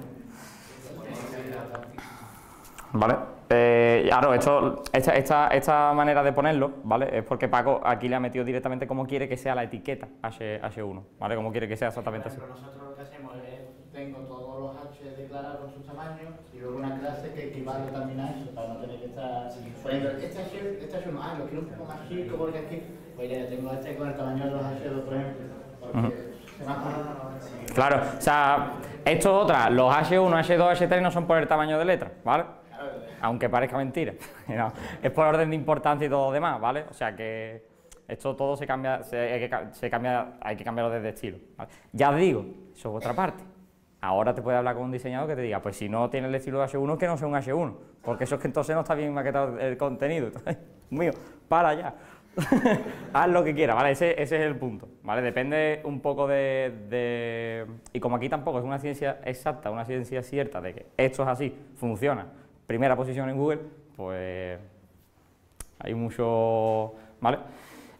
Vale. Claro, esta manera de ponerlo, ¿vale? Es porque Paco aquí le ha metido directamente como quiere que sea la etiqueta H1, ¿vale? Como quiere que sea exactamente así. Pero nosotros lo que hacemos es, tengo todos los H declarados con sus tamaños y luego una clase que equivale también a eso, para no tener que estar poniendo este H1, lo quiero un poco más chico porque aquí, pues ya tengo este con el tamaño de los H2, por ejemplo, porque se me ha... Claro, o sea, esto es otra, los H1, H2, H3 no son por el tamaño de letra, ¿vale? Aunque parezca mentira, no, es por orden de importancia y todo lo demás, ¿vale? O sea que esto todo se cambia, hay que cambiarlo desde estilo, ¿vale? Ya os digo, eso es otra parte. Ahora te puede hablar con un diseñador que te diga, pues si no tiene el estilo de H1, que no sea un H1, porque eso es que entonces no está bien maquetado el contenido. Mío, para allá. Haz lo que quieras, ¿vale? Ese es el punto, ¿vale? Depende un poco Y como aquí tampoco es una ciencia exacta, una ciencia cierta de que esto es así, funciona, primera posición en Google, pues hay mucho, ¿vale?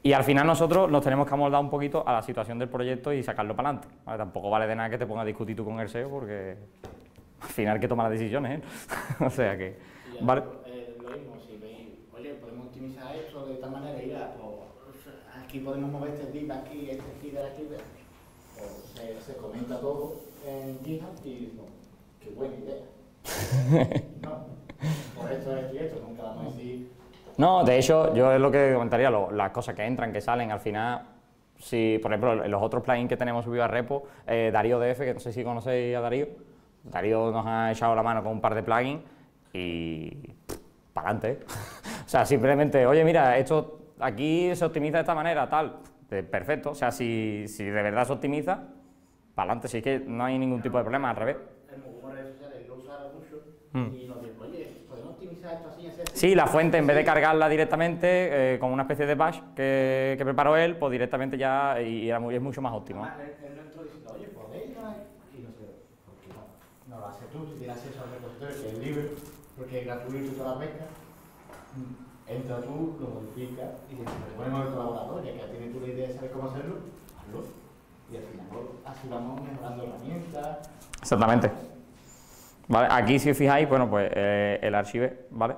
Y al final nosotros nos tenemos que amoldar un poquito a la situación del proyecto y sacarlo para adelante, ¿vale? Tampoco vale de nada que te pongas a discutir tú con el SEO porque al final que toma las decisiones, ¿eh? O sea que, ¿vale? Lo mismo, si veis, oye, podemos optimizar esto de tal manera, pues aquí podemos mover este div aquí, este aquí, de aquí, o se comenta todo en GitHub y digo, qué buena idea. No, por esto y esto, nunca vamos a decir. No, de hecho, yo es lo que comentaría, las cosas que entran, que salen, al final, si, por ejemplo, los otros plugins que tenemos subidos a repo, Darío DF, que no sé si conocéis a Darío, Darío nos ha echado la mano con un par de plugins y para adelante. O sea, simplemente, oye, mira, esto aquí se optimiza de esta manera, tal, perfecto. O sea, si de verdad se optimiza, para adelante, si es que no hay ningún tipo de problema, al revés. En redes sociales lo usa mucho y nos dice, oye, podemos optimizar esto así, así, así. Sí, la fuente, en vez de cargarla directamente con una especie de bash que preparó él, pues directamente ya, y es mucho más óptimo. Además, él no entró diciendo, oye, podéis, y no sé, ¿por qué no? No lo haces tú, si tienes acceso al repositorio, que es libre, porque es gratuito toda la pesca. Entra tú, lo modificas y te ponemos el colaborador, ya que ya tienes tú la idea de saber cómo hacerlo, hazlo. Y al final así vamos mejorando herramientas. Exactamente. ¿Vale? Aquí, si os fijáis, bueno, pues el archivo, ¿vale?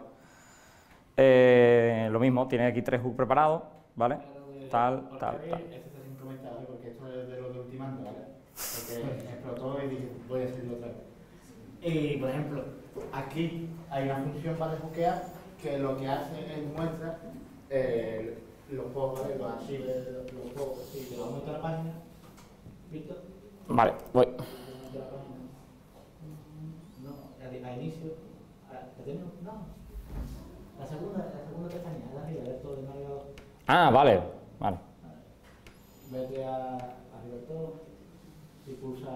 Lo mismo, tiene aquí 3 hooks preparados, ¿vale? Tal. Esto está sin comentar, ¿vale? Porque esto es de lo de Ultimando, ¿vale? Porque explotó y dije, voy a hacerlo otra vez. Y, por ejemplo, aquí hay una función para desbloquear que lo que hace es muestra los posts, ¿vale? Los archivos, los posts, si te lo muestra la página, ¿visto? Vale, voy. No, a inicio, ¿la tenemos? No. La segunda pestaña, es arriba, de todo de navegador. Ah, vale. Vete a arriba de todo y pulsa,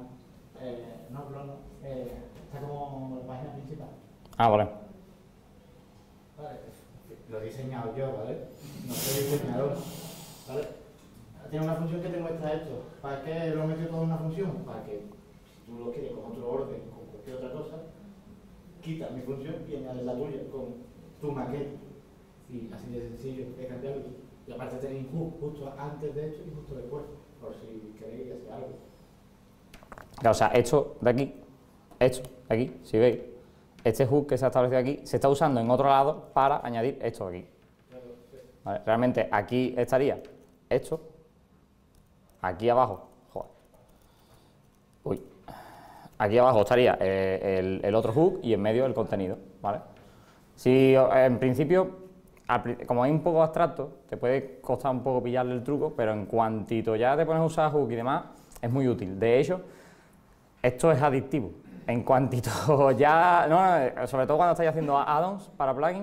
está como la página principal. Ah, vale. Vale, lo he diseñado yo, ¿vale? No soy diseñador, ¿vale? Tiene una función que te muestra esto. ¿Para qué lo he metido todo en una función? Para que, si tú lo quieres con otro orden, con cualquier otra cosa, quitas mi función y añades la tuya con tu maqueta. Y así de sencillo es cambiarlo. Y aparte tenéis justo antes de esto y justo después, por si queréis hacer algo. O sea, esto de aquí, si veis, este hook que se ha establecido aquí, se está usando en otro lado para añadir esto de aquí. ¿Vale? Realmente aquí estaría esto, aquí abajo, joder. Uy. Aquí abajo estaría el otro hook y en medio el contenido, ¿vale? Si en principio, como es un poco abstracto, te puede costar un poco pillarle el truco, pero en cuantito ya te pones a usar hook y demás, es muy útil. De hecho, esto es adictivo. En cuantito ya, sobre todo cuando estáis haciendo add-ons para plugins.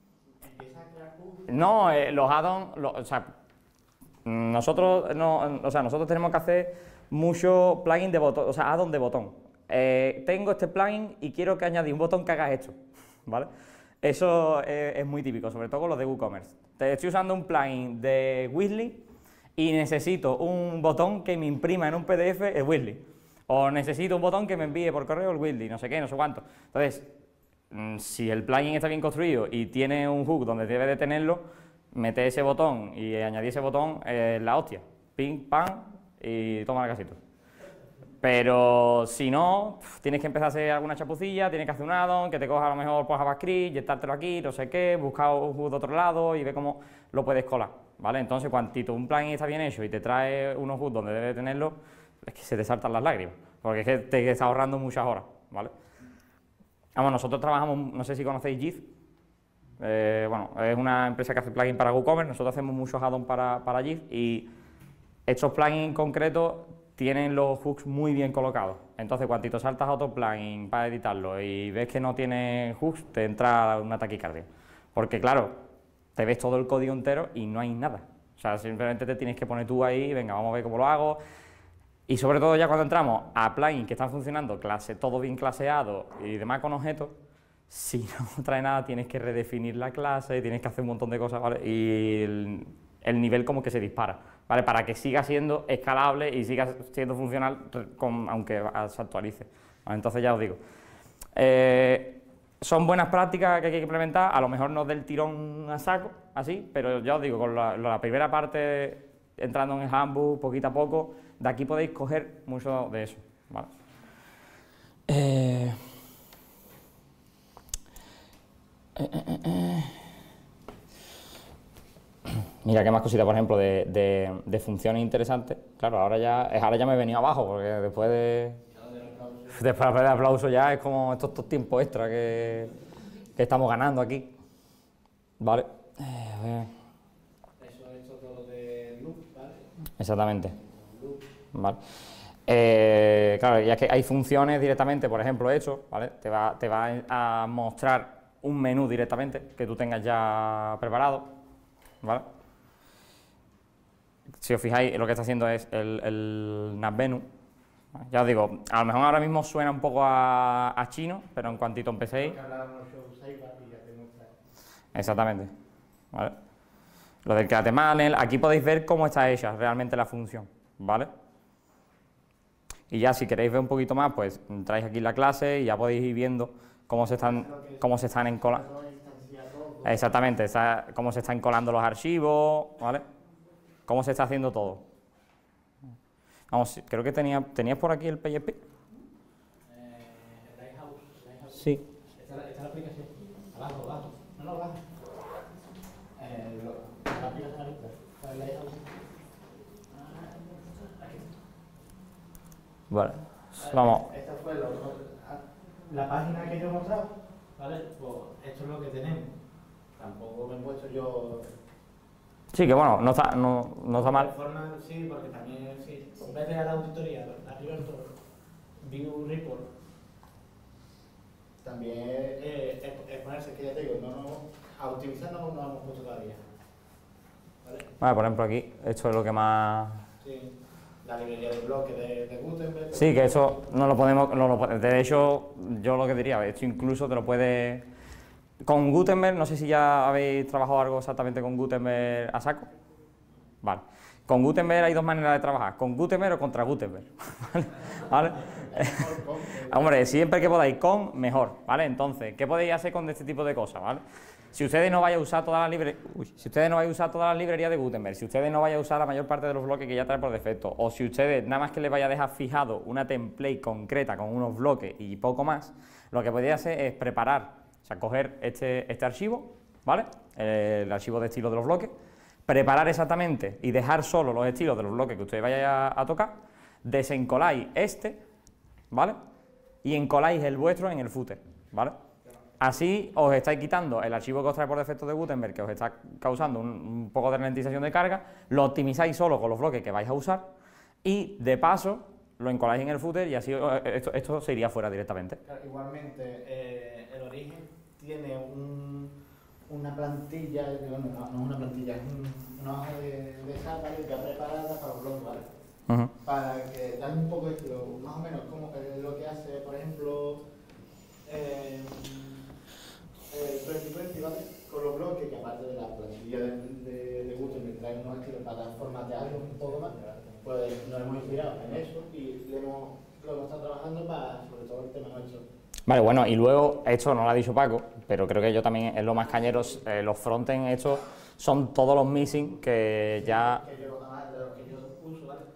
No, los add-ons, nosotros tenemos que hacer mucho plugin de botón, o sea, add-on de botón. Tengo este plugin y quiero que añadir un botón que haga esto, ¿vale? Eso es muy típico, sobre todo con los de WooCommerce. Estoy usando un plugin de Weebly y necesito un botón que me imprima en un PDF el Weebly. O necesito un botón que me envíe por correo el Weebly, no sé qué, no sé cuánto. Entonces, si el plugin está bien construido y tiene un hook donde debe de tenerlo, mete ese botón y añadir ese botón la hostia. Ping, pam y toma el casito. Pero si no, tienes que empezar a hacer alguna chapucilla, tienes que hacer un add-on, que te coja a lo mejor por JavaScript, inyectártelo aquí, no sé qué, buscar un hook de otro lado y ver cómo lo puedes colar, ¿vale? Entonces, cuantito un plugin está bien hecho y te trae unos hooks donde debe tenerlo, es que se te saltan las lágrimas, porque es que te está ahorrando muchas horas, ¿vale? Vamos, nosotros trabajamos, no sé si conocéis Jif, bueno, es una empresa que hace plugins para WooCommerce, nosotros hacemos muchos add-ons para Jif y estos plugins en concreto tienen los hooks muy bien colocados. Entonces, cuantito saltas a otro plugin para editarlo y ves que no tiene hooks, te entra una taquicardia. Porque claro, te ves todo el código entero y no hay nada. O sea, simplemente te tienes que poner tú ahí, venga, vamos a ver cómo lo hago. Y sobre todo ya cuando entramos a plugins que están funcionando, todo bien claseado y demás con objetos, si no trae nada tienes que redefinir la clase, tienes que hacer un montón de cosas, ¿vale? Y el nivel como que se dispara, ¿vale? Para que siga siendo escalable y siga siendo funcional aunque se actualice, ¿vale? Entonces ya os digo, son buenas prácticas que hay que implementar, a lo mejor no del tirón a saco, así, pero ya os digo, con la primera parte, entrando en el handbook, poquito a poco, de aquí podéis coger mucho de eso, ¿vale? Mira, qué más cositas, por ejemplo, de funciones interesantes. Claro, ahora ya me he venido abajo, porque después del aplauso ya es como estos tiempos extra que estamos ganando aquí. Vale. A ver. Eso es todo lo de loop, ¿vale? Exactamente. Vale. Claro, ya que hay funciones directamente, por ejemplo, hecho, ¿vale? Te va a mostrar un menú directamente que tú tengas ya preparado, ¿vale? Si os fijáis, lo que está haciendo es el NavMenu. Ya os digo, a lo mejor ahora mismo suena un poco a chino, pero en cuantito empecéis... Exactamente, ¿vale? Lo del CreateManel, aquí podéis ver cómo está hecha realmente la función, ¿vale? Y ya si queréis ver un poquito más, pues entráis aquí en la clase y ya podéis ir viendo cómo se están encolando. Exactamente, cómo se están colando los archivos, ¿vale? Cómo se está haciendo todo. Vamos, creo que tenías por aquí el PGP. Lighthouse. Sí. Está la aplicación. Abajo. No, abajo. La aplicación ahorita. Está el Lighthouse. Aquí. Vale. Vamos. Esta fue la página que yo he mostrado, ¿vale? Pues esto es lo que tenemos. Tampoco me he puesto yo... Sí, que bueno, no está mal. De forma, sí, porque también, sí, vete a la auditoría, arriba del todo, View Report. También es ponerse, que ya te digo, a optimizar no nos hemos puesto todavía. Vale, por ejemplo aquí, esto es lo que más... Sí, la librería de bloques de Gutenberg. Sí, que eso no lo podemos... de hecho, yo lo que diría, esto incluso te lo puedes... Con Gutenberg, no sé si ya habéis trabajado algo exactamente con Gutenberg a saco. Vale. Con Gutenberg hay dos maneras de trabajar, con Gutenberg o contra Gutenberg. ¿Vale? Hombre, siempre que podáis con, mejor, ¿vale? Entonces, ¿qué podéis hacer con este tipo de cosas, ¿vale? Si ustedes no vais a usar todas las librerías de Gutenberg, si ustedes no vais a usar la mayor parte de los bloques que ya trae por defecto, o si ustedes nada más que les vaya a dejar fijado una template concreta con unos bloques y poco más, lo que podéis hacer es preparar, o sea, coger este archivo, ¿vale? El archivo de estilo de los bloques, preparar exactamente y dejar solo los estilos de los bloques que ustedes vayan a tocar, desencoláis ¿vale? Y encoláis el vuestro en el footer, ¿vale? Así os estáis quitando el archivo que os trae por defecto de Gutenberg, que os está causando un poco de ralentización de carga, lo optimizáis solo con los bloques que vais a usar y, de paso, lo encoláis en el footer y así esto se iría fuera directamente. Claro, igualmente, el origen tiene una plantilla, bueno, no es una plantilla, es una hoja de SAP, ¿vale? Ya preparada para los bloques, ¿vale? Para que darle un poco de estilo, más o menos como lo que hace, por ejemplo, 2020, ¿vale? Con los bloques, que aparte de la plantilla de Gutenberg trae unos estilos para formatearlos un poco más, pues nos hemos inspirado en eso y lo hemos estado trabajando para, sobre todo, el tema nuestro. Vale, bueno, y luego, esto no lo ha dicho Paco, pero creo que yo también es lo más cañero, los frontend estos son todos los missing que ya... De los que yo uso, ¿vale?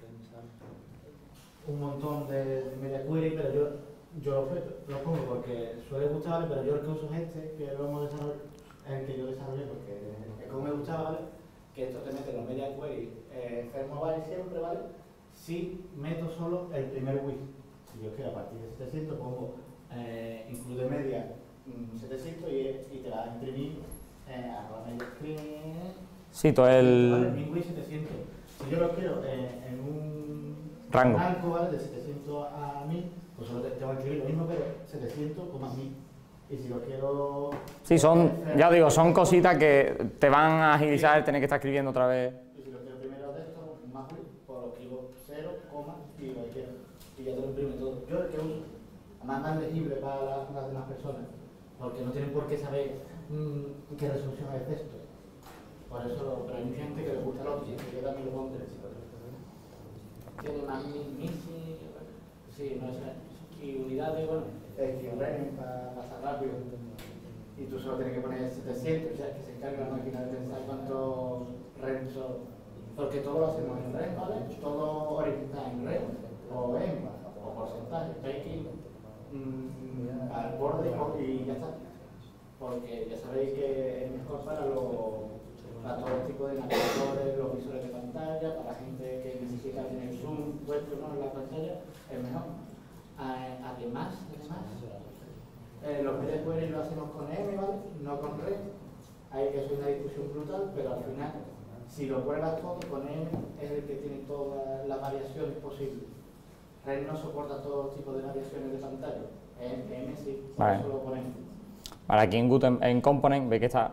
Un montón de media query, pero yo los pongo porque suele gustar, ¿vale? Pero yo el que uso es que lo hemos desarrollado, el que yo desarrollé, porque es como me gustaba, ¿vale? Que esto te mete los media query firmware siempre, ¿vale? Si meto solo el primer width. Si yo quiero a partir de 700 pongo include media 700 y te va a imprimir arroba media screen. Sí, todo el... Vale, min width 700. Si yo lo quiero en un rango, ¿vale? De 700 a 1000, pues solo tengo que escribir lo mismo, pero 700, 1000. Y si lo quiero... Sí, ya digo, son cositas que te van a agilizar el tener que estar escribiendo otra vez. Y si lo quiero primero de esto, más width, pues lo escribo 0, y lo quiero. Y ya te lo imprime todo. Yo el que uso, además más legible para las demás personas, porque no tienen por qué saber qué resolución es esto. Por eso, pero hay mucha gente que le gusta el Object, que yo también lo pondré. Tiene más missing, sí, no sé. y unidades, bueno, XRM para pasar rápido. Y tú solo tienes que poner 700, o sea, que se encarga la máquina de pensar cuántos REM son. Porque todo lo hacemos en REM, ¿vale? Todo orientado en REM o EMPA o porcentaje, X al borde y ya está. Porque ya sabéis que es mejor para todo tipo de navegadores, los visores de pantalla, para gente que necesita tener zoom puesto, ¿no?, en la pantalla, es mejor. Además, los PDQR lo hacemos con M, ¿vale? No con REM. Eso es una discusión brutal, pero al final, si lo pruebas todo con M, es el que tiene todas las variaciones posibles. REM no soporta todo tipo de variaciones de pantalla. M sí, vale. eso lo ponemos. Vale, aquí en Component ve que está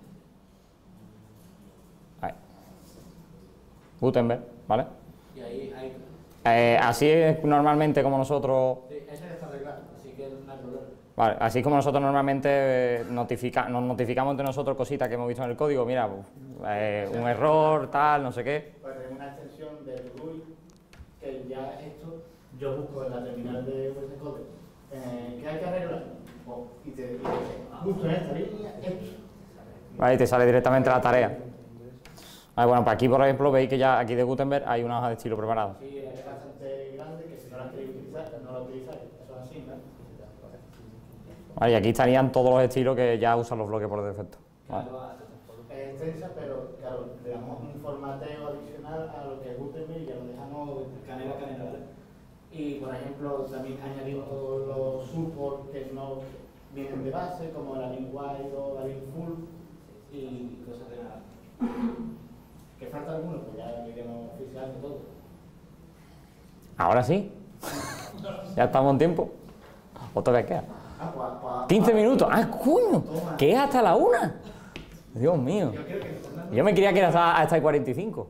ahí. Gutenberg, ¿vale? Y ahí hay... así es normalmente como nosotros... Sí, ese está arreglado, así que no hay problema. Vale, así como nosotros normalmente nos notificamos entre nosotros cositas que hemos visto en el código, mira, un error, tal, no sé qué. Pues es una extensión del GUI que ya esto yo busco en la terminal de VS Code. ¿Qué hay que arreglar? Y te dice, justo en esta línea, esto. Vale, y te sale directamente la tarea. Vale, bueno, pues aquí por ejemplo veis que ya aquí de Gutenberg hay una hoja de estilo preparada. Sí, es bastante grande, que si no la queréis utilizar, no la utilizáis. Eso es así, ¿no? Vale, y aquí estarían todos los estilos que ya usan los bloques por defecto. Vale. Es extensa, pero claro, le damos un formateo adicional a lo que es Gutenberg y ya lo dejamos canela a canela, ¿vale? Y por ejemplo, también añadimos todos los supports que no vienen de base, como la link wide o la link full y cosas de nada. ¿Que falta alguno? Pues ya lo iremos oficiando todo. Ahora sí. Ya estamos en tiempo. ¿O todavía queda? 15 minutos. ¡Ah, coño! ¿Qué es hasta la 1? Dios mío. Yo me quería que era hasta el 45.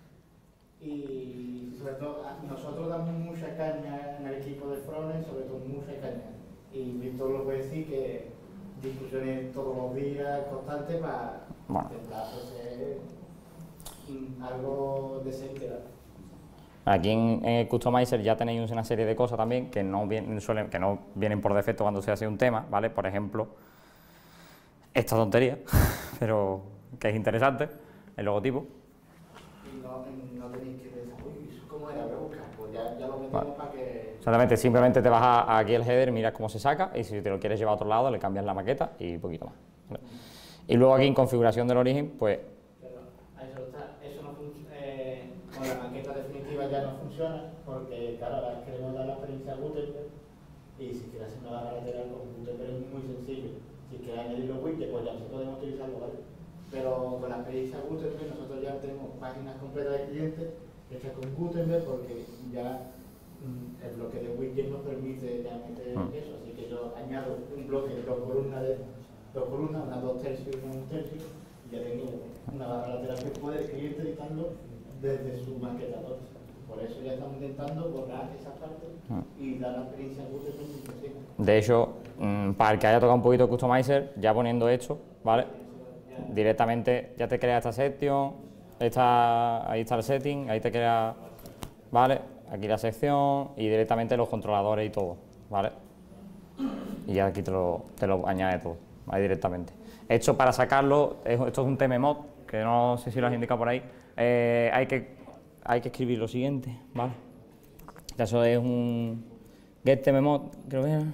Y sobre todo, nosotros damos mucha caña en el equipo de frontend, sobre todo mucha caña. Y Víctor lo puede decir que discusiones todos los días constantes para intentar hacer algo decente, ¿verdad? Aquí en el Customizer ya tenéis una serie de cosas también que no vienen por defecto cuando se hace un tema, ¿vale? Por ejemplo, esta tontería, pero que es interesante, el logotipo. Y no tenéis que pensar, uy, ¿cómo era? Voy a buscar, pues ya lo metemos para que... Exactamente, simplemente te vas aquí al header, miras cómo se saca y si te lo quieres llevar a otro lado le cambias la maqueta y un poquito más, ¿vale? Y luego aquí en configuración del origen, pues... Eso no funciona, con la maqueta definitiva ya no funciona, porque claro, ahora queremos dar la experiencia a Gutenberg y si quieres hacer una barra lateral con Gutenberg es muy sencillo. Si quieres añadir los widgets, pues ya sí podemos utilizarlo, ¿vale? Pero con la experiencia Gutenberg nosotros ya tenemos páginas completas de clientes hechas con Gutenberg porque ya el bloque de widgets nos permite ya meter eso, así que yo añado un bloque de dos columnas, una 2 tercios y una 1 tercio, y ya tengo una barra lateral que puede el cliente editarlo desde su maquetador. Por eso ya estamos intentando borrar esa parte y dar la experiencia Gutenberg. De hecho, para el que haya tocado un poquito Customizer, ya poniendo esto, ¿vale? Directamente ya te crea esta sección, ahí está el setting, ahí te crea, ¿vale? Aquí la sección y directamente los controladores y todo, ¿vale? Y ya aquí te lo añade todo, ahí directamente. Esto para sacarlo, esto es un TMMod, que no sé si lo has indicado por ahí, hay que escribir lo siguiente, ¿vale? Eso es un getTMMod, creo que era.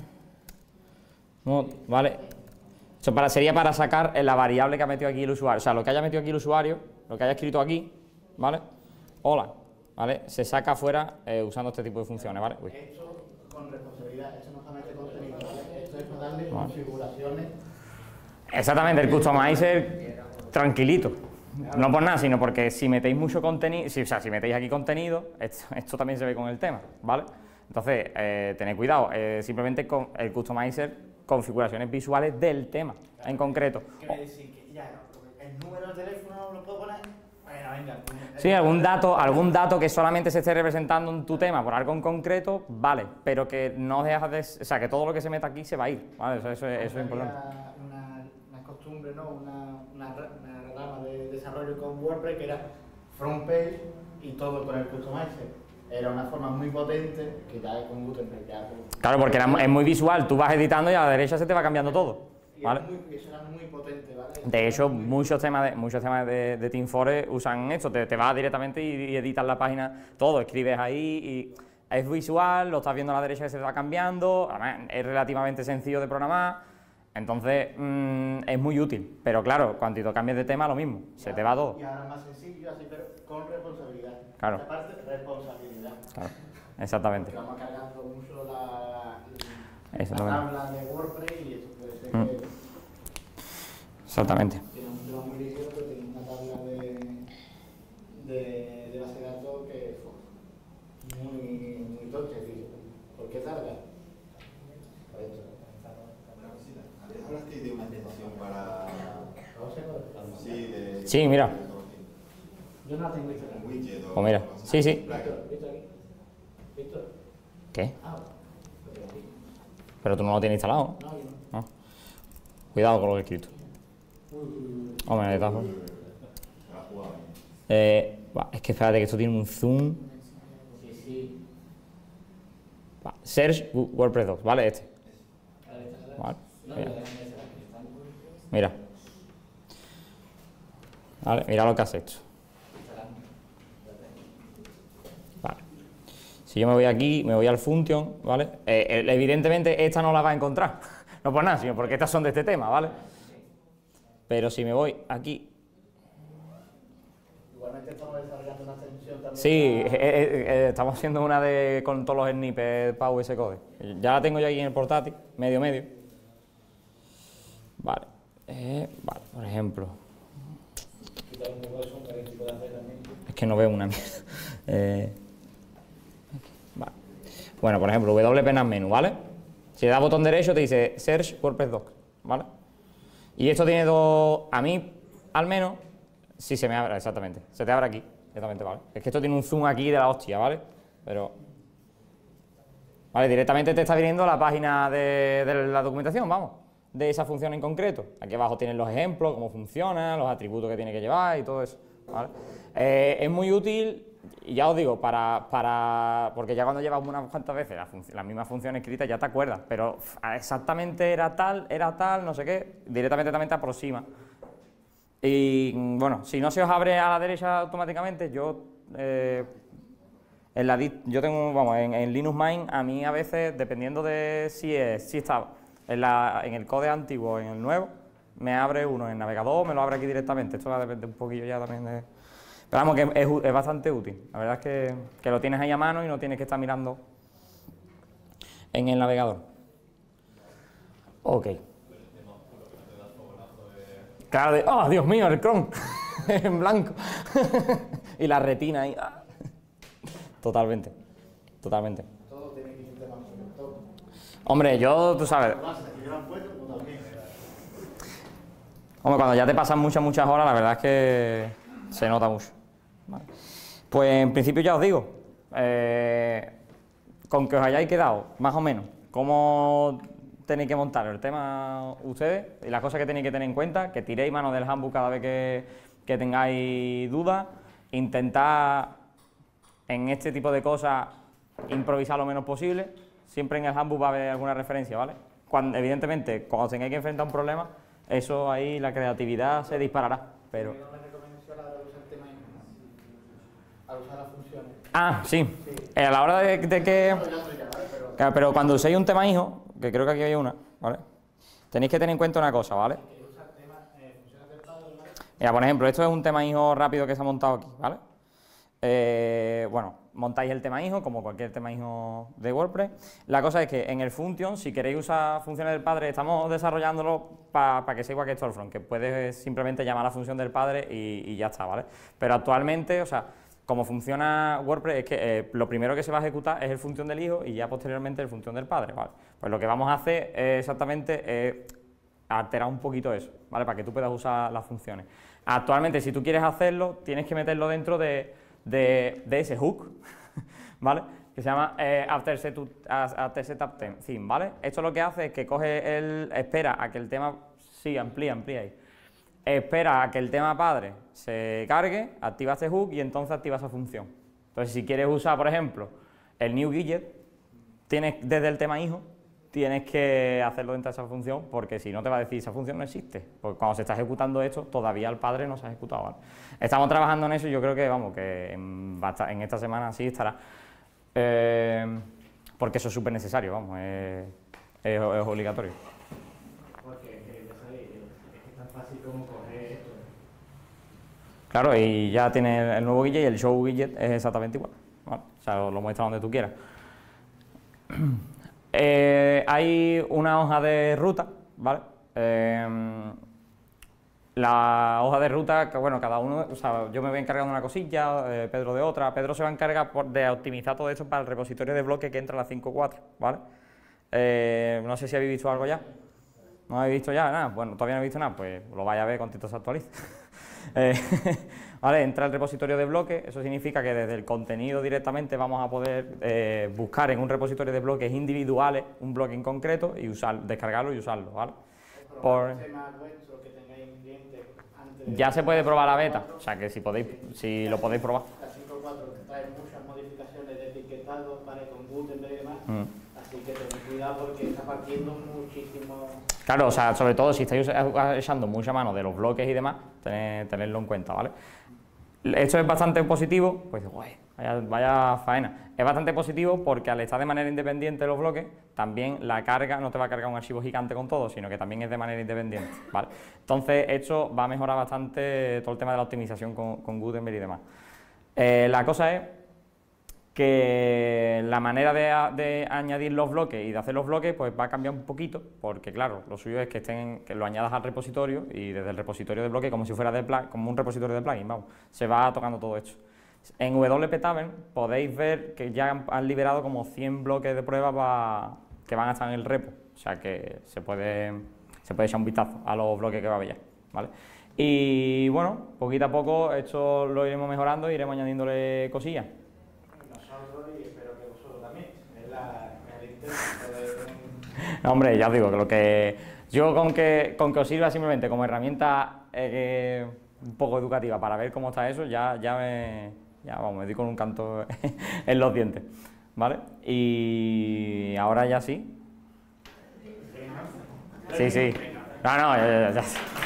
Mod, ¿vale? Eso sería para sacar la variable que ha metido aquí el usuario, o sea, lo que haya metido aquí el usuario, lo que haya escrito aquí, ¿vale? Hola, ¿vale? Se saca afuera usando este tipo de funciones, ¿vale? Uy. Esto con responsabilidad, esto no solamente contenido, ¿vale? Esto es para darle configuraciones. Exactamente, el Customizer tranquilito. No por nada, sino porque si metéis mucho contenido, si metéis aquí contenido, esto también se ve con el tema, ¿vale? Entonces, tened cuidado, simplemente con el Customizer, configuraciones visuales del tema en concreto. ¿Qué me decís? Que ya, el número de teléfono lo puedo poner. Bueno, venga. Sí, algún dato que solamente se esté representando en tu tema por algo en concreto, vale, pero que no dejas de, o sea, que todo lo que se meta aquí se va a ir, ¿vale? Eso es importante. Una costumbre, ¿no? Una rama de desarrollo con WordPress que era front page y todo con el Customizer. era una forma muy potente que ya con Gutenberg ya... Claro, porque es muy visual, tú vas editando y a la derecha se te va cambiando todo, ¿vale? Y eso era muy potente, ¿vale? De hecho, muchos temas de Team Forest usan esto, te vas directamente y editas la página, todo, escribes ahí y es visual, lo estás viendo a la derecha que se te va cambiando, además es relativamente sencillo de programar, entonces es muy útil, pero claro, cuando cambies de tema lo mismo, se te va todo. Y ahora más sencillo, así, pero con responsabilidad. Claro. Esta parte, responsabilidad. Claro, exactamente. Porque vamos cargando mucho la Exactamente. tabla de WordPress y eso puede ser que Exactamente. tiene un tema muy ligero, pero tiene una tabla de base de datos que es muy tocha. ¿Por qué tarda? Por esto. ¿Hablaste de una extensión para...? Sí, de... Sí, mira. Yo no la tengo hecha. Un widget o... Pues mira, sí, sí. Víctor, aquí. Víctor. ¿Qué? Ah, lo tengo aquí. Pero tú no lo tienes instalado, No, yo no. ¿no? Cuidado con lo que he escrito. Hombre, de todas formas. Se la ha jugado. Es que espérate que esto tiene un zoom. Sí. Search WordPress 2, ¿vale? Este. Vale. Mira. Vale, mira lo que has hecho. Vale. Si yo me voy aquí, me voy al function, ¿vale? Evidentemente esta no la vas a encontrar. No por nada, sino porque estas son de este tema, ¿vale? Pero si me voy aquí... Igualmente estamos desarrollando una extensión también. Sí, estamos haciendo una con todos los snippets para VS Code. Ya la tengo yo aquí en el portátil, medio. Vale. Vale, por ejemplo. Es que no veo una mierda. Vale. Bueno, por ejemplo, WP NAS Menu, ¿vale? Si le das botón derecho te dice Search WordPress Doc, ¿vale? Y esto tiene dos, a mí, al menos, sí se me abre, exactamente. Se te abre aquí, exactamente, ¿vale? Es que esto tiene un zoom aquí de la hostia, ¿vale? Pero... Vale, directamente te está viniendo la página de la documentación, vamos, de esa función en concreto. Aquí abajo tienes los ejemplos, cómo funciona, los atributos que tiene que llevar y todo eso, ¿vale? Es muy útil, y ya os digo, porque ya cuando llevas unas cuantas veces la misma función escrita ya te acuerdas, pero exactamente era tal, no sé qué, directamente también te aproxima. Y bueno, si no se os abre a la derecha automáticamente, yo tengo, vamos, en Linux Mint, a mí a veces, dependiendo de si está en el code antiguo o en el nuevo, me abre uno en el navegador, me lo abre aquí directamente. Esto va a depender un poquillo ya también de... Pero vamos, que es bastante útil. La verdad es que lo tienes ahí a mano y no tienes que estar mirando en el navegador. Ok. Claro, ¡oh, Dios mío, el Chrome! En blanco. Y la retina ahí. Totalmente. Todo tiene que ir de más todo. Hombre, tú sabes. Hombre, cuando ya te pasan muchas horas, la verdad es que se nota mucho. Vale. Pues en principio ya os digo, con que os hayáis quedado, más o menos, cómo tenéis que montar el tema ustedes y las cosas que tenéis que tener en cuenta, que tiréis mano del handbook cada vez que tengáis dudas, intentad en este tipo de cosas improvisar lo menos posible, siempre en el handbook va a haber alguna referencia, ¿vale? Evidentemente, cuando tengáis que enfrentar un problema, eso ahí, la creatividad se disparará, pero... Yo no me recomiendo a la hora de usar el tema al usar las funciones. Ah, sí. A la hora de que... Claro, pero cuando uséis un tema hijo, que creo que aquí hay una, ¿vale? Tenéis que tener en cuenta una cosa, ¿vale? Mira, por ejemplo, esto es un tema hijo rápido que se ha montado aquí, ¿vale? Bueno, montáis el tema hijo, como cualquier tema hijo de WordPress. La cosa es que en el function, si queréis usar funciones del padre, estamos desarrollándolo para que sea igual que Storefront, que puedes simplemente llamar a la función del padre y ya está, ¿vale? Pero actualmente, o sea, como funciona WordPress es que lo primero que se va a ejecutar es el función del hijo y ya posteriormente el función del padre, ¿vale? Pues lo que vamos a hacer es alterar un poquito eso, ¿vale? Para que tú puedas usar las funciones. Actualmente, si tú quieres hacerlo, tienes que meterlo dentro de ese hook, ¿vale? Que se llama After Setup Theme, ¿vale? Esto lo que hace es que espera a que el tema, sí, amplía ahí, espera a que el tema padre se cargue, activa este hook y entonces activa esa función, Entonces, si quieres usar, por ejemplo, el new widget, tienes desde el tema hijo, tienes que hacerlo dentro de esa función, porque si no te va a decir esa función no existe. Porque cuando se está ejecutando esto, todavía el padre no se ha ejecutado, ¿vale? Estamos trabajando en eso y yo creo que, vamos, que en esta semana sí estará. Porque eso es súper necesario, vamos, es obligatorio. Porque ya sabéis, es tan fácil como coger esto. Claro, y ya tienes el nuevo widget y el show widget es exactamente igual, ¿vale? O sea, lo muestra donde tú quieras. Hay una hoja de ruta, ¿vale? La hoja de ruta, que bueno, cada uno, o sea, yo me voy a encargar de una cosilla, Pedro de otra. Pedro se va a encargar de optimizar todo esto para el repositorio de bloque que entra a las 5.4, ¿vale? No sé si habéis visto algo ya. ¿No habéis visto ya? Nada, bueno, todavía no habéis visto nada, pues lo vais a ver cuando se actualice. Vale, entra el repositorio de bloques, eso significa que desde el contenido directamente vamos a poder buscar en un repositorio de bloques individuales un bloque en concreto y descargarlo y usarlo, ¿vale? Ya se puede probar la beta, o sea que si lo podéis probar. La 5.4 trae muchas modificaciones de etiquetado, ¿vale? Con Gutenberg y demás, así que tened cuidado porque está partiendo muchísimo. Claro, o sea, sobre todo si estáis echando mucha mano de los bloques y demás, tenedlo en cuenta, ¿vale? Esto es bastante positivo, pues vaya faena. Es bastante positivo porque al estar de manera independiente los bloques, también la carga no te va a cargar un archivo gigante con todo, sino que también es de manera independiente, ¿vale? Entonces esto va a mejorar bastante todo el tema de la optimización con Gutenberg y demás. La cosa es que la manera de añadir los bloques y de hacer los bloques pues va a cambiar un poquito, porque claro, lo suyo es que lo añadas al repositorio y desde el repositorio de bloques, como si fuera como un repositorio de plugin, vamos, se va tocando todo esto. En WP Tavern podéis ver que ya han liberado como 100 bloques de prueba que van a estar en el repo, o sea que se puede echar un vistazo a los bloques que va a haber ya, ¿vale? Y bueno, poquito a poco esto lo iremos mejorando, iremos añadiéndole cosillas. Y espero que vosotros también. Es el intento de... No, hombre, ya os digo que yo con que os sirva simplemente como herramienta un poco educativa para ver cómo está eso, ya me di con un canto en los dientes, ¿vale? Y ahora ya sí. Sí. No, ya.